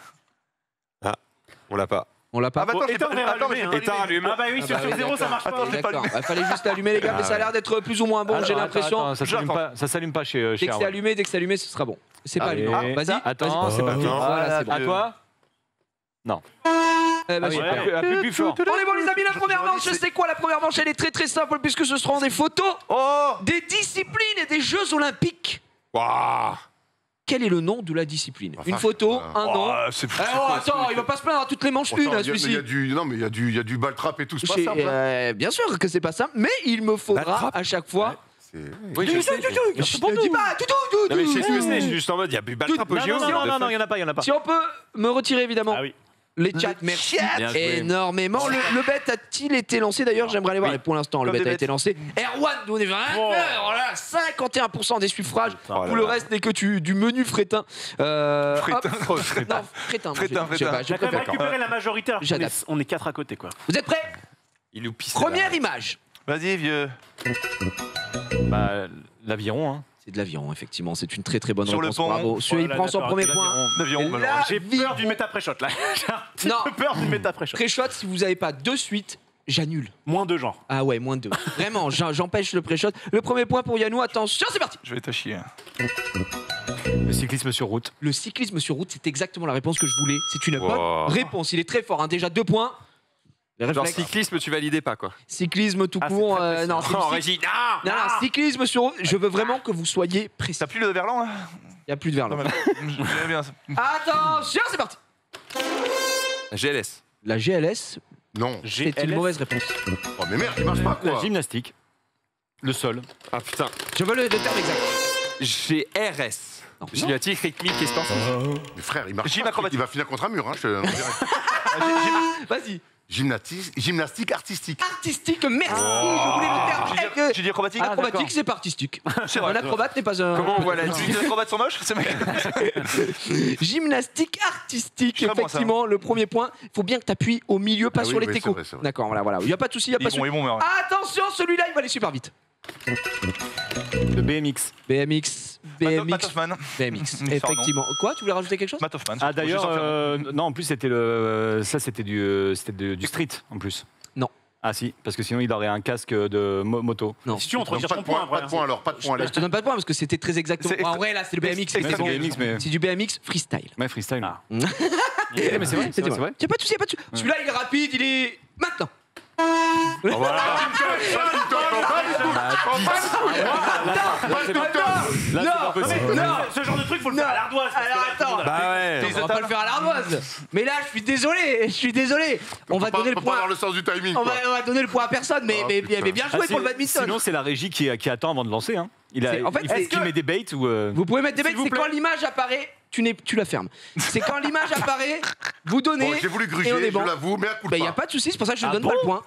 On l'a pas. On l'a pas. Ah, bah, attends, Éteindre et attends, rallumer, hein. Éteins, allume. Ah bah oui, sur oui, 0 ça marche pas. Attends, D'accord. Il fallait juste allumer les gars, mais ça a l'air d'être plus ou moins bon. J'ai l'impression. Ça s'allume pas, chez Dès que c'est allumé, ce sera bon. C'est pas allumé. Allez. Vas-y. Attends, c'est parti. Voilà, c'est bon. À toi. Non. Eh ben, Ah oui, super. appuie plus fort. On est bon les amis, la première manche, c'est quoi la première manche? Elle est très très simple puisque ce seront des photos des disciplines et des Jeux Olympiques. Waouh. Quel est le nom de la discipline? Une photo, un nom. C'est Attends, il va pas se plaindre à toutes les manches une, Pourtant, celui-ci. Non, mais il y a du ball trap et tout. C'est pas simple. hein. Bien sûr que c'est pas simple, mais il me faudra à chaque fois. Oui, je sais. Dis pas, Non, mais je sais ce que c'est. Je suis juste en mode, il y a plus de balle-trap au Non, JO. non, il y en a pas, il y en a pas. Si on peut me retirer évidemment. Ah oui. Les chats, merci Bien joué. énormément. Le bet a-t-il été lancé d'ailleurs? J'aimerais aller voir. Et pour l'instant, le Comme bet des a été bêtes. lancé. Erwan, nous on est vraiment. Voilà, 51% des suffrages. Oh Tout le reste n'est que du menu frétin. Frétin. hop. Non, frétin. Frétin, Je sais pas, je On a quand même préfère. récupéré la majorité alors J'adapte. qu'on est 4 à côté quoi. Vous êtes prêts? Il nous pisse. Première image. Vas-y, vieux. Bah, l'aviron, hein. C'est de l'aviron, effectivement. C'est une très très bonne Sur le réponse. pont. Bravo. Celui il là, prend son d'accord, premier c'est point. L'aviron, Là, malheureusement. J'ai peur du méta pré-shot là. J'ai un Non. peu peur du méta pré-shot. Pré-shot, si vous n'avez pas de suite, j'annule. Moins de gens. Ah ouais, moins 2. Vraiment, j'empêche le pré-shot. Le premier point pour Yannou. Attention, c'est parti. Je vais t'achier. Le cyclisme sur route. Le cyclisme sur route, c'est exactement la réponse que je voulais. C'est une Wow. bonne réponse. Il est très fort, hein. Déjà 2 points. Les Genre réflexes. cyclisme, tu validais pas quoi. Cyclisme tout Ah, court. c'est très précis. Non, Oh, Régis, non, cyclisme sur route. Je veux vraiment que vous soyez précis. T'as plus le verlan là Il n'y a plus de verlan. J'aime bien ça. Attention, c'est parti. GLS. La GLS, Non. c'est une mauvaise réponse. Oh, mais merde, il marche pas La quoi. gymnastique. Le sol. Ah putain. Je veux le terme exact. GRS. Non. Gymnastique, rythmique et sportif. Mais frère, il marche Gym pas. acrobatique. Il va finir contre un mur. Hein, Vas-y. Gymnastique artistique. Artistique, merci. Je voulais le terme. J'ai dit acrobatique. Acrobatique, c'est pas artistique. C'est vrai. Un acrobate n'est pas un. Comment on voit la Les acrobates sont moches, c'est mec. Gymnastique artistique, Je serais bon, ça. effectivement, le premier point. Il faut bien que tu appuies au milieu, pas Ah oui, sur les oui, técos. c'est vrai, c'est vrai. D'accord, voilà. Il n'y a pas de souci, il n'y a pas de Ils souci. vont meurtre. Attention, celui-là, il va aller super vite. Le BMX. BMX, Matt Hoffman. BMX, Il sort, non. effectivement. Quoi, tu voulais rajouter quelque chose? Matt Hoffman. Ah d'ailleurs, Faut juste en faire. non, en plus c'était du street en plus. Non. Ah si, parce que sinon il aurait un casque de moto. Non. Si tu veux, on te retire Pas ton de point point, après. pas de point alors, pas de point. Je te donne pas de point parce que c'était très exactement. C'est En vrai, là, c'est le BMX. extra- Ouais, c'est effectivement. BMX, mais C'est du BMX freestyle. ouais, freestyle. Ah. Mais c'est vrai, c'est vrai. Il n'y a pas de souci, il n'y a pas de souci. Celui-là, il est rapide, il est. Maintenant. Non, Ce genre de truc, faut le faire à l'ardoise. alors attends. Bah ouais. On va pas le faire à l'ardoise. Mais là, je suis désolé. On va donner le Pas point. dans le sens du timing. On quoi. va donner le point à personne, mais bien Ah, joué pour le badminton. Sinon c'est la régie qui attend avant de lancer. Hein. En fait, est-ce il met des baits ou. Vous pouvez mettre des bêtes, S'il vous c'est plaît. quand l'image apparaît, tu la fermes. C'est quand l'image apparaît, vous donnez. Bon, j'ai voulu et on gruger, est bon. je l'avoue, mais à coup de Il n'y a pas de souci, c'est pour ça que je ne donne pas le point.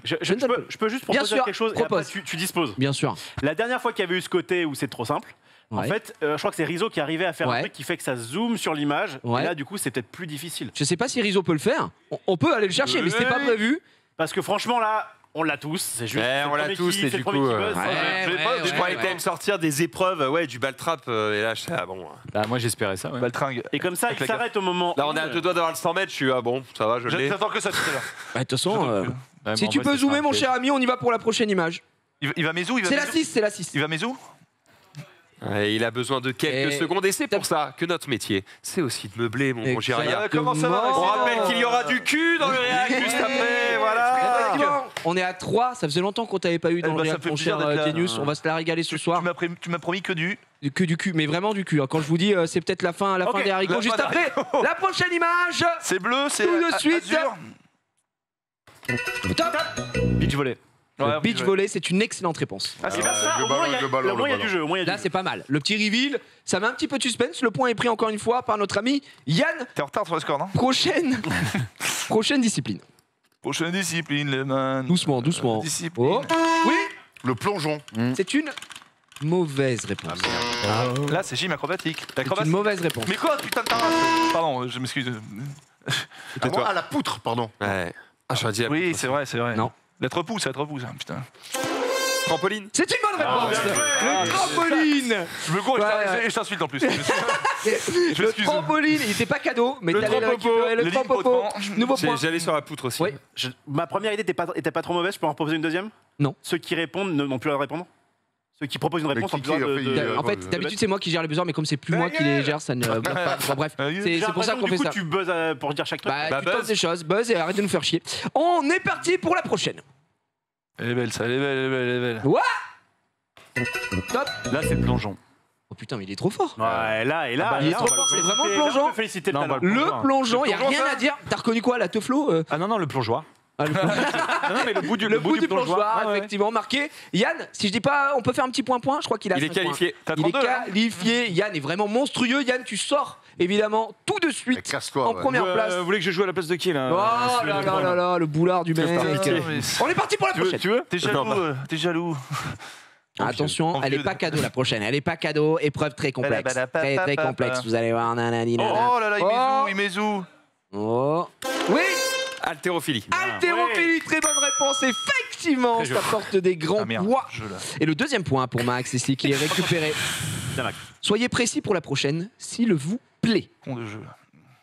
Je peux juste Bien proposer sûr, quelque chose et propose. après tu disposes. Bien sûr. La dernière fois qu'il y avait eu ce côté où c'est trop simple, En fait, je crois que c'est Rizzo qui est arrivé à faire un truc qui fait que ça zoome sur l'image. Et là, du coup, c'est peut-être plus difficile. Je sais pas si Rizzo peut le faire. On peut aller le chercher, mais c'était pas prévu. Parce que franchement, là, on l'a tous. C'est juste. On l'a tous, et du coup. Je croyais quand même sortir des épreuves, du ball trap. Et là, je sais, bon. Bah, moi, j'espérais ça. Baltringue. Et comme ça, il s'arrête au moment. Là, on est à 2 doigts d'avoir le 100 mètres. Je suis bon, ça va, je l'ai. J'attends que ça tout à l'heure. De toute façon, si tu peux zoomer, mon cher ami, on y va pour la prochaine image. Il va Mézou. C'est la 6, c'est la 6. Il va Mézou. Il a besoin de quelques secondes et c'est pour ça que notre métier, c'est aussi de meubler, mon bon Jiraya. Comment ça va? On rappelle qu'il y aura du cul dans le réac juste après, voilà. On est à 3, ça faisait longtemps qu'on t'avait pas eu dans le réac, mon cher Tenius. On va se la régaler ce soir. Tu m'as promis que du cul, mais vraiment du cul. Quand je vous dis, c'est peut-être la fin des haricots. Juste après, la prochaine image. C'est bleu, c'est tout de suite. Top. Beach volley. Le beach volley, c'est une excellente réponse. Ah, c'est pas ça. Au moins, il y a du jeu. Là, c'est pas mal. Le petit reveal, ça met un petit peu de suspense. Le point est pris encore une fois par notre ami Yann. T'es en retard sur le score, non? Prochaine discipline. Prochaine discipline, les man. Doucement. Discipline. Oui. Le plongeon. C'est une mauvaise réponse. Là, c'est gym acrobatique. C'est une mauvaise réponse. Mais quoi, putain de ta race? Pardon, je m'excuse. À la poutre, pardon. Ouais. J'aurais dit. Oui, c'est vrai. Non. Lettre pouce, putain. Trampoline. C'est une bonne réponse. Le trampoline. Je me cours et je t'insulte en plus. Le trampoline, il était pas cadeau, mais t'allais le récupérer. Le trampopo. Nouveau point. J'allais sur la poutre aussi. Oui. Ma première idée était pas trop mauvaise. Je peux en proposer une deuxième? Non. Ceux qui répondent n'ont plus à répondre. Ceux qui proposent une réponse ont plus de. En fait, d'habitude, c'est moi qui gère les buzzers, mais comme c'est plus moi qui les gère, ça ne bloque pas. Bon, bref, c'est pour ça qu'on fait ça. Du coup, tu buzzes pour dire chaque truc. Tu tentes des choses, buzz et arrête de nous faire chier. On est parti pour la prochaine. Elle est belle, ça, elle est belle. What? Top. Là, c'est le plongeon. Oh putain, mais il est trop fort. Ouais, là, il est trop fort, c'est vraiment le plongeon. Le plongeon, il n'y a rien à dire. T'as reconnu quoi, la teuflo? Ah non, le plongeoir. Non, mais le bout du plongeoir, effectivement, marqué. Yann, si je dis pas, on peut faire un petit point. Je crois qu'il a. Il est qualifié. Il est qualifié. Yann est vraiment monstrueux. Yann, tu sors évidemment tout de suite en première place. Vous voulez que je joue à la place de qui là? Oh là, le boulard du mec. On est parti pour la prochaine. Tu veux? T'es jaloux. Attention, elle est pas cadeau la prochaine. Elle est pas cadeau. Épreuve très complexe. Très complexe. Vous allez voir. Oh là là, il m'ézoue. Oh. Oui. Haltérophilie. Très bonne réponse. Effectivement, ça porte des grands poids. Et le deuxième point pour Max ici qui est récupéré. Soyez précis pour la prochaine, s'il vous plaît. Con de jeu.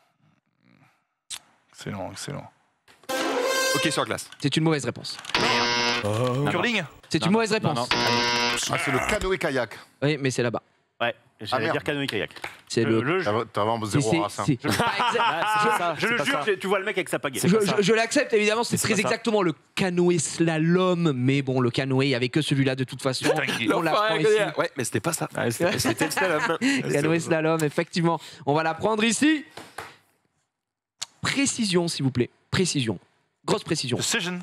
Excellent. Ok, sur glace. C'est une mauvaise réponse. Curling? C'est une mauvaise réponse. C'est le canoë-kayak. Oui, mais c'est là-bas. Ouais, j'allais dire canoë-kayak. C'est le jeu. T'as vraiment zéro race. Je le jure, tu vois le mec avec sa pagaie. Je l'accepte évidemment, c'est très exactement le canoë slalom, mais bon, le canoë, il n'y avait que celui-là de toute façon. On l'apprend ici. Ouais, mais c'était pas ça. C'était le slalom. Canoë slalom, effectivement. On va l'apprendre ici. Précision, s'il vous plaît. Précision. Grosse précision. Decision.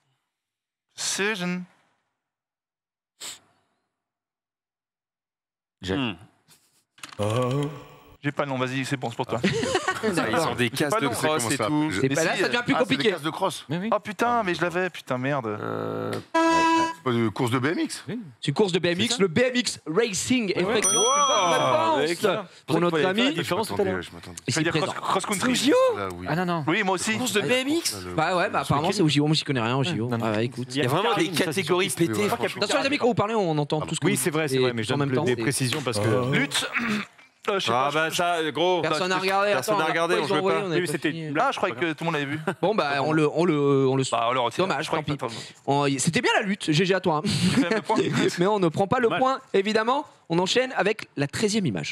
J'ai pas le nom, vas-y, c'est bon, c'est pour toi. Ils ont des cases de cross et tout. Là, ça devient plus compliqué. C'est des cases de cross. Oh putain, mais je l'avais, putain, merde. C'est pas une course de BMX? C'est une course de BMX, le BMX Racing, effectivement. Pour notre ami. C'est dire cross-country. Ah non. Oui, moi aussi. Course de BMX? Bah ouais, apparemment c'est au JO, moi j'y connais rien au JO. Écoute. Il y a vraiment des catégories pétées. Attention les amis, quand vous parlez, on entend tout ce que oui, c'est vrai, mais je donne des précisions parce que. Lutte. Ah bah ça, gros. Personne n'a regardé. Personne n'a regardé, on jouait pas. Ah, je croyais que tout le monde l'avait vu. Bon bah on le. Dommage, tant pis. C'était bien la lutte, GG à toi. Mais on ne prend pas le point, évidemment. On enchaîne avec la 13e image.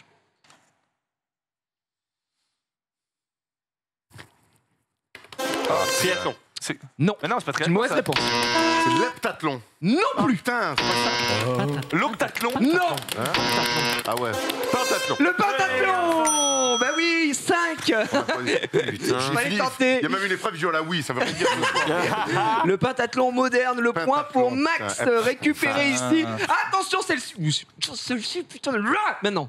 Triathlon. Non. Mais non, c'est pas très une mauvaise réponse. C'est l'heptathlon. Non plus. Putain, c'est pas ça. L'octathlon. Non. Ah ouais. Pentathlon. Le pentathlon. Bah oui, 5. Putain. Tenté. Il y a même une épreuve du la oui, ça veut rien dire. Le pentathlon moderne, le point pour Max récupéré ici. Attention, celle-ci, putain, maintenant.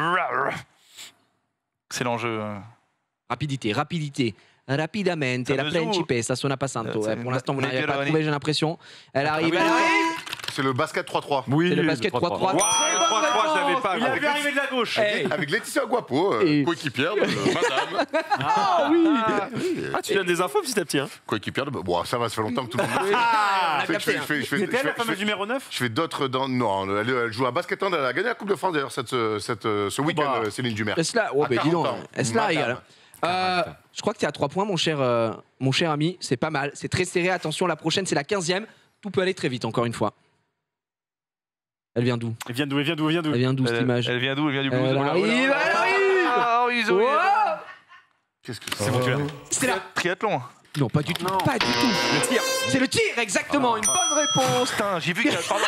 C'est l'enjeu. Rapidité. Rapidamente, la principessa suona passando. Pour l'instant, vous n'arrivez pas à trouver, j'ai l'impression. Elle arrive. C'est le basket 3-3. Oui, c'est le basket 3-3. Wow, 3-3, je Il a vu arriver de la gauche. Avec Laetitia Guapo, coéquipière de madame. Ah oui. Ah, tu donnes des infos petit à petit. Hein. Coéquipière de... Bon, ça va, ça fait longtemps que tout le monde le sait. C'était elle, la fameuse numéro 9 Je fais d'autres dans... Non, elle joue à basket, elle a gagné la Coupe de France d'ailleurs ce week-end, Céline Dumer. Est-ce là oh, dis donc, est-ce là régale. Je crois que tu es à 3 points, mon cher ami. C'est pas mal. C'est très serré. Attention, la prochaine, c'est la 15e. Tout peut aller très vite, encore une fois. Elle vient d'où? Elle vient d'où cette image? Elle vient d'où? Elle vient du blues. Elle arrive. Qu'est-ce que c'est? Bon, c'est la triathlon. Non, pas du tout. Pas du tout. Le tir. C'est le tir, exactement. Une bonne réponse. Putain, j'ai vu qu'il y a... Pardon.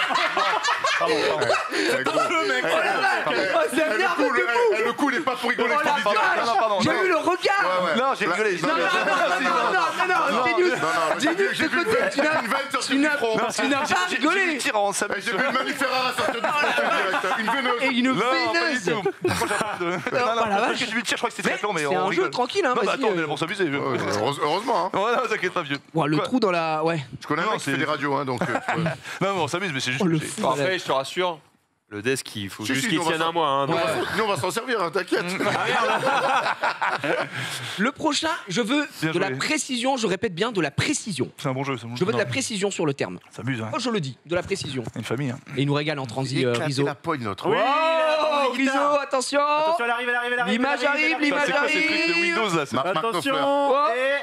Le mec. Oh la vache. C'est nerveux de fou. Le coup n'est pas pour rigoler. Oh la vache. J'ai vu le regard. Non, j'ai rigolé. Non. Genius, de côté. Tu n'as pas rigolé. J'ai tir en samedi. J'ai vu le mammifère sortir du front. Une veineuse. Et une veineuse. Non, parce que j'ai vu le tir, je crois que c'était triathlon, mais c'est un jeu tranquille, hein. Non, attends, on est là pour s'amuser. Heureusement, hein. Ouais, non, t'inquiète pas, vieux. Le trou dans la... Ouais. Je connais un mec qui fait des radios, hein, donc... Non, on s'amuse, mais c'est juste... Après, je te rassure, le desk, il faut juste qu'il tienne un mois. Hein, nous, on va s'en servir, hein, t'inquiète. Le prochain, je veux de la précision, je répète bien, de la précision. C'est un bon jeu. Je veux de la précision sur le terme. Ça amuse, hein. Moi, je le dis, de la précision. Une famille, hein. Et il nous régale en transi, Rizzo. la poigne, notre. Oui, Rizzo, attention. Attention, elle arrive. L'image arrive. C'est quoi ces trucs de Windows, là? Attention.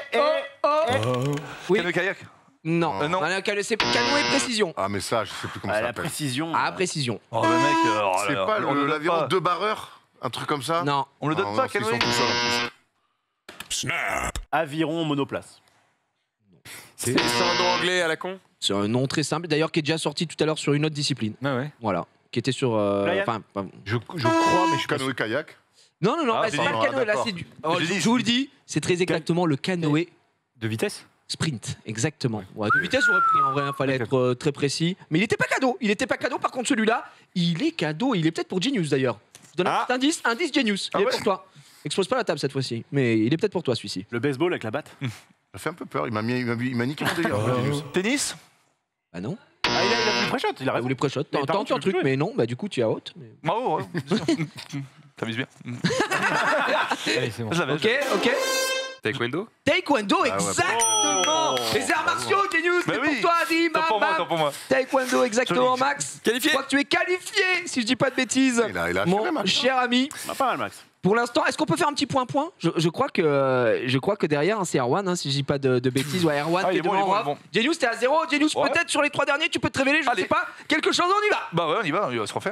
Oui. Canoë-kayak? Non. C'est canoë précision. Ah, mais ça, je sais plus comment ça La s'appelle. précision. Ah, précision. Oh, le mec... C'est pas l'aviron 2 barreurs? Un truc comme ça? Non. On le donne pas, canoë? Ils sont tout seuls, en plus. Aviron monoplace. C'est un nom anglais à la con? C'est un nom très simple, d'ailleurs, qui est déjà sorti tout à l'heure sur une autre discipline. Ah ouais. Voilà. Qui était sur... Je crois, mais je suis pas sûr. Canoë-kayak? Non, Ah, c'est pas le canoë, là, c'est du... Je vous le dis, c'est très exactement le canoë... De vitesse? Sprint, exactement. Ouais, de vitesse, j'aurais pris en vrai, il fallait être très précis. Mais il n'était pas cadeau. Par contre, celui-là, il est cadeau. Il est peut-être pour Genius d'ailleurs. Je donne un petit indice Genius. Il est pour toi. Explose pas la table cette fois-ci. Mais il est peut-être pour toi celui-ci. Le baseball avec la batte. Ça fait un peu peur. Il m'a niqué mon délire. Tennis? Bah non. Ah, il a voulu pré-shot. Il a voulu pré-shot. Tente un truc, mais non. Bah du coup, tu as haute. Bravo. T'amuses bien. Allez, c'est bon. Ok. Taekwondo? Taekwondo, exactement. Les arts martiaux, Genius, c'est pour toi, Adi. Tant pour moi. Taekwondo, exactement, Max. Qualifié. Je crois que tu es qualifié, si je dis pas de bêtises. Mon cher ami. Pas mal, Max. Pour l'instant, est-ce qu'on peut faire un petit point? Je crois que derrière, c'est Erwan, si je dis pas de bêtises. Ouais, Erwan, t'es devant. Genius, t'es à 0. Genius, peut-être sur les 3 derniers, tu peux te révéler, je sais pas. Quelque chose, on y va. Bah ouais, on y va se refaire.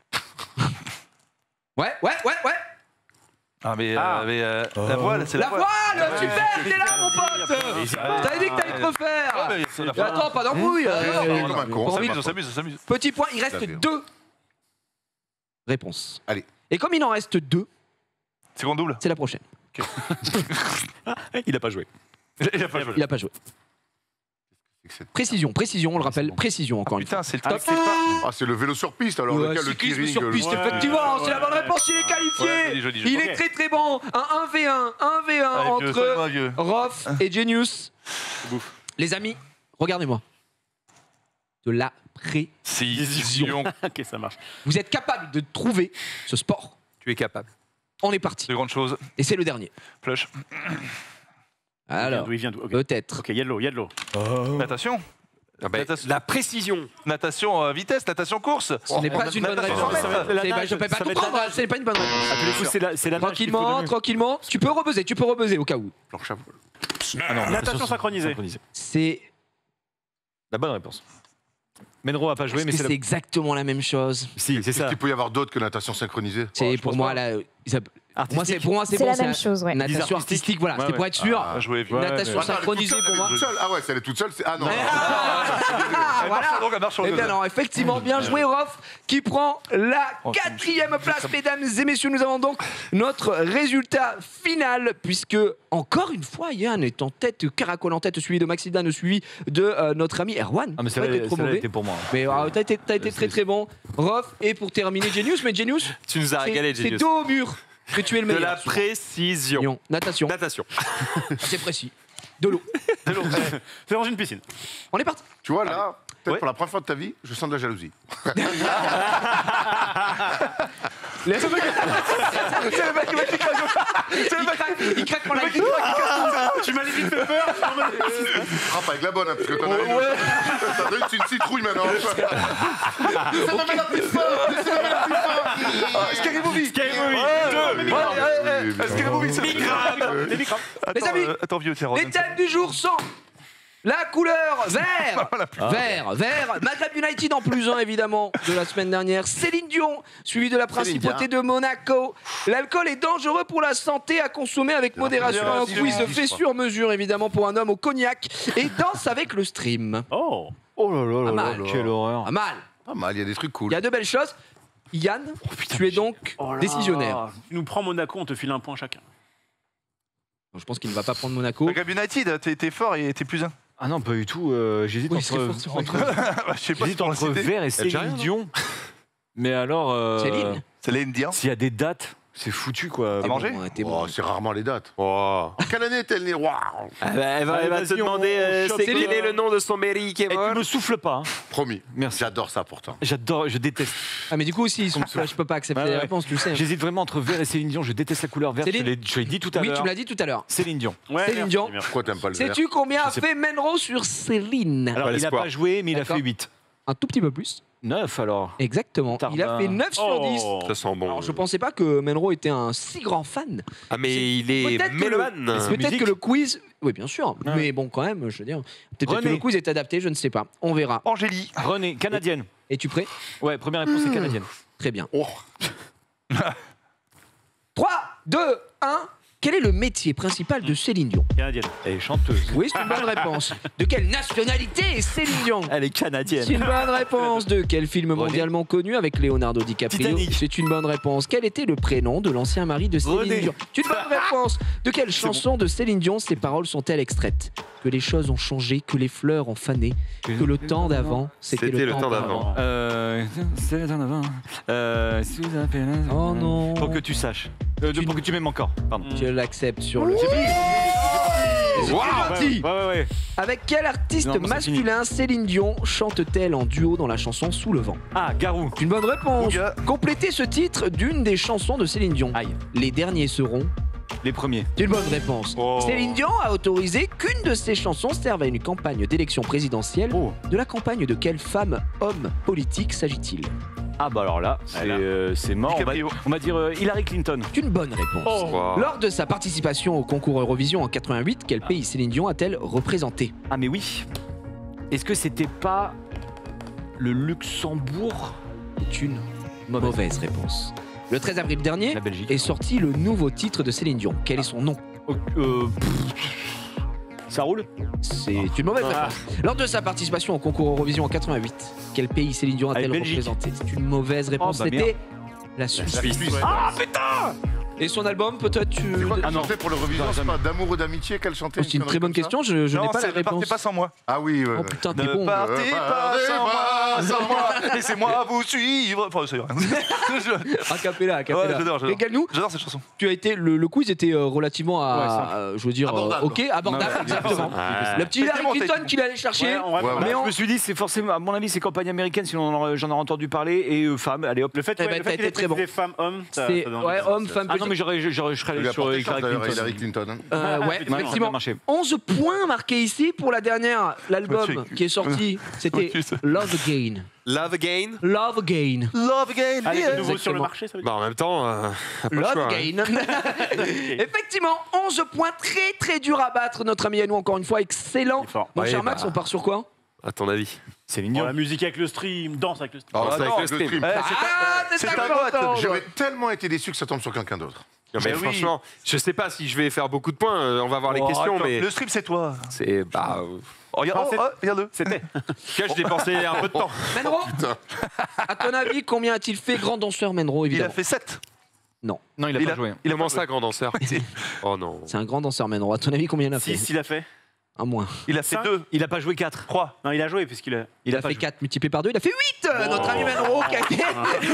Ouais. Ah mais la voile, c'est la voile. La voile, super, t'es là mon pote. T'avais dit que t'allais te refaire. Attends, pas d'embrouille. On s'amuse. Petit point, il reste 2 réponses. Allez. Et comme il en reste 2, c'est qu'on double. C'est la prochaine. Il a pas joué. Il a pas joué. Précision, on le rappelle, précision encore une fois. Putain, c'est le top. C'est le vélo sur piste, alors le cyclisme sur piste, effectivement, c'est la bonne réponse, il est qualifié. Il est très bon. Un 1v1 entre Rof et Genius. Les amis, regardez-moi. De la précision. Ok, ça marche. Vous êtes capable de trouver ce sport. Tu es capable. On est parti. C'est grande chose. Et c'est le dernier. Flush. Alors, peut-être. Ok, il y a de l'eau. Natation. La précision. Natation vitesse, natation course. Ce n'est pas une bonne réponse. Je ne peux pas comprendre, ce n'est pas une bonne réponse. C'est la Tranquillement. Tu peux rebuzzer au cas où. Natation synchronisée. C'est la bonne réponse. Menro n'a pas joué, mais c'est exactement la même chose. Si, c'est ça. Est-ce qu'il peut y avoir d'autres que natation synchronisée? C'est pour moi la... Pour moi, c'est la même chose, ouais. Natation artistique, voilà, c'était pour être sûr. Natation synchronisée pour moi. Ah ouais, si elle est toute seule, c'est... Ah non. Voilà. Eh bien non, effectivement, bien joué, Rof, qui prend la 4e place. Mesdames et messieurs, nous avons donc notre résultat final, puisque, encore une fois, Yann est en tête, Caracol en tête, suivi de Maxidane, suivi de notre ami Erwan. Ah, mais ça a été pour moi. Mais t'as été très bon. Rof, et pour terminer, Genius. Mais Genius, tu nous as régalé, Genius. C'est dos au mur. Que tu es le meilleur. De la précision. Natation. C'est précis. De l'eau. C'est dans une piscine. On est parti. Tu vois, là, peut-être pour la première fois de ta vie, je sens de la jalousie. C'est le mec qui craque. Il craque pour la gueule. Tu m'as limite fait peur. Frappe avec la bonne, hein, parce que t'en as une. T'en as une, c'est une citrouille maintenant. Ça me met la plus fort. Scary Movie. Les amis, Attends, vieux, c'est les thèmes du jour sont la couleur vert, vert, Maghreb United en +1 évidemment de la semaine dernière, Céline Dion, suivi de la principauté de Monaco. L'alcool est dangereux pour la santé, à consommer avec modération. Un quiz fait sur mesure évidemment pour un homme au cognac et Danse avec le stream. Oh là là, quelle horreur. Pas mal. Pas mal, il y a des trucs cool. Il y a de belles choses. Yann, tu es donc décisionnaire. Tu nous prends Monaco, on te file un point chacun. Je pense qu'il ne va pas prendre Monaco. Maghreb United, t'es fort et t'es +1. Ah non, pas du tout. J'hésite entre Vert et Céline Dion. Mais alors. Céline Dion. S'il y a des dates, c'est foutu quoi. À manger c'est rarement les dates. Quelle année est-elle née? Elle va te demander quel est le nom de son mairie qui est mort. Tu me souffles pas. Hein. Promis. Merci. J'adore ça pourtant. J'adore, je déteste. Ah mais du coup aussi, je peux pas accepter les réponses, tu le sais. J'hésite vraiment entre Vert et Céline Dion. Je déteste la couleur verte. Je l'ai dit tout à l'heure. Oui, tu me l'as dit tout à l'heure. Céline Dion. Céline Dion. Pourquoi t'aimes pas le vert? Sais-tu combien a fait Menro sur Céline? Alors il n'a pas joué, mais il a fait 8. Un tout petit peu plus. 9 alors. Exactement. Il a fait 9 sur 10. Ça sent bon. Alors je pensais pas que Menro était un si grand fan. Ah mais il est mélomane. Peut-être que le quiz... Oui bien sûr, mais bon quand même, je veux dire... Peut-être que le quiz est adapté, je ne sais pas. On verra. Angélie. René, canadienne. Es-tu prêt? Ouais, première réponse c'est canadienne. Très bien. 3, 2, 1... Quel est le métier principal de Céline Dion? Canadienne. Elle est chanteuse. Oui, c'est une bonne réponse. De quelle nationalité est Céline Dion? Elle est canadienne. C'est une bonne réponse. De quel film mondialement connu avec Leonardo DiCaprio? Titanic. C'est une bonne réponse. Quel était le prénom de l'ancien mari de Céline Dion? C'est une bonne réponse. De quelle chanson de Céline Dion ces paroles sont-elles extraites? Que les choses ont changé, que les fleurs ont fané, que le temps d'avant, c'était le temps d'avant. C'est le temps d'avant. Oh non. Pour que tu saches. Pour que tu m'aimes encore. Pardon. Je l'accepte sur le... Ouais. Avec quel artiste masculin Céline Dion chante-t-elle en duo dans la chanson Sous le vent? Ah, Garou. Une bonne réponse. Complétez ce titre d'une des chansons de Céline Dion. Aïe. Les derniers seront... Les premiers. C'est une bonne réponse. Céline Dion a autorisé qu'une de ses chansons serve à une campagne d'élection présidentielle. De la campagne de quelle femme, homme politique s'agit-il? Ah bah alors là, c'est mort. On va dire Hillary Clinton. C'est une bonne réponse. Lors de sa participation au concours Eurovision en 88, quel pays Céline Dion a-t-elle représenté? Ah mais oui. Est-ce que c'était pas le Luxembourg? C'est une mauvaise réponse. Le 13 avril dernier est sorti le nouveau titre de Céline Dion. Quel est son nom? Ça roule? C'est une mauvaise réponse. Lors de sa participation au concours Eurovision en 88, quel pays Céline Dion a-t-elle représenté? C'est une mauvaise réponse. C'était la Suisse. Ah putain! Et son album, peut-être tu... C'est quoi qu'elle chantait pour l'Eurovision? C'est pas d'amour ou d'amitié qu'elle chantait? C'est une très bonne question, je n'ai pas la réponse. Ne partez pas sans moi. Ah oui. Oh putain, t'es bon. Ne partez pas sans moi. Laissez-moi vous suivre. Enfin, c'est rien. Acapella. J'adore. Régale-nous. J'adore cette chanson. Tu as été, le quiz était relativement je veux dire, abordable. ok, abordable, exactement. Le petit Hillary Clinton qu'il allait chercher. Mais je me suis dit, c'est forcément, à mon avis, c'est campagne américaine, sinon j'en aurais entendu parler. Et femme, allez hop. Le fait qu'il ait très bon. Femme, homme, c'est homme, femme. Ah non, mais je serais allé sur Hillary Clinton. Ouais, effectivement. 11 points marqués ici pour la dernière. L'album qui est sorti, c'était Love Again. Love Again. Love Again. Love Again. Allez, c'est nouveau sur le marché, ça veut dire. Bah en même temps, Love Again. Effectivement, 11 points très très dur à battre. Notre ami à nous, encore une fois, excellent. Mon cher Max, on part sur quoi? À ton avis? C'est mignon. La musique avec le stream, danse avec le stream. Danse avec le stream. C'est un vote. J'aurais tellement été déçu que ça tombe sur quelqu'un d'autre. Non, mais franchement, je sais pas si je vais faire beaucoup de points. On va voir les questions, mais le stream, c'est toi. C'est Regarde-le. C'était. Je dépensé un peu de temps. Menro, à ton avis, combien a-t-il fait grand danseur Menro, évidemment? Il a fait 7. Non. Non, il a pas joué. Il a commencé à grand danseur. Oh non. C'est un grand danseur Menro. À ton avis, combien il a fait? 6, il a fait. Un moins. Il a fait 2. Il a pas joué 4. 3. Non, il a joué puisqu'il a. Il a fait 4 multiplié par 2, il a fait 8. Notre ami Menro qui a fait.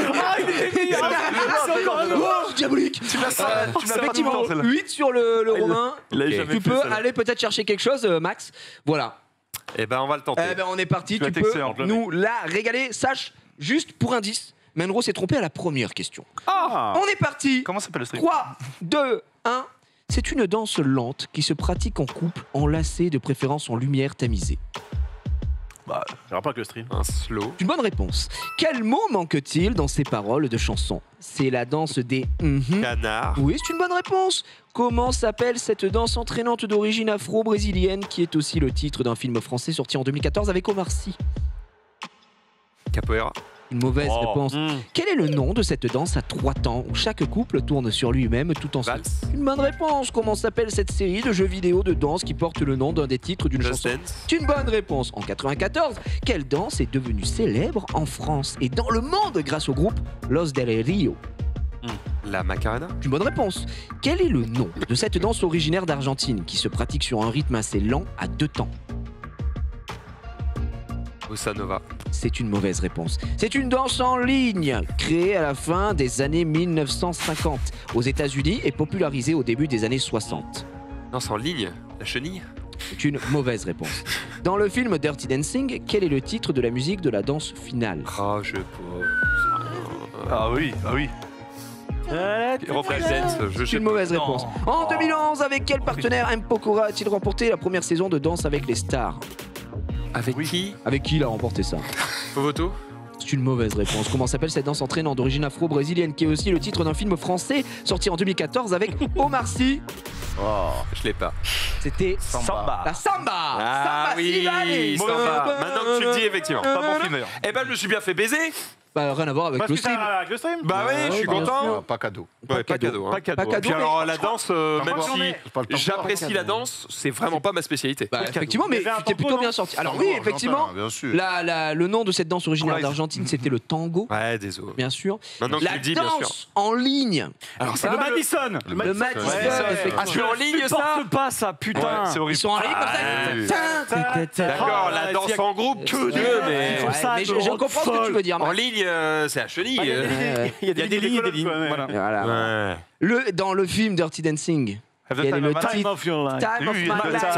C'est encore un nouveau diabolique. Tu l'as effectivement 8 sur le Romain. Tu peux aller peut-être chercher quelque chose, Max. Voilà. Eh ben, on va le tenter. Eh ben, on est parti. Tu peux nous la régaler. Sache Juste pour indice, Menro s'est trompé à la première question. Ah. On est parti. Comment s'appelle le stream? 3, 2, 1. C'est une danse lente qui se pratique en couple, enlacée, de préférence en lumière tamisée. Bah, j'ai rapport avec le stream. Un slow. Une bonne réponse. Quel mot manque-t-il dans ces paroles de chanson? C'est la danse des canards. Oui, c'est une bonne réponse. Comment s'appelle cette danse entraînante d'origine afro-brésilienne qui est aussi le titre d'un film français sorti en 2014 avec Omar Sy? Capoeira. Une mauvaise réponse. Quel est le nom de cette danse à 3 temps où chaque couple tourne sur lui-même tout en Valse. Une bonne réponse. Comment s'appelle cette série de jeux vidéo de danse qui porte le nom d'un des titres d'une chanson? C'est une bonne réponse. En 94, quelle danse est devenue célèbre en France et dans le monde grâce au groupe Los del Rio? La Macarena. Une bonne réponse. Quel est le nom de cette danse originaire d'Argentine qui se pratique sur un rythme assez lent à 2 temps? Bossa Nova. C'est une mauvaise réponse. C'est une danse en ligne, créée à la fin des années 1950 aux États-Unis et popularisée au début des années 60. Danse en ligne. La chenille. C'est une mauvaise réponse. Dans le film Dirty Dancing, quel est le titre de la musique de la danse finale? Ah, je Ah oui, ah oui. C'est une mauvaise réponse. En 2011, avec quel partenaire M. Pokora a-t-il remporté la première saison de Danse avec les stars? Avec qui? Avec qui il a remporté ça? Fovoto. C'est une mauvaise réponse. Comment s'appelle cette danse entraînante d'origine afro-brésilienne qui est aussi le titre d'un film français sorti en 2014 avec Omar Sy? Oh, je l'ai pas. C'était Samba. La samba. Ah Samba oui, Sibali. Samba. Maintenant que tu le dis, effectivement. Pas bon film d'ailleurs. Eh ben, je me suis bien fait baiser. Bah, rien à voir avec Parce le que ça stream. avec le stream. Bah oui, je suis bien content. sûr. Pas cadeau. Ouais, pas cadeau. hein. Pas cadeau. Pas cadeau. Puis alors, mais- la danse, même pas si pas le temps j'apprécie la danse, c'est vraiment pas ma spécialité. Bah, effectivement, mais Il y avait un tu t'es tambour, plutôt non? bien sorti. Alors Tango oui, argentin, effectivement, bien sûr. le nom de cette danse originaire Ouais. d'Argentine, c'était le tango, Ouais, désolé. bien sûr. Maintenant que La tu le dis, bien sûr. danse en ligne. Alors ça, Le Madison. le Madison, effectivement. Ah, je suis en ligne, ça? Supporte pas ça, putain. C'est Ils horrible. sont en ligne comme ça. D'accord, la danse en groupe, que Dieu, mais... Ouais, mais je comprends ce que tu veux dire. En Max. ligne, c'est la chenille. Il y a des lignes, des lignes. Voilà. Ouais. Dans le film Dirty Dancing, Have the quel est time le of my life. titre? Of your life. Time of Oui, my oui, life.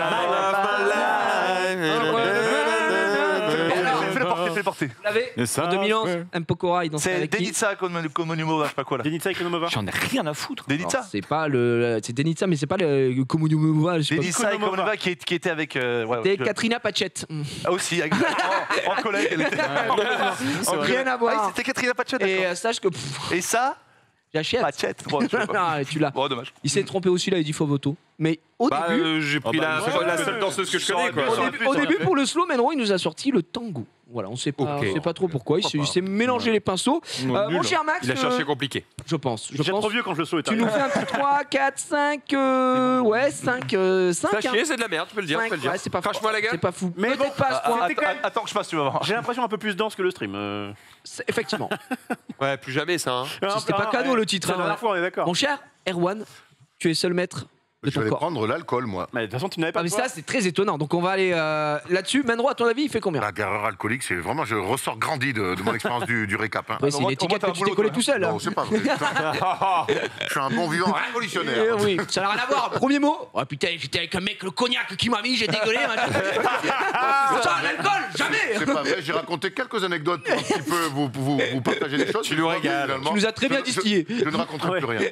Fais le porter. Vous l'avez en 2011, M. Pokora, il dansait C'est avec qui? Denitsa Komonimo, je sais pas quoi là. Denitsa Ikonomova. J'en ai rien à foutre. Denitsa. C'est pas c'est Denitsa, mais c'est pas le Komunumova, je sais pas. Denitsa Komonova qui était avec. C'était Katrina Pachette. Ah aussi, en collègue, elle était. Rien à voir. Ah, c'était Katrina Pachette. Et sache que Et ça, j'achète. Pachette. Bon, je sais pas. Non, tu l'as. Bon, dommage. Il s'est trompé aussi là, il dit Fovoto. Mais au début, J'ai pris la seule danseuse que je connais, quoi. au début, pour le slow, Menro, il nous a sorti le tango. Voilà, on sait pas, Ok. on sait pas trop pourquoi. Il s'est mélangé les pinceaux. Mon cher Max, Il a cherché compliqué. je pense. J'ai trop vieux quand je le souhaite. Tu nous fais un petit 3, 4, 5, ouais, 5, 5. T'as chier, c'est de la merde, tu peux le dire. tu peux le dire. Ouais, c'est pas fou. Crache-moi la gueule. C'est pas fou. Mais Peut-être pas à ce point. C'était quand même- Attends que je passe, tu vas voir. J'ai l'impression un peu plus dense que le stream. Effectivement. Ouais, plus jamais ça. Hein. Si c'était pas cadeau le titre. La hein. dernière fois, on est d'accord. Mon cher Erwan, tu es seul maître de Je ton vais corps. prendre l'alcool, moi. Mais de toute façon, tu n'avais pas. Ah, mais le choix. ça, c'est très étonnant. Donc, on va aller là-dessus. Menro, à ton avis, il fait combien? La guerre alcoolique, c'est vraiment, je ressors grandi de mon expérience du récap. Hein. Ouais, c'est une étiquette que tu t'es collé tout seul. Non, hein. c'est pas vrai. Je suis un bon vivant révolutionnaire. Oui, ça n'a rien à voir. Premier mot. Oh putain, j'étais avec un mec, le cognac qui m'a mis, j'ai dégueulé. Ça, l'alcool, jamais. C'est pas vrai, j'ai raconté quelques anecdotes pour un petit peu vous partager des choses. Tu nous régales. Finalement, Tu nous as très bien distillé. Je ne raconterai plus rien.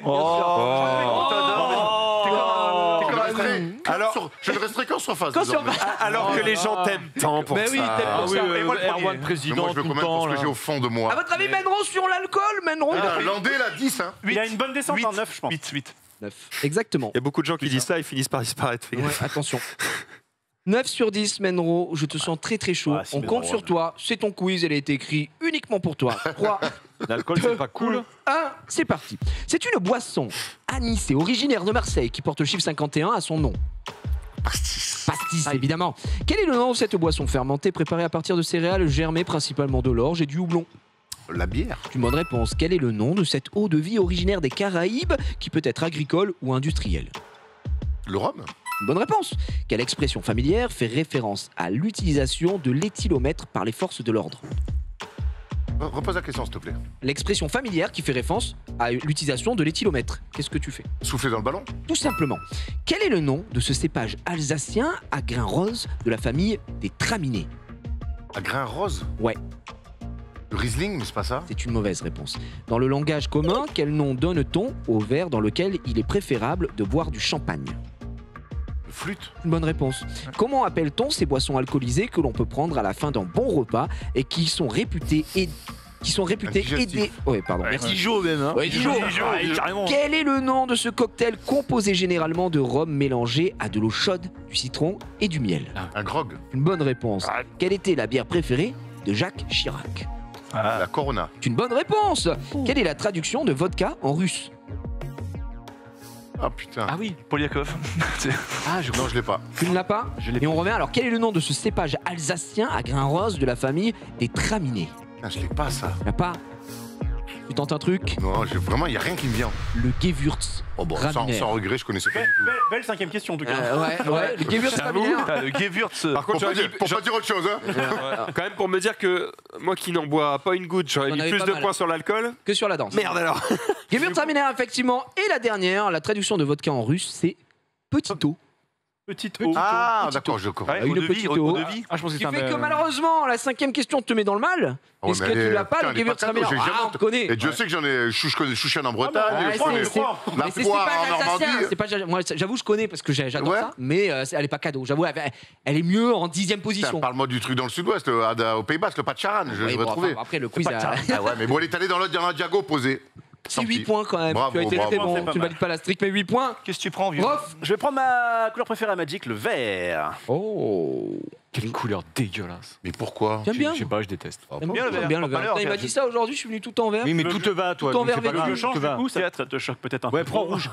Alors, Je ne resterai qu'en surface. Quand sur- désormais. alors que les gens t'aiment tant pour Mais oui, ça. t'aimes pour ça. Et moi, le premier. Erwan Mais président moi, je veux tout quand le même pour temps. ce que là. j'ai au fond de À moi. votre avis, Menro sur l'alcool, Menro Ah, Landais, la 10, hein. Il a une bonne descente en 9, je pense. 8. 9. Exactement. Il y a beaucoup de gens qui disent ça et finissent par disparaître. fais Ouais, gaffe. attention. 9 sur 10, Menro, je te sens très très chaud. Ah, si, On mais compte non, sur ouais. toi. C'est ton quiz, elle a été écrite uniquement pour toi. 3, L'alcool, c'est pas cool. 1, c'est parti. C'est une boisson anisée, originaire de Marseille, qui porte le chiffre 51 à son nom. Pastis, évidemment. Quel est le nom de cette boisson fermentée préparée à partir de céréales germées, principalement de l'orge et du houblon? La bière. Une bonne réponse. Quel est le nom de cette eau de vie originaire des Caraïbes, qui peut être agricole ou industrielle? Le rhum. Une bonne réponse. Quelle expression familière fait référence à l'utilisation de l'éthylomètre par les forces de l'ordre? Repose la question, s'il te plaît. L'expression familière qui fait référence à l'utilisation de l'éthylomètre. Qu'est-ce que tu fais? Souffler dans le ballon. Tout simplement. Quel est le nom de ce cépage alsacien à grains roses de la famille des traminés? À grain rose. Ouais. Riesling, mais c'est pas ça. C'est une mauvaise réponse. Dans le langage commun, quel nom donne-t-on au verre dans lequel il est préférable de boire du champagne? Le flûte. Une bonne réponse. Comment appelle-t-on ces boissons alcoolisées que l'on peut prendre à la fin d'un bon repas et qui sont réputées aider... Ouais, pardon. Merci Dijon même. Hein. Ouais, Dijon. Carrément. Quel est le nom de ce cocktail composé généralement de rhum mélangé à de l'eau chaude, du citron et du miel? Un grog. Une bonne réponse. Quelle était la bière préférée de Jacques Chirac? La Corona. C'est une bonne réponse. Quelle est la traduction de vodka en russe? Ah putain. Ah oui, Polyakov. Non, je l'ai pas. Tu ne l'as pas? Et on revient. Alors, quel est le nom de ce cépage alsacien à grains roses de la famille des Traminés? Ah, je l'ai pas, ça. Tu l'as pas? Tu tentes un truc? Non, vraiment, il n'y a rien qui me vient. Le Gewürz. Oh bon, sans regret, je connaissais pas. Belle cinquième question en tout cas. Ouais, le Gewürz Raminer. Le Gewürz. Par contre, Pour pas dire autre chose, hein. quand même pour me dire que moi qui n'en bois pas une goutte, j'aurais mis plus de points sur l'alcool que sur la danse. Merde alors. Gewürz Raminer, effectivement. Et la dernière, la traduction de vodka en russe, c'est petit eau. Petite eau. Ah, d'accord, je comprends. Avec le petit eau. Ah, je pense Ce qui fait que malheureusement, la cinquième question te met dans le mal. Oh, Est-ce que tu l'as pas, le Gewürz Raminer? Ah, on connaît. Et Dieu sait que je connais Chouchen en Bretagne, je connais la c'est poire pas en Normandie. c'est pas, moi, j'avoue, je connais parce que j'adore ça, mais elle est pas cadeau. J'avoue, elle est mieux en 10e position. Parle-moi du truc dans le sud-ouest, au Pays Basque, le pas de Charan, je vais trouver. Après, le quiz. Ah ouais, mais bon, elle est allée dans le Diago posé. C'est 8 points quand même. Bravo, tu as été très bon. bravo. Tu ne valides pas la stricte, mais 8 points. Qu'est-ce que tu prends, vieux? Je vais prendre ma couleur préférée à Magic, le vert. Oh, quelle couleur dégueulasse. Mais pourquoi? J'aime bien. Je sais pas, je déteste. J'aime bien le vert. Il m'a dit ça aujourd'hui, je suis venu tout en vert. Oui, mais tout te va, toi. Tout en vert Je vêtu. change du coup, ça te choque peut-être un peu. Ouais, prends rouge.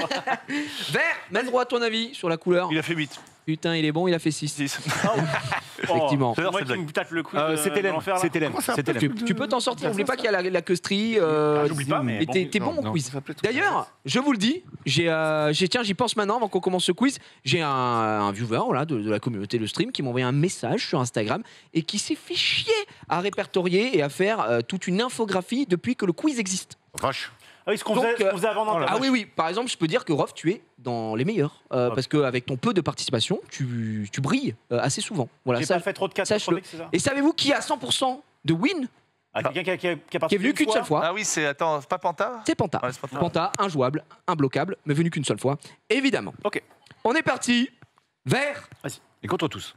Vert, mets droit à ton avis sur la couleur. Il a fait 8. Putain, il est bon, il a fait 6. Effectivement. C'est moi qui me tâte le coup. C'était l'aime. C'était l'aime. Tu peux t'en sortir. N'oublie pas qu'il y a la queusterie. J'oublie pas, mais t'es bon au quiz. D'ailleurs, je vous le dis, tiens, j'y pense maintenant avant qu'on commence ce quiz. J'ai un viewer là, de la communauté Le Stream qui m'a envoyé un message sur Instagram et qui s'est fait chier à répertorier et à faire toute une infographie depuis que le quiz existe. Vache. Ah oui, ce qu'on faisait avant dans Ah oui, par exemple, je peux dire que Rof, tu es dans les meilleurs. Parce qu'avec ton peu de participation, tu brilles assez souvent. Voilà, J'ai pas fait trop de 4 sache-le. c'est ça. Et savez-vous qui a 100% de win? Quelqu'un qui a Qui est participé venu qu'une seule fois. Ah oui, c'est. Attends, c'est pas Panta? C'est Panta. Ouais, c'est Panta. Panta, injouable, imbloquable, mais venu qu'une seule fois. Évidemment. Ok. On est parti. Vert. Vas-y. Et contre tous.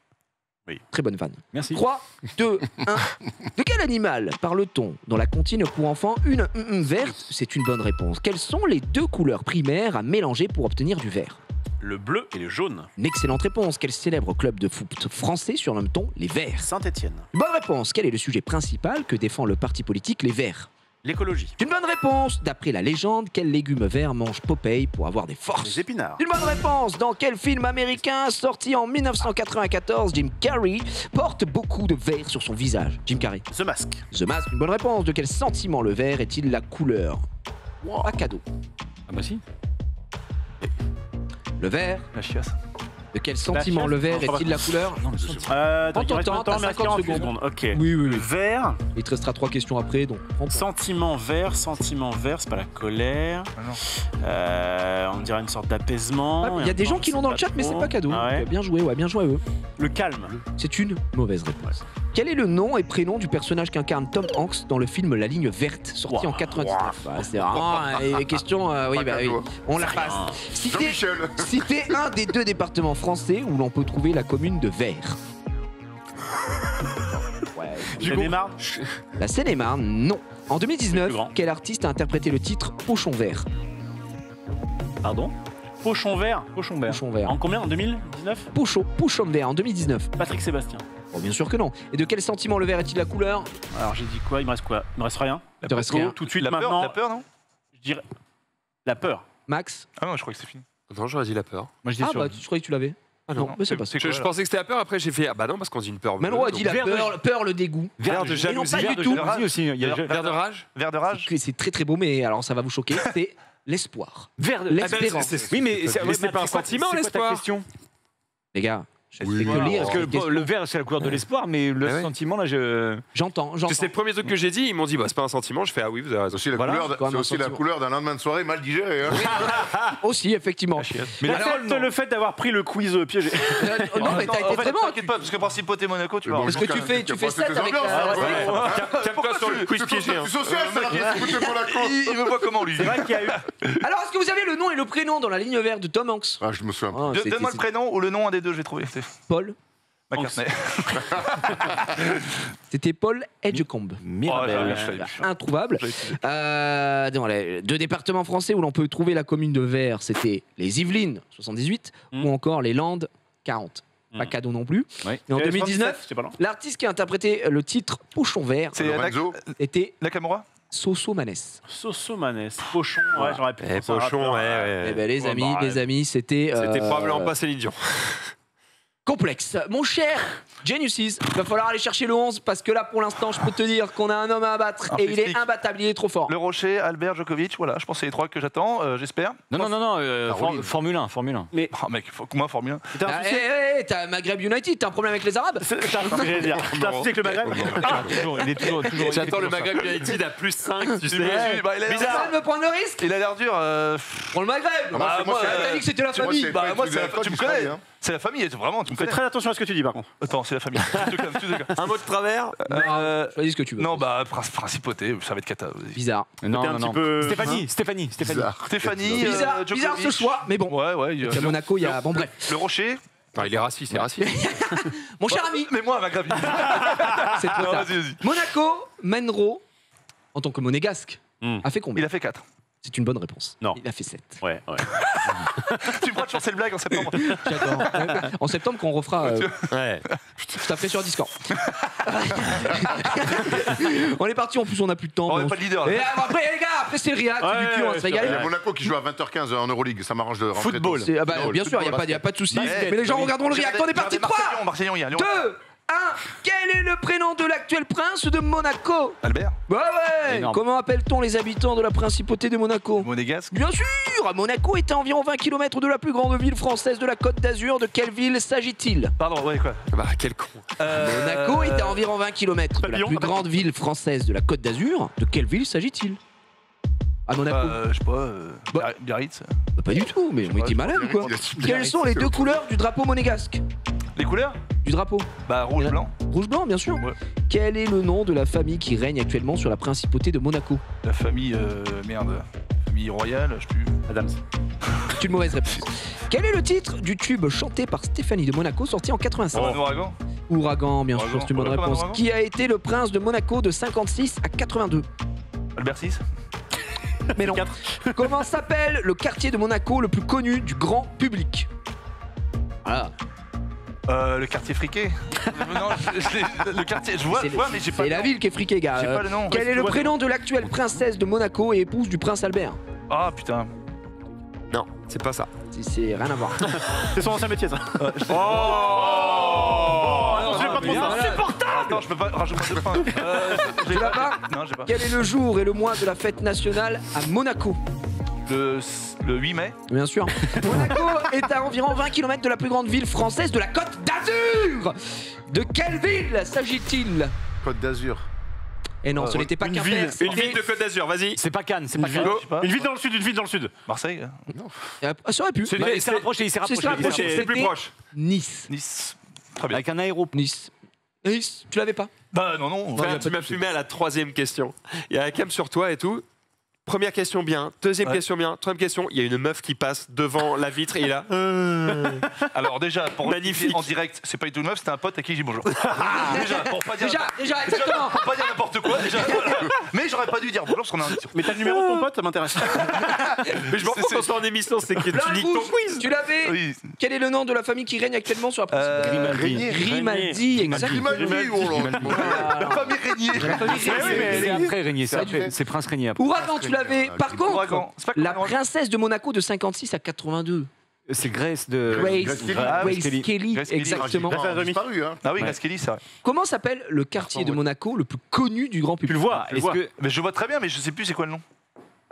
Très bonne vanne. Merci. 3, 2, 1. De quel animal parle-t-on dans la comptine pour enfants? Une verte, c'est une bonne réponse. Quelles sont les deux couleurs primaires à mélanger pour obtenir du vert? Le bleu et le jaune. Une excellente réponse. Quel célèbre club de foot français surnomme-t-on les Verts? Saint-Étienne. Bonne réponse. Quel est le sujet principal que défend le parti politique Les Verts? L'écologie. Une bonne réponse. D'après la légende, quel légume vert mange Popeye pour avoir des forces? Les épinards. Une bonne réponse. Dans quel film américain sorti en 1994, Jim Carrey porte beaucoup de vert sur son visage? Jim Carrey. The Mask. The Mask. Une bonne réponse. De quel sentiment le vert est-il la couleur? Pas cadeau. Ah bah si. Le vert. La chiasse. De quel sentiment le vert est-il la couleur? Non, le sentiment. Prends ton temps, t'as 50 secondes. Ok. Oui. Le vert. Il te restera 3 questions après, donc prends. Sentiment vert, c'est pas la colère. On dirait une sorte d'apaisement. Il y a des gens qui l'ont dans le chat, mais c'est pas cadeau. Ah ouais. Bien joué à eux. Le calme. C'est une mauvaise réponse. Quel est le nom et prénom du personnage qu'incarne Tom Hanks dans le film La Ligne Verte, sorti en 99? C'est vraiment une question. Oui, on la passe. Citez un des 2 départements français où l'on peut trouver la commune de Vert. Seine-et-Marne. La Seine-et-Marne, non. En 2019, quel artiste a interprété le titre Pochon Vert? Pardon? Pochon Vert. Pochon Vert. En combien? En 2019? Pochon Vert en 2019. Patrick Sébastien. Bon, bien sûr que non. Et de quel sentiment le vert est-il la couleur? Alors j'ai dit quoi? Il me reste quoi? Il me reste rien. Il te reste rien. Tout de suite La maintenant. peur, non? Je dirais la peur. Max? Ah non, je crois que c'est fini. Non, j'aurais dit la peur. Moi, je dis bah je croyais que tu l'avais. Ah non, mais c'est pas ça. Je pensais que c'était la peur, après j'ai fait ah bah non parce qu'on dit une peur. Mano a dit la peur, le dégoût. Vert de jalousie, pas du tout. aussi. Il y a Vert de rage. Vert de rage. C'est très très beau, mais alors ça va vous choquer. C'est l'espoir. Vert de l'espérance. Oui, mais c'est pas un sentiment l'espoir. Les gars, Je fais que lire. Parce que le vert, c'est la couleur de l'espoir, mais le sentiment, là, J'entends. C'est le premier truc que j'ai dit. Ils m'ont dit, bah, c'est pas un sentiment. Je fais, ah oui, vous avez raison. C'est aussi la couleur d'un lendemain de soirée mal digéré. Hein. Aussi, effectivement. Mais le fait d'avoir pris le quiz piégé. Non, mais t'as été très bon. T'inquiète pas, parce que Principauté Monaco, tu vois. Parce que tu fais 7 avec Calme-toi sur le quiz piégé. Il me voit comment, lui? C'est vrai qu'il y a eu. Alors, est-ce que vous avez le nom et le prénom dans la ligne verte de Tom Hanks? Ah, je me souviens. Donne-moi le prénom ou le nom, un des deux, je vais trouver. Paul McCartney. C'était Paul Edgecombe. Introuvable. Dans les 2 départements français où l'on peut trouver la commune de Vers, c'était les Yvelines, 78, ou encore les Landes, 40. Pas cadeau non plus. Et en 2019, l'artiste qui a interprété le titre Pochon Vert était Nakamura. Soso Manès. Pochon, ouais, j'aurais pu. Pochon, ouais. Eh ben, les amis, c'était. C'était probablement pas Céline Dion. Complexe. Mon cher Geniuses, il va falloir aller chercher le 11 parce que là, pour l'instant, je peux te dire qu'on a un homme à abattre et il est imbattable, il est trop fort. Le Rocher, Albert, Djokovic, voilà, je pense que c'est les 3 que j'attends, j'espère. Non, Formule 1. Mais moi, Formule 1. T'as Maghreb United, t'as un problème avec les Arabes? T'as un souci avec le Maghreb? Il est toujours. J'attends le Maghreb United à plus 5, tu sais. Bizarre de me prendre le risque. Il a l'air dur. Pour le Maghreb. T'as dit que c'était la famille. Tu me connais. C'est la famille, vraiment, tu me connais. Fais très attention à ce que tu dis, par contre. Attends, c'est la famille. Un mot de travers. Choisis ce que tu veux. Non, bah, Principauté, ça va être cata. Bizarre. Non. Stéphanie. Bizarre ce choix, mais bon. Ouais. À Monaco, il y a. Bon, bref. Le Rocher. Il est raciste, c'est raciste. Mon cher ami. Mais moi, ma gravité. C'est trop tard. Monaco, Menro, en tant que monégasque, a fait combien? Il a fait 4. C'est une bonne réponse. Non. Il a fait 7. Ouais. Tu pourras te chancer le blague en septembre. J'adore. En septembre, quand on refera. Je taperai sur Discord. On est parti, en plus, on n'a plus de temps. On n'est pas de leader. Et après, les gars, après, c'est le React, c'est du cul, on va se régaler. Il y a Monaco qui joue à 20h15 en Euroleague, ça m'arrange de rentrer. Football. Bien sûr, il n'y a pas de souci. Mais les gens regarderont le React. On est parti. 3, 2, 1. Quel est le prénom de l'actuel prince de Monaco? Albert. Ouais. Comment appelle-t-on les habitants de la principauté de Monaco? Monégasque. Bien sûr. Monaco est à environ 20 km de la plus grande ville française de la Côte d'Azur. De quelle ville s'agit-il? Pardon, quoi? Bah, quel con. Monaco est à environ 20 km de la plus grande ville française de la Côte d'Azur. De quelle ville s'agit-il? À Monaco. Je sais pas, Biarritz. Pas du tout, mais on était malade ou quoi? Quelles sont les 2 couleurs du drapeau monégasque? Les couleurs du drapeau? Bah, rouge-blanc. Rouge-blanc, bien sûr. Quel est le nom de la famille qui règne actuellement sur la principauté de Monaco? La famille, famille royale, je sais plus. Adams. C'est une mauvaise réponse. Quel est le titre du tube chanté par Stéphanie de Monaco sorti en 85? Ouragan. Ouragan, bien sûr, c'est une bonne réponse. Qui a été le prince de Monaco de 56 à 82? Albert VI. Mais non. Comment s'appelle le quartier de Monaco le plus connu du grand public? Voilà. Le quartier friqué. Non, le quartier, je vois, mais j'ai pas. C'est la ville qui est friquée, gars. J'ai pas le nom. Quel est le prénom de l'actuelle princesse de Monaco et épouse du prince Albert? Ah putain. Non, c'est pas ça. C'est rien à voir. C'est son ancien métier, ça. Non, j'ai pas trop ça. Insupportable. Attends, je peux pas rajouter de points. Tu l'as pas? Non, j'ai pas. Quel est le jour et le mois de la fête nationale à Monaco? Le 8 mai. Bien sûr. Monaco est à environ 20 km de la plus grande ville française de la Côte d'Azur. De quelle ville s'agit-il? Côte d'Azur. Et non, ce n'était pas Quimper. Une ville de Côte d'Azur, vas-y. C'est pas Cannes, c'est pas Cannes. Une ville dans le sud, Marseille. Non. Ça aurait pu. C'est rapproché, c'est plus proche. Nice. Très bien. Avec un aéroport. Nice, tu l'avais pas? Bah non. Tu m'as fumé à la 3e question. Il y a un cam sur toi et tout. Première question bien, deuxième question bien, troisième question, il y a une meuf qui passe devant la vitre et il a... Alors déjà, pour magnifique en direct, c'est pas du tout une meuf, c'était un pote à qui j'ai dit bonjour. Déjà, pour pas dire... Déjà, exactement. Pour pas dire n'importe quoi, déjà. Mais j'aurais pas dû dire bonjour parce qu'on est en émission. Mais t'as le numéro de ton pote, ça m'intéresse. Mais je m'en fous quand c'est en émission, c'est que tu niques ton quiz. Tu l'avais? Oui. Quel est le nom de la famille qui règne actuellement sur la principauté? Grimaldi, exactement. La famille Régnier. C'est après Régnier, c'est Prince Régnier. Ouragan, tu l'avais. Par contre, la princesse de Monaco de 56 à 82. C'est Grace de... Grace Kelly, exactement. Ah oui, Grace Kelly, c'est vrai. Comment s'appelle le quartier de Monaco le plus connu du grand public? Tu le vois, Mais je vois très bien, mais je sais plus c'est quoi le nom.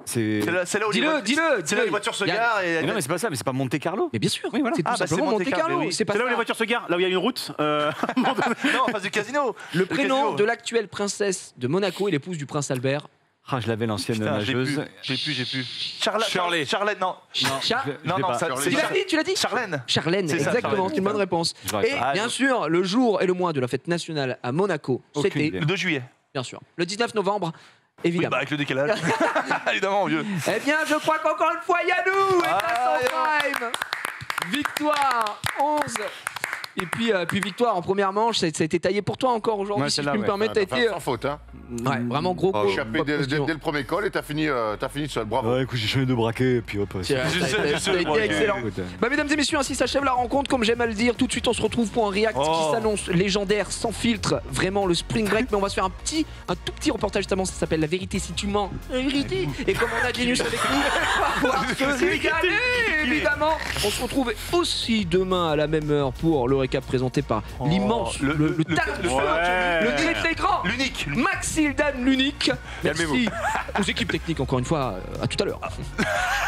C'est là où Dis-le. C'est là où les voitures se garent. Non, mais c'est pas ça, mais c'est pas Monte Carlo. Mais bien sûr, oui, voilà. c'est tout simplement Monte Carlo. C'est là où les voitures se garent, là où il y a une route. Non, en face du casino. Le prénom de l'actuelle princesse de Monaco et l'épouse du prince Albert. Ah, je l'avais l'ancienne nageuse. J'ai plus. Charlotte. Charlotte, non. Tu l'as dit Charlène. Charlène, exactement, c'est une bonne réponse. Et bien sûr, le jour et le mois de la fête nationale à Monaco, c'était le 2 juillet. Bien sûr. Le 19 novembre, évidemment. Oui, bah avec le décalage. Évidemment, vieux. Eh bien, je crois qu'encore une fois, Yannou est à son prime. Victoire 11. Et puis victoire en première manche, ça a été taillé pour toi encore aujourd'hui, si je puis me permettre. Sans faute, hein. Ouais, vraiment gros. Échappé dès le premier call et t'as fini seul. Bravo. Ouais, écoute, j'ai changé de braquet et puis hop. Ça a été excellent. Bah, mesdames et messieurs, ainsi s'achève la rencontre. Comme j'aime à le dire, tout de suite on se retrouve pour un react qui s'annonce légendaire, sans filtre, vraiment le spring break. Mais on va se faire un tout petit reportage justement, ça s'appelle La vérité si tu mens. La vérité. Et comme on a Genius avec nous, on va pouvoir se régaler, évidemment. On se retrouve aussi demain à la même heure pour le récap présenté par l'immense, le talentueux, le très très grand, l'unique, Maxildan l'unique. Merci aux équipes techniques encore une fois. À tout à l'heure.